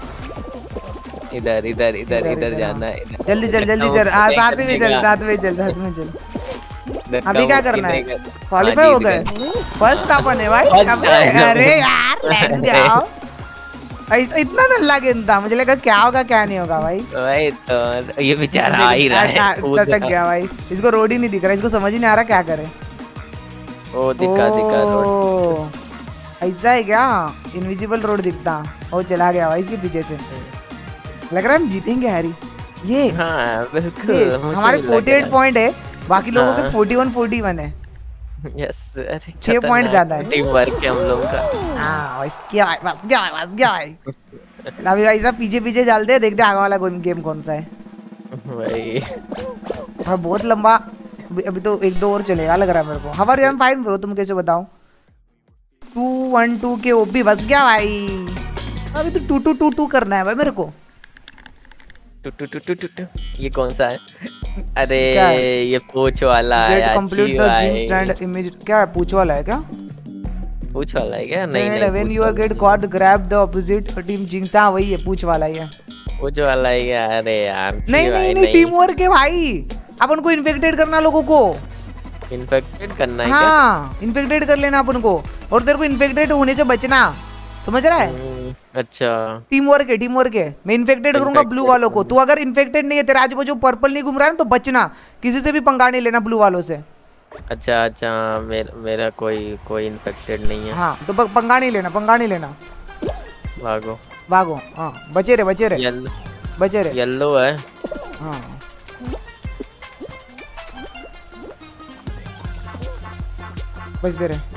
इधर इधर इधर इधर जाना है। जल्दी चल जल्दी चल हाँ साथ में चल साथ में चल साथ में चल। अभी क्या करना है? क्वालिफाई हो गए फर्स्ट अपन है भाई। अरे यार लेट्स गो। ऐसा इतना नल्ला गेम था मुझे लगा क्या होगा क्या नहीं होगा भाई। भाई तो ये बेचारा आ ही रहा है अटक गया भाई। इसको रोड ही नहीं दिख रहा इसको समझ ही नहीं आ रहा क्या करे। ओ दिखा दिखा रोड ऐसा है क्या? इनविजिबल रोड दिखता और चला गया भाई इसके पीछे से। लग रहा है हम जीतेंगे हैरी ये। हाँ बिल्कुल हमारे अड़तालीस पॉइंट है बाकी लोगों के इकतालीस इकतालीस है। यस अरे छह पॉइंट ज्यादा है टीम वर्क है हम लोग का। हां बस क्या है बस क्या है बस क्या है। अभी भाई साहब पीछे पीछे चलते हैं देखते हैं आगे वाला गेम कौन सा है भाई। हाँ बहुत लंबा अभी तो एक दो और चलेगा लग रहा है मेरे को। How are you? I am fine bro तुम कैसे बताओ? टू वन टू के ओपी बच गया भाई। अभी तो टू टू टू टू करना है भाई मेरे को। Two two two two two ये कौन सा है? अरे ये पूछ वाला है। Complete the jinx stand image क्या है? पूछ वाला है क्या? पूछ वाला है क्या? नहीं नहीं when you are get caught grab the opposite team jinx. हां वही है पूछ वाला ही है। पूछ वाला ही है। अरे यार नहीं नहीं नहीं टीम वर्क है भाई। अपन को इन्फेक्टेड करना लोगों को। इन्फेक्टेड करना है क्या? हाँ इन्फेक्टेड कर लेना अपन को और तेरे को इन्फेक्टेड होने से बचना समझ रहा है? अच्छा टीम वर्क है टीम वर्क है। मैं इन्फेक्टेड करूंगा ब्लू वालों को। तू अगर इन्फेक्टेड नहीं है तेरा आजू बाजू पर्पल नहीं घूम रहा है तो बचना किसी से भी पंगा नहीं लेना ब्लू वालों से। अच्छा अच्छा मेरा मेरा कोई कोई इन्फेक्टेड नहीं है। हाँ तो पंगा नहीं लेना पंगा नहीं लेना। भागो भागो हाँ बचे रहे बचे रहे येलो बचे रहे। येलो है हाँ बच दे रहे।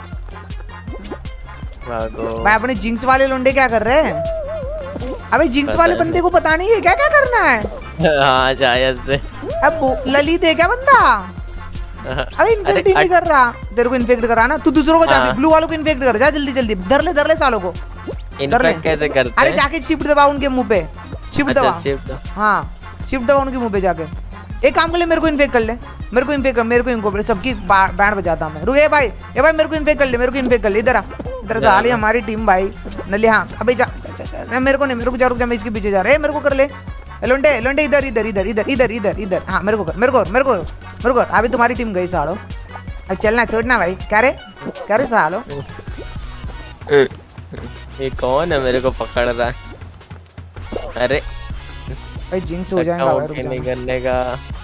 भागो भाई अपने जिंक्स वाले लुंडे क्या कर रहे हैं? अबे जिंक्स वाले बंदे को पता नहीं है क्या क्या करना है। हाँ शायद से। अब ललित है क्या बंदा? अबे इन्फेक्ट ही नहीं कर रहा। तेरे को इन्फेक्ट कराना तू दूसरों को जाके ब्लू वालों को इन्फेक्ट कर जा जल्दी जल्दी। धर ले धर ले सालों को। इन्फेक्ट कैसे करते हैं? अरे जाके शिफ्ट दबा उनके मुंह पे। शिफ्ट दबा। हाँ शिफ्ट दबा उनके मुंह पे जाके। एक काम कर ले मेरे को इन्फेक्ट कर ले मेरे को इन्फेक्ट कर मेरे को इनको सबकी बैंड बजाता हूँ मैं। रुक ए भाई ए भाई मेरे को इन्फेक्ट कर ले मेरे को इन्फेक्ट कर ले। इधर आ इधर साली हमारी टीम भाई नली। हाँ अबे जा, मेरे को नहीं, मेरे को जा, रुक जा, मैं इसके पीछे जा रहा है। मेरे को कर ले लोंडे लोंडे, इधर इधर इधर इधर इधर इधर इधर। हाँ मेरे को कर, मेरे को मेरे को मेरे को। अभी तुम्हारी टीम गई सालो, अब चलना छोड़ना भाई। क्या रे क्या रे सालो, ये कौन है मेरे को पकड़ रहा है? अरे भाई जिंक्स हो जाएगा भाई, रुक जा। नहीं करने का।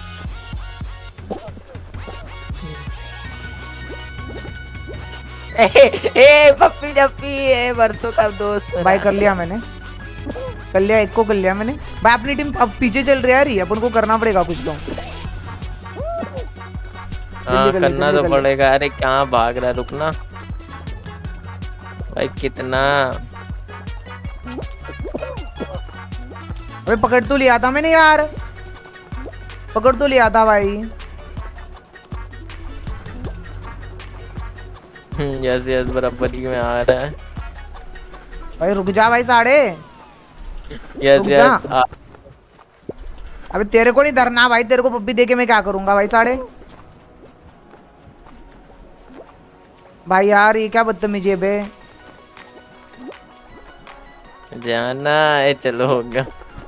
ए, ए पप्पी जप्पी ए बरसों का दोस्त भाई कर लिया मैंने, कर लिया, एक को कर लिया मैंने भाई। अपनी टीम अब पीछे चल रही है यार, अपन को करना पड़ेगा कुछ तो। हाँ करना तो पड़ेगा। अरे कहाँ भाग रहा, रुकना भाई। कितना भाई पकड़ तो लिया था मैंने यार, पकड़ तो लिया था भाई। यस यस बराबरी में आ रहा है भाई। रुक जा भाई साढ़े। Yes yes. अबे तेरे को नहीं धरना भाई, तेरे को पप्पी दे के मैं क्या करूंगा भाई साढ़े। भाई यार ये क्या बदतमीजी है बे। जाना है, चलो हो गया।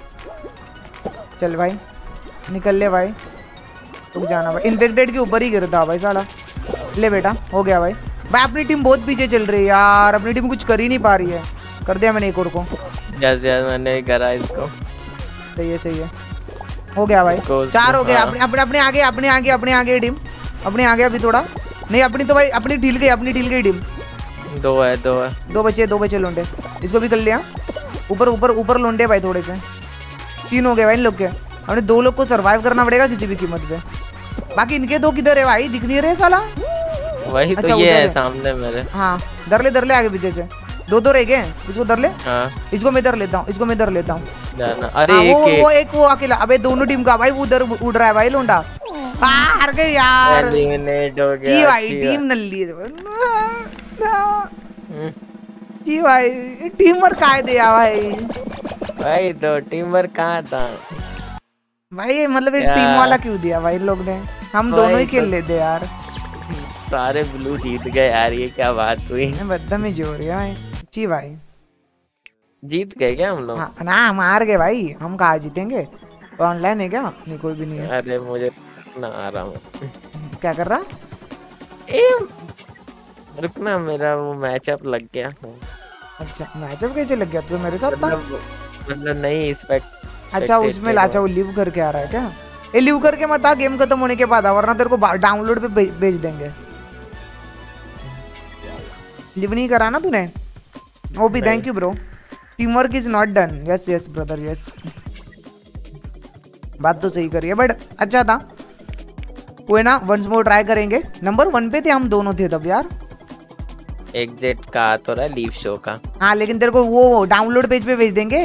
चल भाई निकल ले भाई, रुक जाना भाई। इन्फेक्टेड के ऊपर ही गिरता भाई साला। ले बेटा हो गया भाई। भाई अपनी टीम बहुत पीछे चल रही है यार, अपनी टीम कुछ कर ही नहीं पा रही है। कर दिया मैंने एक और को। यस यस मैंने करा इसको। सही है सही है, हो गया भाई। चार हो गए। अपने अपने अपने आगे अपने आगे अपने आगे टीम अपने आगे। अभी थोड़ा नहीं, अपनी तो भाई अपनी ढील गई, अपनी ढील गई टीम। दो है दो है दो बचे दो बचे लोंडे। इसको भी कर लिया। ऊपर ऊपर ऊपर लोंडे भाई थोड़े से। तीन हो गए भाई इन लोग के। हमने दो लोग को सरवाइव करना पड़ेगा किसी भी कीमत पे। बाकी इनके दो किधर है भाई, दिख नहीं रहे साला। वही अच्छा, तो ये है है सामने मेरे। हाँ दर ले दर ले आगे पीछे से। दो दो रह गए, इसको दर ले। हाँ इसको मैं दर लेता हूँ, इसको मैं दर लेता हूँ। अरे हाँ, एक वो, एक। वो एक वो अकेला। अबे दोनों टीम का भाई वो उधर उड़ रहा है भाई लोंडा। हार गए यार एलिमिनेट हो गया। जी भाई, टीम नल्ली है जी भाई। टीम वर्क कहाँ दिया भाई। भाई तो टीम वर्क कहाँ था भाई मतलब एक टीम वाला क्यों दिया भाई लोग ने। हम दोनों ही खेल लेते यार। सारे ब्लू जीत गए यार, ये क्या बात हुई। बदतमीजी हो रही है भाई। जी भाई जीत गए क्या हम लोग? हाँ, ना हम हार गए भाई। हम कहाँ जीतेंगे, ऑनलाइन है क्या? नहीं कोई भी नहीं है। अरे मुझे ना आ रहा हूँ। क्या कर रहा? ए रुकना, मेरा वो मैचअप लग गया। अच्छा मैचअप कैसे लग गया? तो मेरे साथ था मतलब नहीं इस्पेक्ट। अच्छा उसमें लाचा वो लिव करके आ रहा है क्या? ये लिव करके मत आ गेम खत्म होने के बाद, वरना तेरे को डाउनलोड पे भेज देंगे। लिव नहीं करा ना तूने? OP thank you bro. Team work is not done. Yes yes brother yes, बात तो सही करिए बट अच्छा था। कोई ना, वंस मोर ट्राई करेंगे। नंबर वन पे थे हम दोनों थे तब यार। एग्जिट का तो रहा लीव शो का। हाँ लेकिन तेरे को वो डाउनलोड पेज पे भेज देंगे।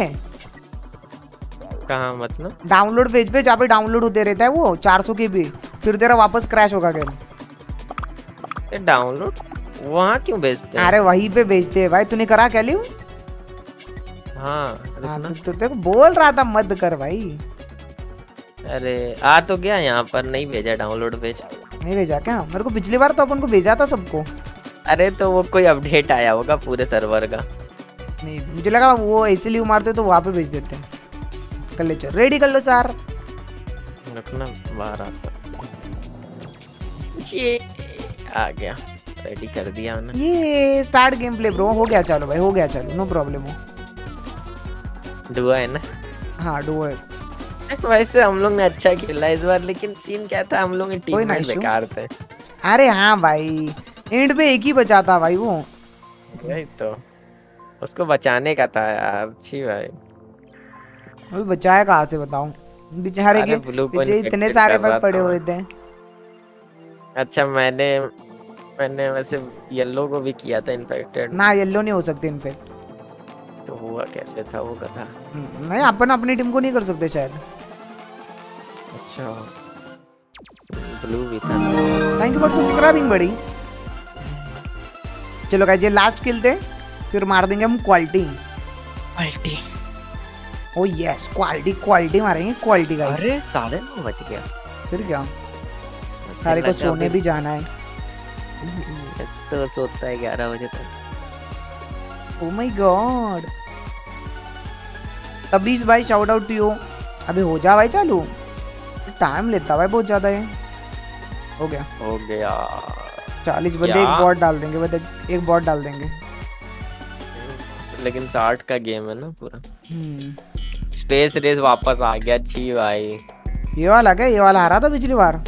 कहाँ मतलब? डाउनलोड पेज पे जहाँ पे डाउनलोड होते रहता है वो चार सौ के बी, फिर तेरा वापस क्रैश होगा गेम। डाउनलोड वहाँ क्यों भेजते हैं? अरे वहीं पे भेजते हैं भाई। तूने करा क्या लिव? हाँ, हाँ तो, तो तेरे को बोल रहा था मत कर भाई। अरे आ तो गया, यहाँ पर नहीं भेजा डाउनलोड पेज। नहीं भेजा क्या? मेरे को पिछली बार तो अपन को भेजा था सबको। अरे तो वो कोई अपडेट आया होगा पूरे सर्वर का। नहीं मुझे लगा वो ऐसे लिव मारते तो वहाँ पे भेज देते हैं। कर ले चल, रेडी कर लो चार। रखना बाहर आता। ये आ गया, रेडी कर दिया मैंने। ये स्टार्ट गेम प्ले ब्रो। हो गया चलो भाई, हो गया चलो, नो प्रॉब्लम हो। दुआ है ना? हाँ डू है। वैसे हम लोग ने अच्छा खेला इस बार, लेकिन सीन क्या था, हम लोग की टीम में बेकार थे। अरे हाँ भाई, एंड पे एक ही बचा था भाई वो। यही तो उसको बचाने का था यार। अच्छी भाई अभी बचाया कहाँ से बताऊं, बेचारे के पीछे इतने सारे बग पड़े हुए थे। अच्छा मैंने मैंने वैसे येलो को भी किया था इन्फेक्टेड। ना येलो नहीं हो सकते इन्फेक्ट। तो हुआ कैसे था वो कथा? नहीं अपन अपनी टीम को नहीं कर सकते शायद। अच्छा ब्लू भी था। थैंक यू फॉर सब्सक्राइबिंग बड़ी। चलो गाइस ये लास्ट किल थे, फिर मार देंगे हम quality. Quality oh yes quality quality मारेंगे क्वालिटी गाइस। अरे साढ़े नौ बज गया। फिर क्या, सारे को सोने भी जाना है। तो सोता है ग्यारह बजे तक। ओ माय गॉड। तबीस भाई शाउट आउट टू यू। अबे हो जा भाई चालू, टाइम लेता भाई बहुत ज्यादा है। हो गया हो गया। चालीस बंदे एक बॉट डाल देंगे, बंदे एक बॉट डाल देंगे। लेकिन साठ का गेम है ना पूरा। हम्म स्पेस रेस वापस आ गया। अच्छी भाई। ये वाला क्या, ये वाला हारा था पिछली बार?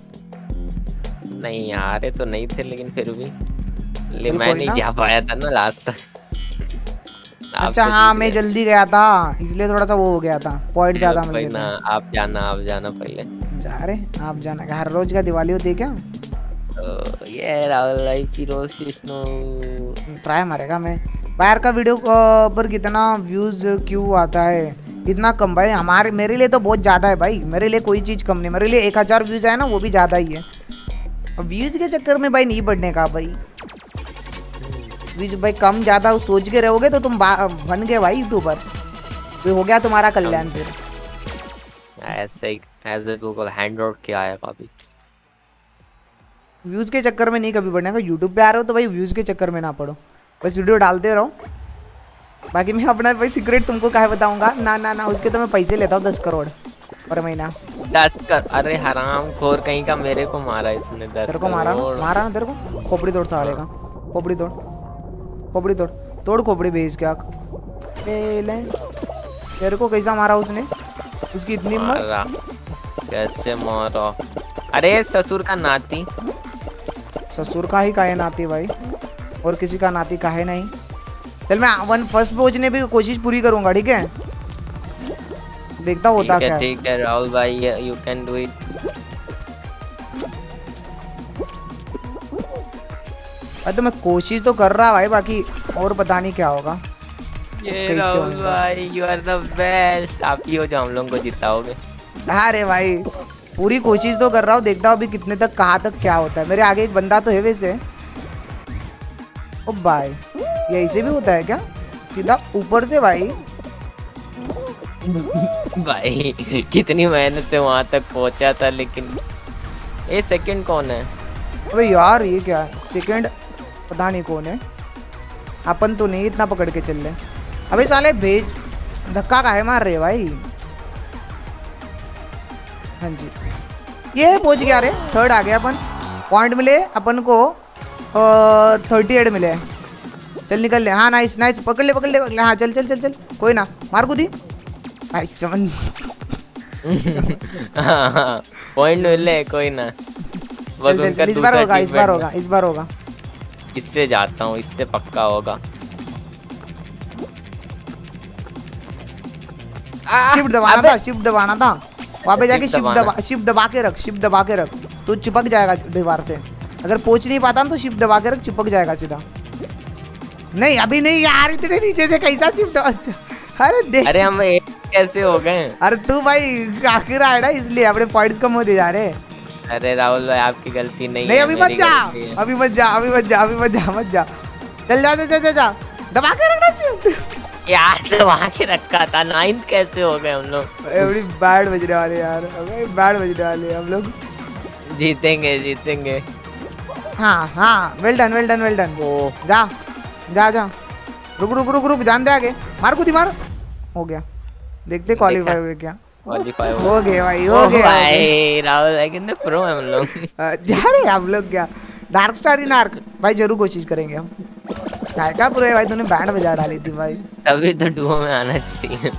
नहीं हारे तो नहीं थे लेकिन फिर भी ले चल मैं कोई नहीं ना। जा पाया था ना लास्ट तक। आप अच्छा तो हाँ जीत मैं गए। जल्दी गया था इसलिए थोड़ा सा वो हो गया था, पॉइंट ज्यादा मिल कोई गए ना, थे। आप जाना आप जाना पहले। जा रहे आप जाना, क्या हर रोज का दिवाली होती है क्या? तो ये राहुल भाई पिरोसिस्नो। ट्राई मारेगा मैं। बाहर का वीडियो पर कितना व्यूज क्यों आता है इतना कम? भाई हमारे मेरे लिए तो बहुत ज़्यादा है भाई, मेरे लिए कोई चीज़ कम नहीं। मेरे लिए एक हज़ार व्यूज आए ना वो भी ज़्यादा ही है। अब व्यूज के चक्कर में भाई नहीं बढ़ने का भाई। व्यूज भाई कम ज़्यादा सोच के रहोगे तो तुम बन गए भाई यूट्यूबर, तो हो गया तुम्हारा कल्याण। फिर ऐसे ही ऐसे बिल्कुल हैंड आउट किया है काफी। व्यूज़ के चक्कर में नहीं कभी बढ़ने का। यूट्यूब पे आ रहे हो तो भाई व्यूज़ के चक्कर में ना पड़ो, बस वीडियो डालते रहो। बाकी मैं अपना भाई सीक्रेट तुमको काहे बताऊंगा? ना ना ना उसके तो मैं पैसे लेता हूँ दस करोड़ पर महीना। दस कर अरे हराम खोर कहीं का, मेरे को मारा इसने। दस तेरे को मारा ना, मारा ना तेरे को। खोपड़ी तोड़ साले का, खोपड़ी तोड़, खोपड़ी तोड़, तोड़ खोपड़ी भेज क्या ले। तेरे को कैसा मारा उसने? उसकी इतनी हिम्मत? मारा कैसे मारा? अरे ससुर का नाती। ससुर का ही काहे नाती भाई, और किसी का नाती काहे नहीं। चल मैं वन फर्स्ट पहुंचने की कोशिश पूरी करूंगा, ठीक है? देखता होता ठीक क्या है ठीक है राहुल भाई, यू कैन डू इट। अरे तो मैं कोशिश तो कर रहा भाई, बाकी और पता नहीं क्या होगा। ये कैसे राहुल होगा? भाई यू आर द बेस्ट। आप ही हो जो हम लोगों को जिताओगे। अरे भाई पूरी कोशिश तो कर रहा हूँ, देखता हूँ अभी कितने तक कहाँ तक क्या होता है। मेरे आगे एक बंदा तो है वैसे। ओ भाई ये ऐसे भी होता है क्या? सीधा ऊपर से भाई। भाई कितनी मेहनत से वहां तक पहुंचा था, लेकिन ये सेकंड कौन है? अबे यार ये क्या है? सेकंड पता नहीं कौन है। अपन तो नहीं इतना पकड़ के चल रहे। अबे साले भेज, धक्का काहे मार रहे भाई? हाँ जी ये पहुंच गया रे, थर्ड आ गया अपन। पॉइंट मिले अपन को और थर्टी एट मिले। चल निकल ले। हाँ नाइस नाइस, पकड़ ले पकड़ ले पकड़ ले। हाँ चल चल चल चल, कोई ना मार कूदी भाई चमन। पॉइंट मिले कोई ना, बस चल, उनका चल, इस बार दूसरा होगा इस बार achievement होगा इस बार होगा। इससे जाता हूँ, इससे पक्का होगा। शिफ्ट दबाना था, शिफ्ट दबाना था। वहाँ पे जाके शिफ्ट शिफ्ट दबाना। दबा शिफ्ट दबा के रख, शिफ्ट दबा के रख तो चिपक जाएगा दीवार से। अगर पहुंच नहीं पाता ना तो शिफ्ट दबा के रख, चिपक जाएगा सीधा। नहीं अभी नहीं यार, इतने नीचे से कैसा शिफ्ट? अरे देख, अरे हम एक कैसे हो गए? अरे तू भाई आखिर आया ना इसलिए अपने पॉइंट्स कम होते जा रहे। अरे राहुल भाई आपकी गलती नहीं, नहीं है, अभी मत मेरी जा, गलती है। अभी मत जा, अभी मत जा, अभी मत जा, मत जा। चल जा जा जा जा, दबा के रखना शिफ्ट। यार तो वहाँ के रखा था। नाइन्थ कैसे हो गए हम लोग? बड़ी बैड बजने वाले यार, अबे बैड बजने वाले हम लोग। जीतेंगे जीतेंगे। हाँ हाँ well done well done well done. Oh जा जा जा, रुक रुक रुक रुक, जान दे आगे, मार कूदी मार। हो गया, देखते क्वालीफाई हुए क्या। क्वालीफाई हो गए भाई, हो गए भाई। राहुल भाई कितने प्रो है हम लोग। जा रहे हम लोग क्या, डार्क स्टार इन आर्क भाई जरूर कोशिश करेंगे हम। काय का पूरे भाई तूने बैंड बजा डाली थी भाई। तभी तो डुओ में आना चाहिए।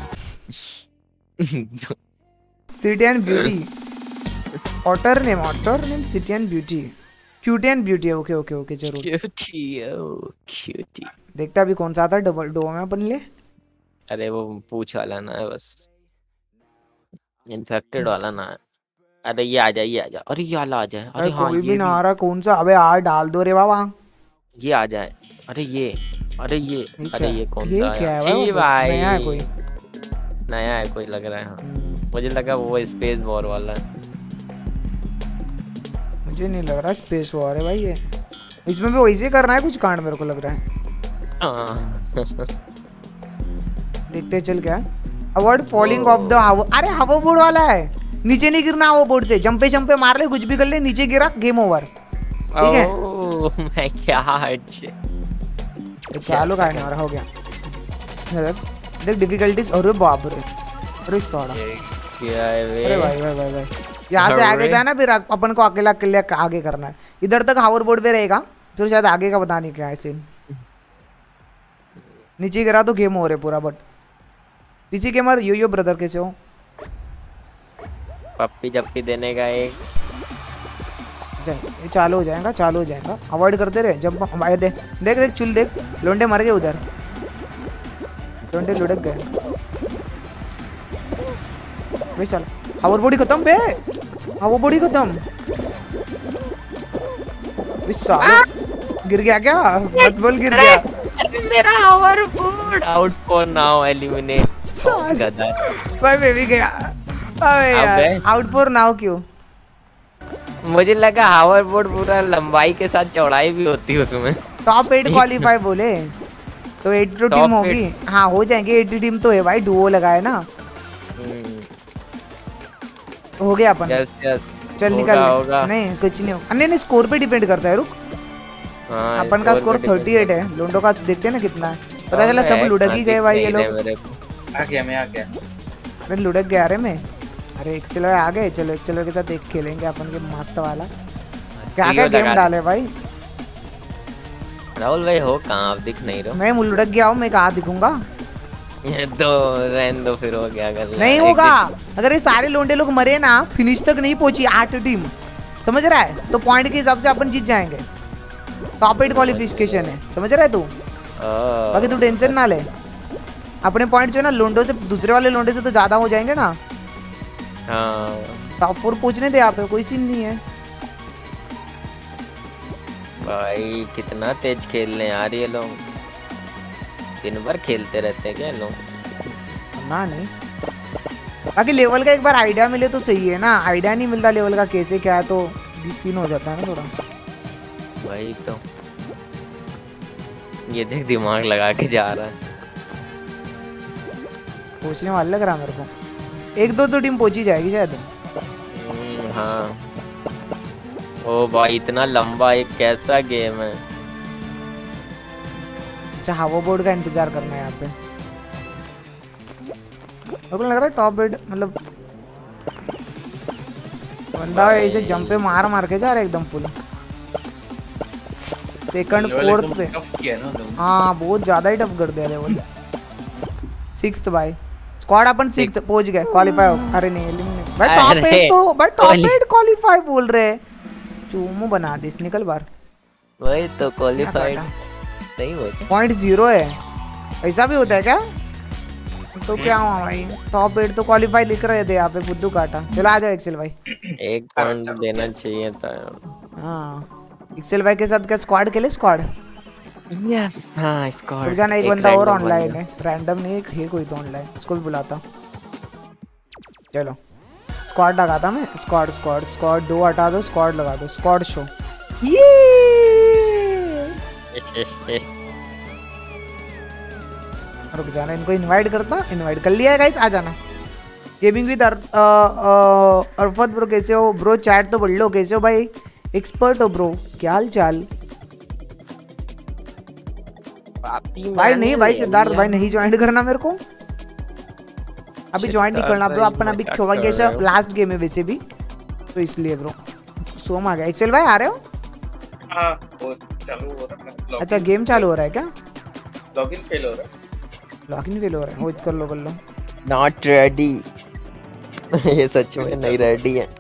City and beauty, otter name otter name city and beauty, cutie and beauty. Okay okay okay जरूर क्यूटी ओ क्यूटी। देखते अभी कौन सा आता है डबल डो में अपन ले। अरे वो पूछ वाला ना है बस, इन्फेक्टेड वाला ना है। अरे ये आ जाए ये आ जाए। अरे ये वाला आ जाए। अरे अरे हाँ कोई ये भी ना भी, आ रहा, कौन सा? अबे यार डाल दो रे बाबा, ये आ जाए। अरे ये अरे ये ये अरे क्या- ये कौन ये सा क्या है छी भाई? भाई नया है कोई? नया है कोई लग रहा है। हाँ मुझे लगा वो स्पेस वॉर वाला है। मुझे नहीं लग रहा स्पेस वॉर है भाई ये। इसमें भी वैसे करना है कुछ कांड, मेरे को लग रहा है। हाँ। देखते चल क्या अवॉइड फॉलिंग ऑफ द हवा। अरे हवा बोर्ड वाला है, नीचे नहीं गिरना हवा बोर्ड से। जंपे जंपे मार ले, कुछ भी कर ले, नीचे गिरा गेम ओवर। ठीक है ओह माय गॉड। चालू का नहीं हो रहा, हो गया। देख डिफिकल्टीज, अरे बाप रे, अरे सौड़ा क्या है वे? अरे भाई भाई भाई भाई यहाँ से आगे जाना, फिर अपन को अकेला अकेले आगे करना है। इधर तक हावर बोर्ड पे रहेगा, फिर शायद आगे का पता नहीं क्या है सीन। नीचे गिरा तो गेम हो रहे पूरा, बट पीछे गेमर यो यो ब्रदर कैसे हो? पप्पी जप्पी देने का एक ये चालू हो जाएगा, चालू हो जाएगा, अवॉइड करते रहे जब भाई। देख देख देख चुल देख, लोंडे मर गए उधर, लोंडे लुढ़क गए भाई। चल हावर बॉडी खत्म बे, हावर बॉडी खत्म। गिर गया क्या? मत बोल गिर गया। मेरा hover board out for now, eliminate भाई मैं भी गया यार, आउट फॉर नाउ क्यों? मुझे लगा हावर बोर्ड पूरा लंबाई के साथ चौड़ाई भी होती है उसमें। टॉप एट क्वालीफाई बोले तो एट तो टीम होगी। हाँ हो जाएंगे, एटी टीम तो है भाई, डुओ लगाए ना। हो गया अपन। यस यस चल निकल। नहीं कुछ नहीं होगा, नहीं नहीं स्कोर पे डिपेंड करता है। रुक हाँ, अपन का स्कोर थर्टी एट है, लोंडो का देखते हैं ना कितना है। पता चला सब लुढ़क ही गए भाई ये लोग। आ गया मैं आ गया। अरे लुढ़क गया रे मैं। अरे एक्सेलर आ गए, चलो एक्सेलर के साथ एक खेलेंगे अपन के मस्त वाला। क्या क्या गेम डाले भाई? राहुल भाई हो कहाँ? आप दिख नहीं रहे। मैं लुढ़क गया हूँ, मैं कहाँ दिखूंगा? ये तो रहने दो फिर, हो गया कर नहीं होगा। अगर ये सारे लोंडे लोग मरे ना, फिनिश तक नहीं पहुंची आठ टीम, समझ रहा है, तो पॉइंट के हिसाब से अपन जीत जाएंगे। टॉप एट क्वालिफिकेशन है, समझ रहा है तू? बाकी तू टेंशन ना ले, अपने पॉइंट जो है ना लोंडो से, दूसरे वाले लोंडे से तो ज्यादा हो जाएंगे ना। हाँ टॉप फोर पहुंचने दे, यहाँ पे कोई सीन नहीं है भाई। कितना तेज खेल रहे हैं यार ये लोग, दिन भर खेलते रहते हैं क्या लोग? ना नहीं, बाकी लेवल का एक बार आइडिया मिले तो सही है ना। आइडिया नहीं मिलता लेवल का कैसे क्या है, तो सीन हो जाता है ना थोड़ा। वही तो, ये देख दिमाग लगा के जा रहा है। पहुंचने वाला लग रहा मेरे को, एक दो तो टीम पहुंची जाएगी शायद। हाँ ओ भाई इतना लंबा, एक कैसा गेम है। अच्छा हावर बोर्ड का इंतजार करना है यहाँ पे। मेरे को लग रहा है टॉप एट, मतलब बंदा ऐसे जंप पे मार मार के जा रहा है एकदम फुल। सेकंड फोर्थ पे हाँ बहुत ज्यादा ही टफ कर दिया लेवल। सिक्स्थ भाई, स्क्वाड अपन सिक्स्थ पहुंच गए, क्वालीफाई हो। अरे नहीं एलिमिनेट भाई, टॉप एट तो भाई, टॉप एट क्वालीफाई बोल रहे। चूमू बना दे, निकल बाहर। वही तो क्वालीफाइड नहीं हुआ, पॉइंट जीरो है। ऐसा भी होता है क्या? तो क्या हुआ भाई, टॉप एट तो क्वालीफाई लिख रहे थे यहाँ पे, बुद्धू काटा। चलो आ जाओ एक्सेल भाई, एक पॉइंट देना चाहिए था। हाँ एक्सेल भाई के साथ क्या स्क्वाड खेले? स्क्वाड यस हाँ स्क्वाड। रुक जाना, एक बंदा और ऑनलाइन है, रैंडम नहीं है कोई तो ऑनलाइन, उसको भी बुलाता। चलो स्क्वाड लगाता मैं, स्क्वाड स्क्वाड स्क्वाड दो हटा दो, स्क्वाड लगा दो, स्क्वाड शो। ये रुक जाना, इनको इनवाइट करता। इनवाइट कर लिया है गाइस, आ जाना। गेमिंग विद अरफत ब्रो, कैसे हो ब्रो? चैट तो पढ़ लो, कैसे हो भाई? एक्सपर्ट हो ब्रो, क्या हाल चाल भाई? नहीं भाई सिद्धार्थ भाई नहीं ज्वाइन करना मेरे को, अभी ज्वाइन नहीं करना ब्रो। अपन अभी कैसे लास्ट गेम है वैसे भी, तो इसलिए ब्रो। सोम आ गया। एक्सेल भाई आ रहे हो? हाँ वो चालू हो रहा है। अच्छा गेम चालू हो रहा है क्या? लॉगिन फेल हो रहा है। लॉगिन फेल हो रहा है, वो कर लो कर लो। Not ready. ये सच में नहीं रेडी है।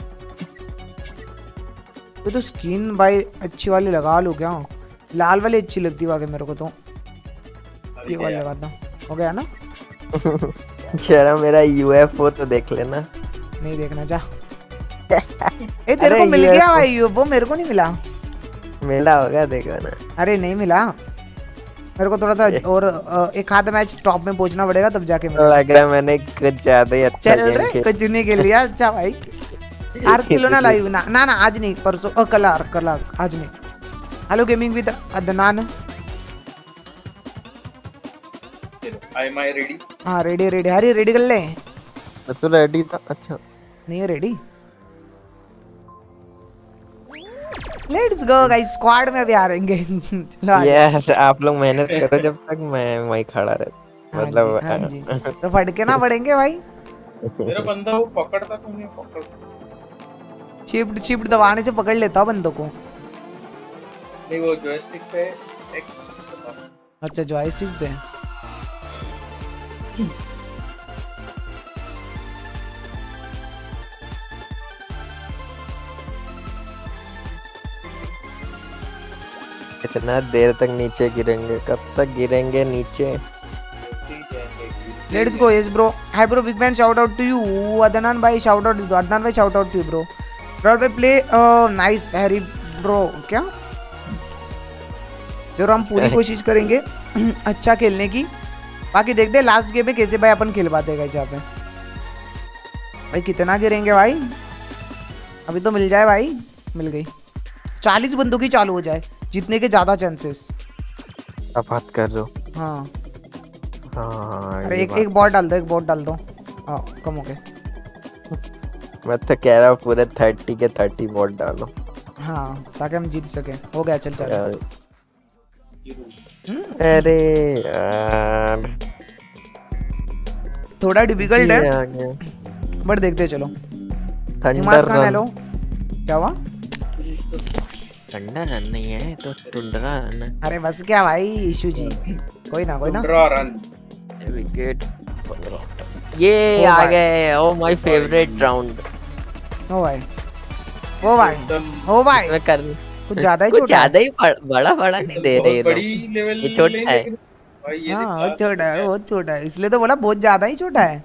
तो तो स्किन भाई अच्छी वाली लगा लो क्या? लाल वाली अच्छी लगती है मेरे को, तो ये वाली लगाता। हो गया ना? जरा मेरा यूएफओ तो देख लेना। नहीं देखना जा। ए तेरे को मिल गया भाई यूएफओ, मेरे को नहीं मिला। मिला होगा देखो ना। अरे नहीं मिला मेरे को, थोड़ा सा और एक आधा मैच टॉप में पहुंचना पड़ेगा तब जाके मिला। लग रहा है मैंने कुछ ज्यादा ही अच्छा चल रहे कुछ नहीं के लिए। अच्छा भाई आर किलो ना लाइव ना ना ना आज नहीं, परसों कल कल आज नहीं। Hello gaming with Adnan. I my ready? हाँ रेडी रेडी। हरी रेडी कर ले। मैं तो रेडी था। अच्छा नहीं है ready? Let's go guys, squad में भी आ रहेंगे। चलो आ जाओ। यस आप लोग मेहनत करो जब तक मैं वहीं खड़ा रहता, हाँ मतलब जी, हाँ जी। तो फटके ना पड़ेंगे भाई। मेरा बंदा वो पकड़ता क्यों नहीं पकड़। शिफ्ट शिफ्ट दबाने से पकड़ लेता बंदों को। नहीं वो जॉयस्टिक पे एक्स। अच्छा जॉयस्टिक पे। इतना देर तक नीचे गिरेंगे, कब तक गिरेंगे नीचे? Let's go yes bro. Hi bro, big fan, shout out to you. Adnan भाई शाउट आउट, अदनान भाई shout out to you bro. Bro play nice Harry bro. क्या जरूर हम पूरी कोशिश करेंगे अच्छा खेलने की। बाकी देखते हैं लास्ट गेम में कैसे भाई अपन खेल पाते हैं। यहाँ पे भाई कितना गिरेंगे भाई, अभी तो मिल जाए भाई। मिल गई। चालीस बंदों की चालू हो जाए, जीतने के ज्यादा चांसेस। अब बात कर रहे हो? हाँ हाँ अरे ये एक बात एक बॉट डाल दो, एक बॉट डाल दो। हाँ कम हो गए। मैं तो कह रहा हूँ पूरे थर्टी के थर्टी वोट डालो। हाँ ताकि हम जीत सके। हो गया, चल चल। यार। अरे यार थोड़ा डिफिकल्ट ये है आ गया। बट देखते हैं, चलो। Thunder Himansh Khan run. Hello, क्या हुआ? ठंडा रन नहीं है तो टुंडरा रन है। अरे बस क्या भाई इशू जी, कोई ना कोई ना। ड्रॉ रन विकेट ये ओ आ भाई। गए। Oh my favourite round. Oh भाई, ओ भाई, एकदम ओ भाई, मैं कर कुछ ज्यादा ही कुछ छोटा है। ज्यादा ही बड़- बड़ा बड़ा नहीं दे रहे ये बहुत लोग। बड़ी लेवल ये छोटा नहीं, है। लेकिन भाई ये हाँ दिखा बहुत छोटा है, सकते बहुत छोटा है, इसलिए तो बोला बहुत ज्यादा ही छोटा है।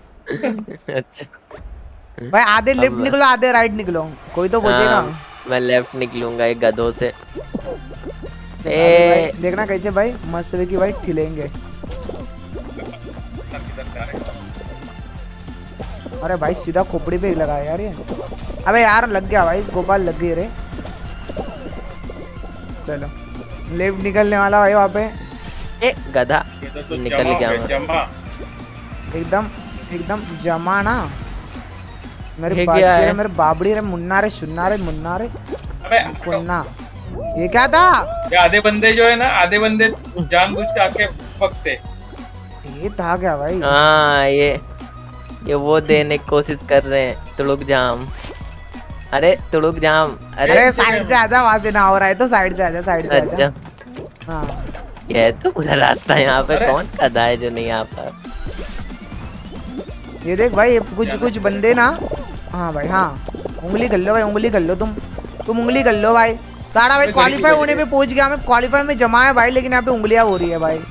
अच्छा भाई आधे लेफ्ट अब- निकलो, आधे राइट निकलो, कोई तो बचेगा। हाँ, मैं लेफ्ट निकलूंगा एक गधों से। अबे ए भाई, देखना कैसे भाई मस्त वे की भाई ठिलेंगे। अरे भाई सीधा खोपड़ी पे लगा यार ये। अबे यार लग गया भाई, गोपाल लग गई रे। चलो लेफ्ट निकलने वाला भाई वहाँ पे। ए गधा ये तो तो निकल जमा गया है, मैं। जमा एकदम एकदम जमा ना। मेरे ये क्या बच्चे रे, है? मेरे बाबड़ी रे, मुन्ना रे, सुन्ना रे, मुन्ना रे, अबे हटो। मुन्ना। ये क्या था? ये आधे बंदे जो है ना, आधे बंदे जानबूझ के आके पकते। ये था क्या भाई? हाँ ये ये वो देने की कोशिश कर रहे हैं। तुड़ुक जाम, अरे तुड़ुक जाम। अरे अरे साइड से आजा, वहां से ना हो रहा है तो साइड से आजा, साइड से आजा। अच्छा हाँ ये तो पूरा रास्ता है यहाँ पे। अरे। कौन गधा है जो नहीं आ पा? ये देख भाई, ये कुछ कुछ बंदे ना। हाँ भाई हाँ, उंगली कर लो भाई, उंगली कर लो तुम तुम उंगली कर लो भाई। सारा भाई मैं क्वालीफाई गरीब होने पे पहुंच गया, मैं क्वालीफाई में जमा है भाई, लेकिन यहाँ पे उंगलियां हो रही है भाई।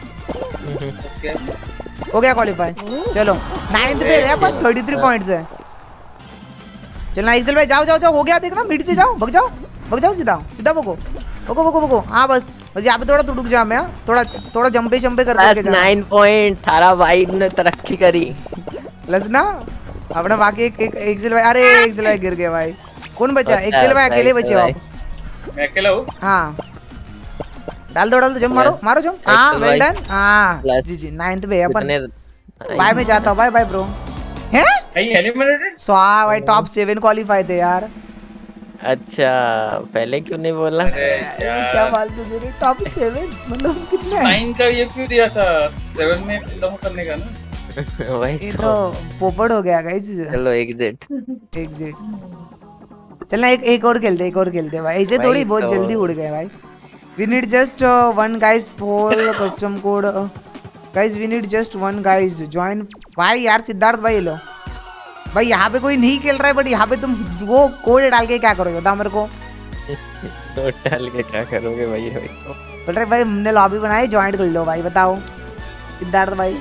हो गया क्वालीफाई, चलो नाइन्थ पे है पर थर्टी थ्री पॉइंट्स है। चलना एक्सेल भाई, जाओ जाओ जाओ, हो गया देखना, मिड से जाओ, भग जाओ भग जाओ, सीधा सीधा भगो भगो भगो भगो। हाँ बस बस यहाँ पे थोड़ा तुड़ुक जाम है, हाँ। थोड़ा थोड़ा जंपे जंपे कर बस करके जाना। नाइन पॉइंट थारा वाइड ने तरक्की करी। प्लस ना अपना बाकी एक एक एक्सेल भाई। अरे एक्सेल भाई गिर गए भाई। कौन बचा? होता है, एक्सेल भाई होता है, अकेले बचे हो भाई। आप। मैं अकेला हूँ। हाँ डाल दो डाल दो, जंप मारो Yes. मारो जंप। हाँ Excel वेल भाई। डन। हाँ Plus जी जी नाइन्थ पे है अपन। कितने बाय में जाता हूँ, बाय बाय ब्रो। हैं कहीं एलिमिनेटेड। सौ भाई टॉप सेवन क्वालिफाई थे यार। अच्छा पहले क्यों नहीं बोला? अरे क्या यार फालतू दे रहे, टॉप सेवन मतलब कितने हैं? नाइन का ये क्यों दिया था? सेवन में खत्म करने का ना। वही ये तो। तो पोपट हो गया गाइस। चलो एग्जिट। एग्जिट। चलना एक एक और खेलते, एक और खेलते भाई, ऐसे वही थोड़ी बहुत तो। जल्दी उड़ गए भाई। We need just one guys for custom code guys, we need just one guys join. भाई यार सिद्धार्थ भाई लो भाई, यहाँ पे कोई नहीं खेल रहा है बट यहाँ पे तुम वो कोड डाल के क्या करोगे बताओ मेरे को? तो डाल के क्या करोगे भाई? भाई तो बोल रहे भाई हमने लॉबी बनाई, ज्वाइन कर लो भाई, बताओ सिद्धार्थ भाई।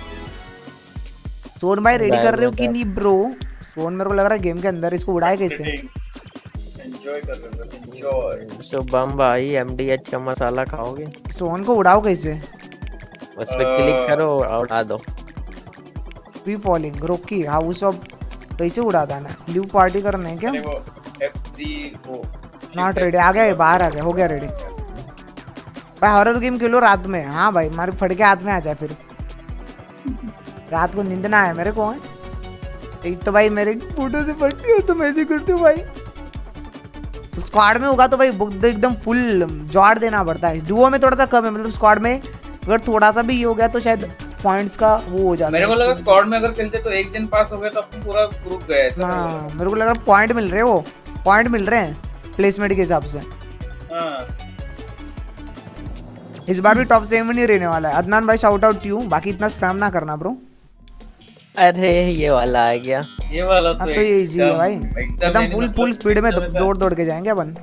सोन भाई रेडी कर रहे हो कि नहीं ब्रो? सोन मेरे को लग रहा है गेम के अंदर, इसको उड़ाए कैसे? एंजॉय कर रहे हो, एंजॉय। शुभम भाई एमडीएच का मसाला खाओगे? सोन को उड़ाओ कैसे? उस पे क्लिक करो और उड़ा दो। Free falling rocky house of कैसे उड़ा देना? लीव पार्टी करना है क्या? अरे वो एफ थ्री वो नॉट रेडी। आ गया ये, बाहर आ गया, हो गया रेडी भाई। हॉरर गेम खेलो रात में। हाँ भाई मारे फटके हाथ में आ जाए, फिर रात को नींद ना आए मेरे को। एक तो भाई मेरे फोटो से पट्टी हो तो मैं ऐसे करती हूँ भाई। स्क्वाड में होगा तो भाई बुक एकदम फुल जोड़ देना पड़ता है। डुओ में थोड़ा सा कम है, मतलब स्क्वाड में अगर थोड़ा सा भी ये हो गया तो शायद पॉइंट्स का वो हो जाता है। मेरे को लगा स्क्वाड में अगर खेलते तो एक जन पास हो गया तो अपन पूरा ग्रुप गए ऐसा। हाँ मेरे को लग रहा पॉइंट मिल रहे हैं, वो पॉइंट मिल रहे हैं प्लेसमेंट के हिसाब से। हाँ इस बार भी टॉप सेवन ही रहने वाला है। अदनान भाई शाउट आउट टू यू, बाकी इतना स्पैम ना करना ब्रो। अरे ये वाला आ गया, ये वाला तो, अब तो ये इजी है भाई, एकदम एकदम फुल फुल स्पीड में दौड़ दौड़ के जाएंगे अपन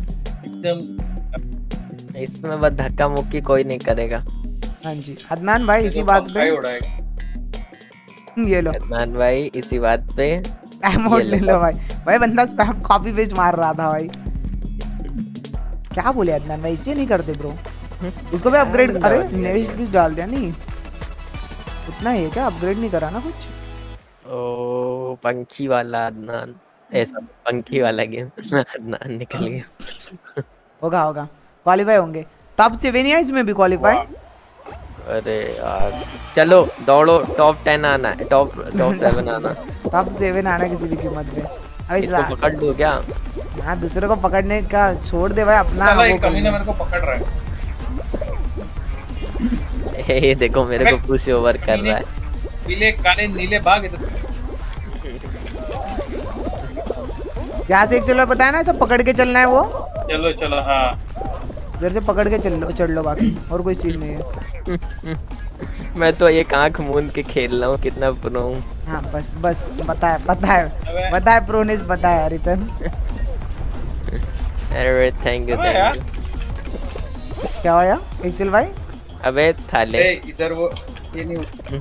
एकदम। इसमें बस धक्का मुक्की कोई नहीं करेगा। हाँ जी अदनान भाई इसी बात पे ये लो, अदनान भाई इसी बात पे अमाउंट ले लो भाई। भाई बंदा स्पैम कॉपी पेस्ट मार रहा था भाई। क्या बोले अदनान भाई, इसे नहीं करते ब्रो, इसको भी अपग्रेड। अरे नेक्स्ट भी डाल दिया नहीं, उतना ही है क्या, अपग्रेड नहीं करा ना कुछ। ओ पंखी वाला अदनान, ऐसा पंखी वाला गेम अदनान निकल गया। होगा होगा क्वालीफाई होंगे, टॉप सेवन है इसमें भी क्वालीफाई। अरे यार चलो दौड़ो, टॉप टेन आना है, टॉप टॉप सेवन आना, टॉप सेवन आना किसी भी कीमत पे। अभी इसको पकड़ लो क्या? हाँ दूसरे को पकड़ने का छोड़ दे भाई, अपना वो कमीना मेरे को पकड़ रहा है। ये देखो मेरे को पुश ओवर कर रहा है। पीले काले नीले बाग इधर से। यहाँ से एक चलो बताया ना, सब पकड़ के चलना है वो। चलो चलो हाँ इधर से पकड़ के चल लो, चढ़ लो, बाकी और कोई सीन नहीं है। मैं तो एक आंख मूंद के खेल रहा हूँ, कितना प्रो हूँ। हाँ बस बस बताया बताया बताया प्रोनेस बताया हरिसन। अरे थैंक यू थैंक यू। क्या हुआ एक्सेल भाई? अबे थाले इधर वो ये नहीं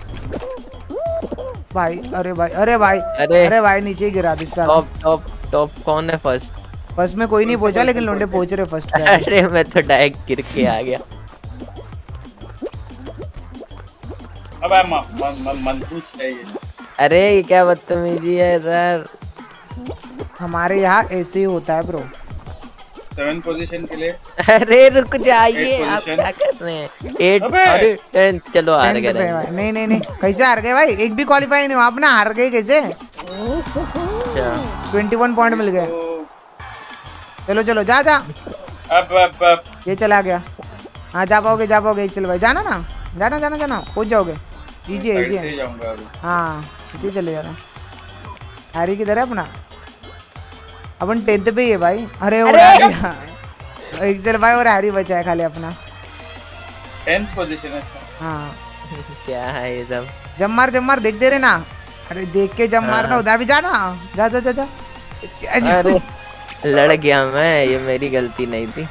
भाई। अरे भाई अरे भाई अरे अरे भाई नीचे ही गिरा दी साला। टॉप टॉप टॉप कौन है फर्स्ट? फर्स्ट में कोई नहीं पहुंचा, लेकिन लोंडे पहुंच रहे फर्स्ट पे। अरे मैं तो डायरेक्ट गिर के आ गया। अबे म म मनपूछ है ये। अरे ये क्या बदतमीजी है सर। हमारे यहाँ ऐसे ही होता है ब्रो। सेवन पोजीशन के लिए। अरे रुक जाइए, आप क्या कर रहे हैं? एट अरे टेन, चलो हार गए। नहीं नहीं नहीं कैसे हार गए भाई? एक भी क्वालीफाई नहीं हुआ अपना, हार गए कैसे? अच्छा ट्वेंटी वन पॉइंट मिल गए। चलो चलो जा जा। अब अब अब ये चला गया। हाँ जा पाओगे जा पाओगे, चलो भाई जाना ना, जाना जाना जाना पहुंच जाओगे। इजी है इजी है। हाँ इसी चले जाना। हैरी किधर है अपना? अपन टेंथ पे ही है भाई। अरे वो एक्सेल भाई और हैरी बचा है खाली अपना। टेंथ पोजीशन है। हाँ क्या है ये सब? जम मार जम मार, देख दे रहे ना। अरे देख के जम मारना, उधर भी जाना। जा जा जा जा। अरे लड़ गया मैं, ये मेरी गलती नहीं थी।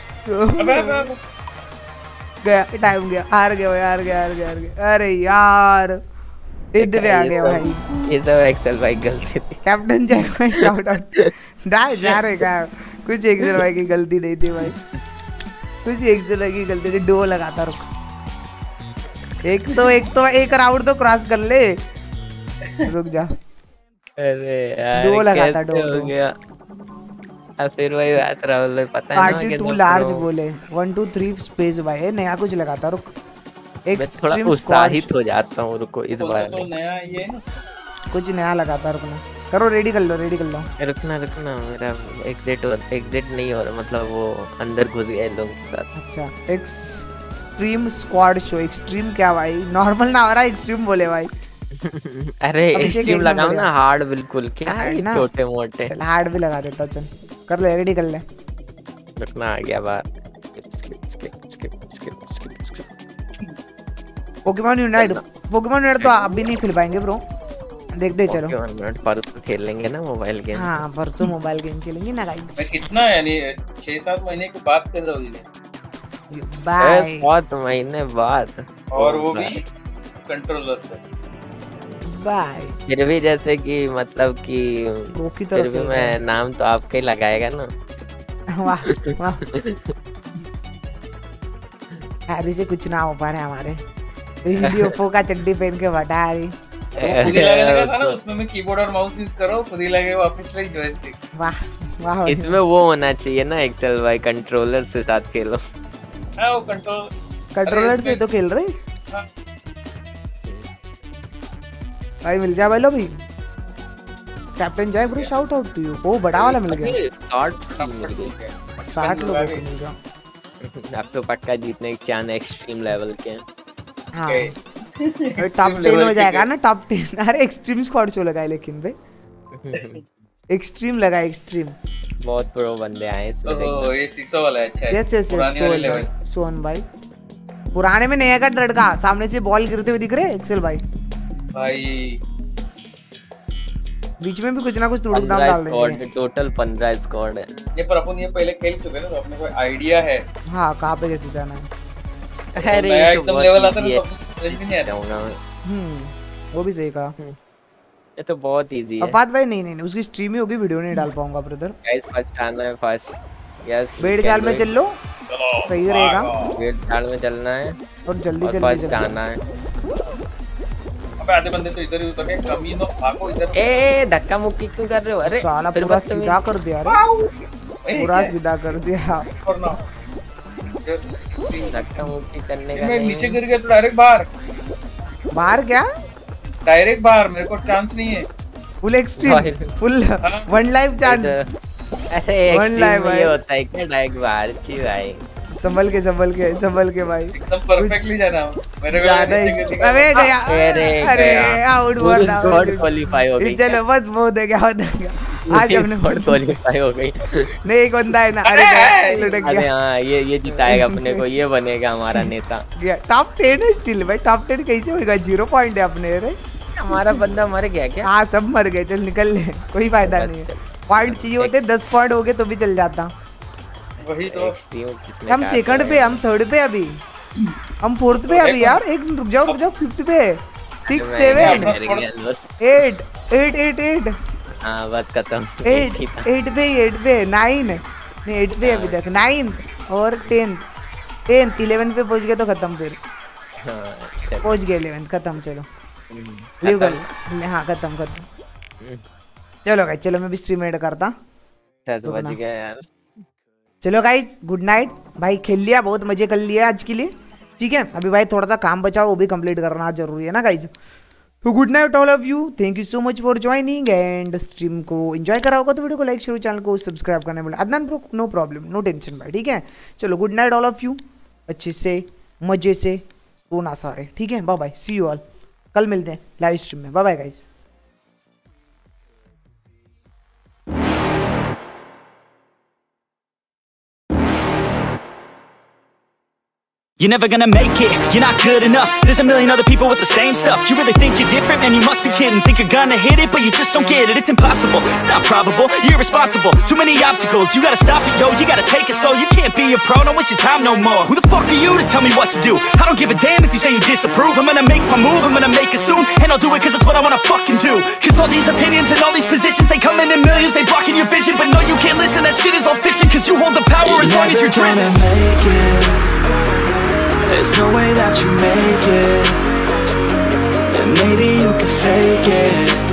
गया टाइम गया, हार गया भाई, हार गया हार गया हार गया। अरे यार इधर पे आ गया भाई। ये सब एक्सेल भाई गलती थी। कैप्टन जय भाई शाउट आउट। डाल जा रहे का कुछ एक्सेल भाई की गलती नहीं थी भाई, कुछ एक्सेल भाई की गलती थी। डो लगाता रुक, एक तो एक तो एक राउंड तो क्रॉस कर ले, रुक जा। अरे यार डो लगाता डो हो गया। अब फिर वही बात राहुल, पता है ना कि टू लार्ज बोले वन टू थ्री स्पेस भाई नया कुछ लगाता रुक। एक थोड़ा उत्साहित हो जाता हूँ, रुको इस बार तो नया ये ना कुछ नया लगाता रुकना। करो रेडी कर लो रेडी कर लो। रुकना रुकना, मेरा एग्जिट एग्जिट नहीं हो रहा, मतलब वो अंदर घुस गए लोगों के साथ। अच्छा एक्सट्रीम स्क्वाड शो। एक्सट्रीम क्या भाई? नॉर्मल ना हो रहा, एक्सट्रीम बोले भाई। अरे एक्सट्रीम लगाओ ना, हार्ड बिल्कुल। क्या है छोटे मोटे? हार्ड भी लगा देता, चल कर ले रेडी कर ले। रुकना आ गया बाहर। Skip skip skip skip skip skip. Pokemon Unite, Pokemon Unite तो आप भी नहीं खेल पाएंगे ब्रो, देखते चलो। पोकेमॉन यूनाइट परसों खेल लेंगे ना मोबाइल गेम। हाँ परसों मोबाइल गेम खेलेंगे ना गाइस। मैं कितना यानी छह सात महीने की बात कर रहा हूँ ये। बाय सात महीने बाद, और वो भी कंट्रोलर से। बाय फिर भी जैसे कि मतलब कि की फिर भी मैं नाम तो आपका ही लगाएगा ना। वाह वाह। हैरी से कुछ ना हो पा रहा है हमारे। हिंदी ओप्पो का चड्डी पहन के बैठा है। खुद ही लगाने का था ना, उसमें मैं कीबोर्ड और माउस यूज करो, खुद ही लगे वापस लाइक जॉयस्टिक। वाह वाह। इसमें वो होना चाहिए ना एक्सेल भाई, कंट्रोलर से साथ खेलो। हाँ वो कंट्रोल कंट्रोलर से तो खेल रहे। हाँ। भाई मिल जा भाई लो भी। Captain Jack bro shout out to you. Oh बड़ा वाला मिल गया। साठ मिल गई। साठ लोगों को मिल गया। अब तो पक्का जीतने के चांस एक्सट्रीम लेवल के हैं। हाँ टॉप टेन हो जाएगा ना टॉप टेन। अरे एक्सट्रीम स्क्वाड चो लगा है लेकिन भाई एक्सट्रीम लगा एक्सट्रीम। बहुत प्रो बंदे आए इसमें। ओह ये सीसो वाला है। अच्छा यस यस यस सोन भाई पुराने में नया का लड़का सामने से बॉल गिरते हुए दिख रहे एक्सेल भाई। भाई बीच में भी कुछ ना कुछ तोड़ डाल डाल देंगे। टोटल पंद्रह स्क्वाड है ये पर अपन ये पहले खेल चुके ना तो अपने को आइडिया है। हाँ कहाँ पे कैसे जाना है। अरे नया एकदम लेवल आता है तो समझ भी नहीं आता। हम्म वो भी सही कहा। ये तो बहुत इजी है। अफात भाई नहीं नहीं उसकी स्ट्रीम ही होगी वीडियो नहीं डाल पाऊंगा ब्रदर। गाइस फर्स्ट आना है फर्स्ट। यस बेड चाल में चल लो सही रहेगा। बेड चाल में चलना है और जल्दी जल्दी फर्स्ट आना है। अबे आधे बंदे तो इधर ही उतर गए। कमीनो भागो इधर। ए धक्का मुक्की क्यों कर रहे हो? अरे साला पूरा सीधा कर दिया रे पूरा सीधा कर दिया। धक्का मुक्की करने का मैं नीचे गिर गया तो डायरेक्ट बाहर। बाहर क्या? डायरेक्ट बाहर मेरे को चांस नहीं है। Full extreme full one life chance. अरे एक्सट्रीम में ये होता है क्या डायरेक्ट बाहर? छी भाई संभल के संभल के संभल के भाई एकदम परफेक्टली जाना मेरे को ज्यादा अबे गया। अरे अरे आउट बोल रहा हूं। गॉड क्वालीफाई हो गई। चलो बस वो दे गया होता है आज हमने गॉड क्वालीफाई हो गई। नहीं एक बंदा है ना। अरे लुढ़क गया। अरे हां ये ये जिताएगा अपने को। ये बनेगा हमारा नेता। टॉप टेन है स्टिल भाई। टॉप टेन कैसे होगा? जीरो पॉइंट है अपने। रे हमारा बंदा मर गया क्या? हाँ सब मर गए। चल निकल ले कोई फायदा नहीं है। पॉइंट चाहिए होते दस पॉइंट हो गए तो भी चल जाता। वही तो हम सेकंड पे हम थर्ड पे अभी हम फोर्थ पे अभी यार। एक रुक जाओ रुक जाओ फिफ्थ पे six seven eight eight eight eight हाँ बस खत्म। एट एट पे एट पे नाइन नहीं एट पे अभी तक नाइन और टेंथ टेंथ इलेवन पे पहुंच गए तो खत्म। फिर पहुंच गए इलेवन खत्म। चलो लीव कर। हाँ खत्म खत्म। चलो गाइस चलो मैं भी स्ट्रीम एड करता। दस बज गया यार। चलो गाइस गुड नाइट भाई। खेल लिया बहुत मजे कर लिया आज के लिए ठीक है। अभी भाई थोड़ा सा काम बचा वो भी कंप्लीट करना जरूरी है ना गाइस। तो good night all of you. Thank you so much for joining and stream को एंजॉय करा होगा तो वीडियो को लाइक शेयर चैनल को सब्सक्राइब करने बोला Adnan bro no problem no tension भाई ठीक है। चलो good night all of you. अच्छे से मजे से सोना सारे ठीक है। Bye bye see you all. कल मिलते हैं लाइव स्ट्रीम में। Bye bye guys. You're never gonna make it, you're not good enough. There's a million other people with the same stuff. You really think you're different? Man, you must be kidding. Think you're gonna hit it, but you just don't get it. It's impossible, it's not probable, you're irresponsible. Too many obstacles, you gotta stop it, yo. You gotta take it slow, you can't be a pro. Don't waste your time no more. Who the fuck are you to tell me what to do? I don't give a damn if you say you disapprove. I'm gonna make my move, I'm gonna make it soon. And I'll do it cause it's what I wanna fucking do. Cause all these opinions and all these positions, they come in in millions. They blocking your vision, but no you can't listen. That shit is all fiction. Cause you hold the power as long as you're dreaming. There's no way that you make it, and maybe you can fake it.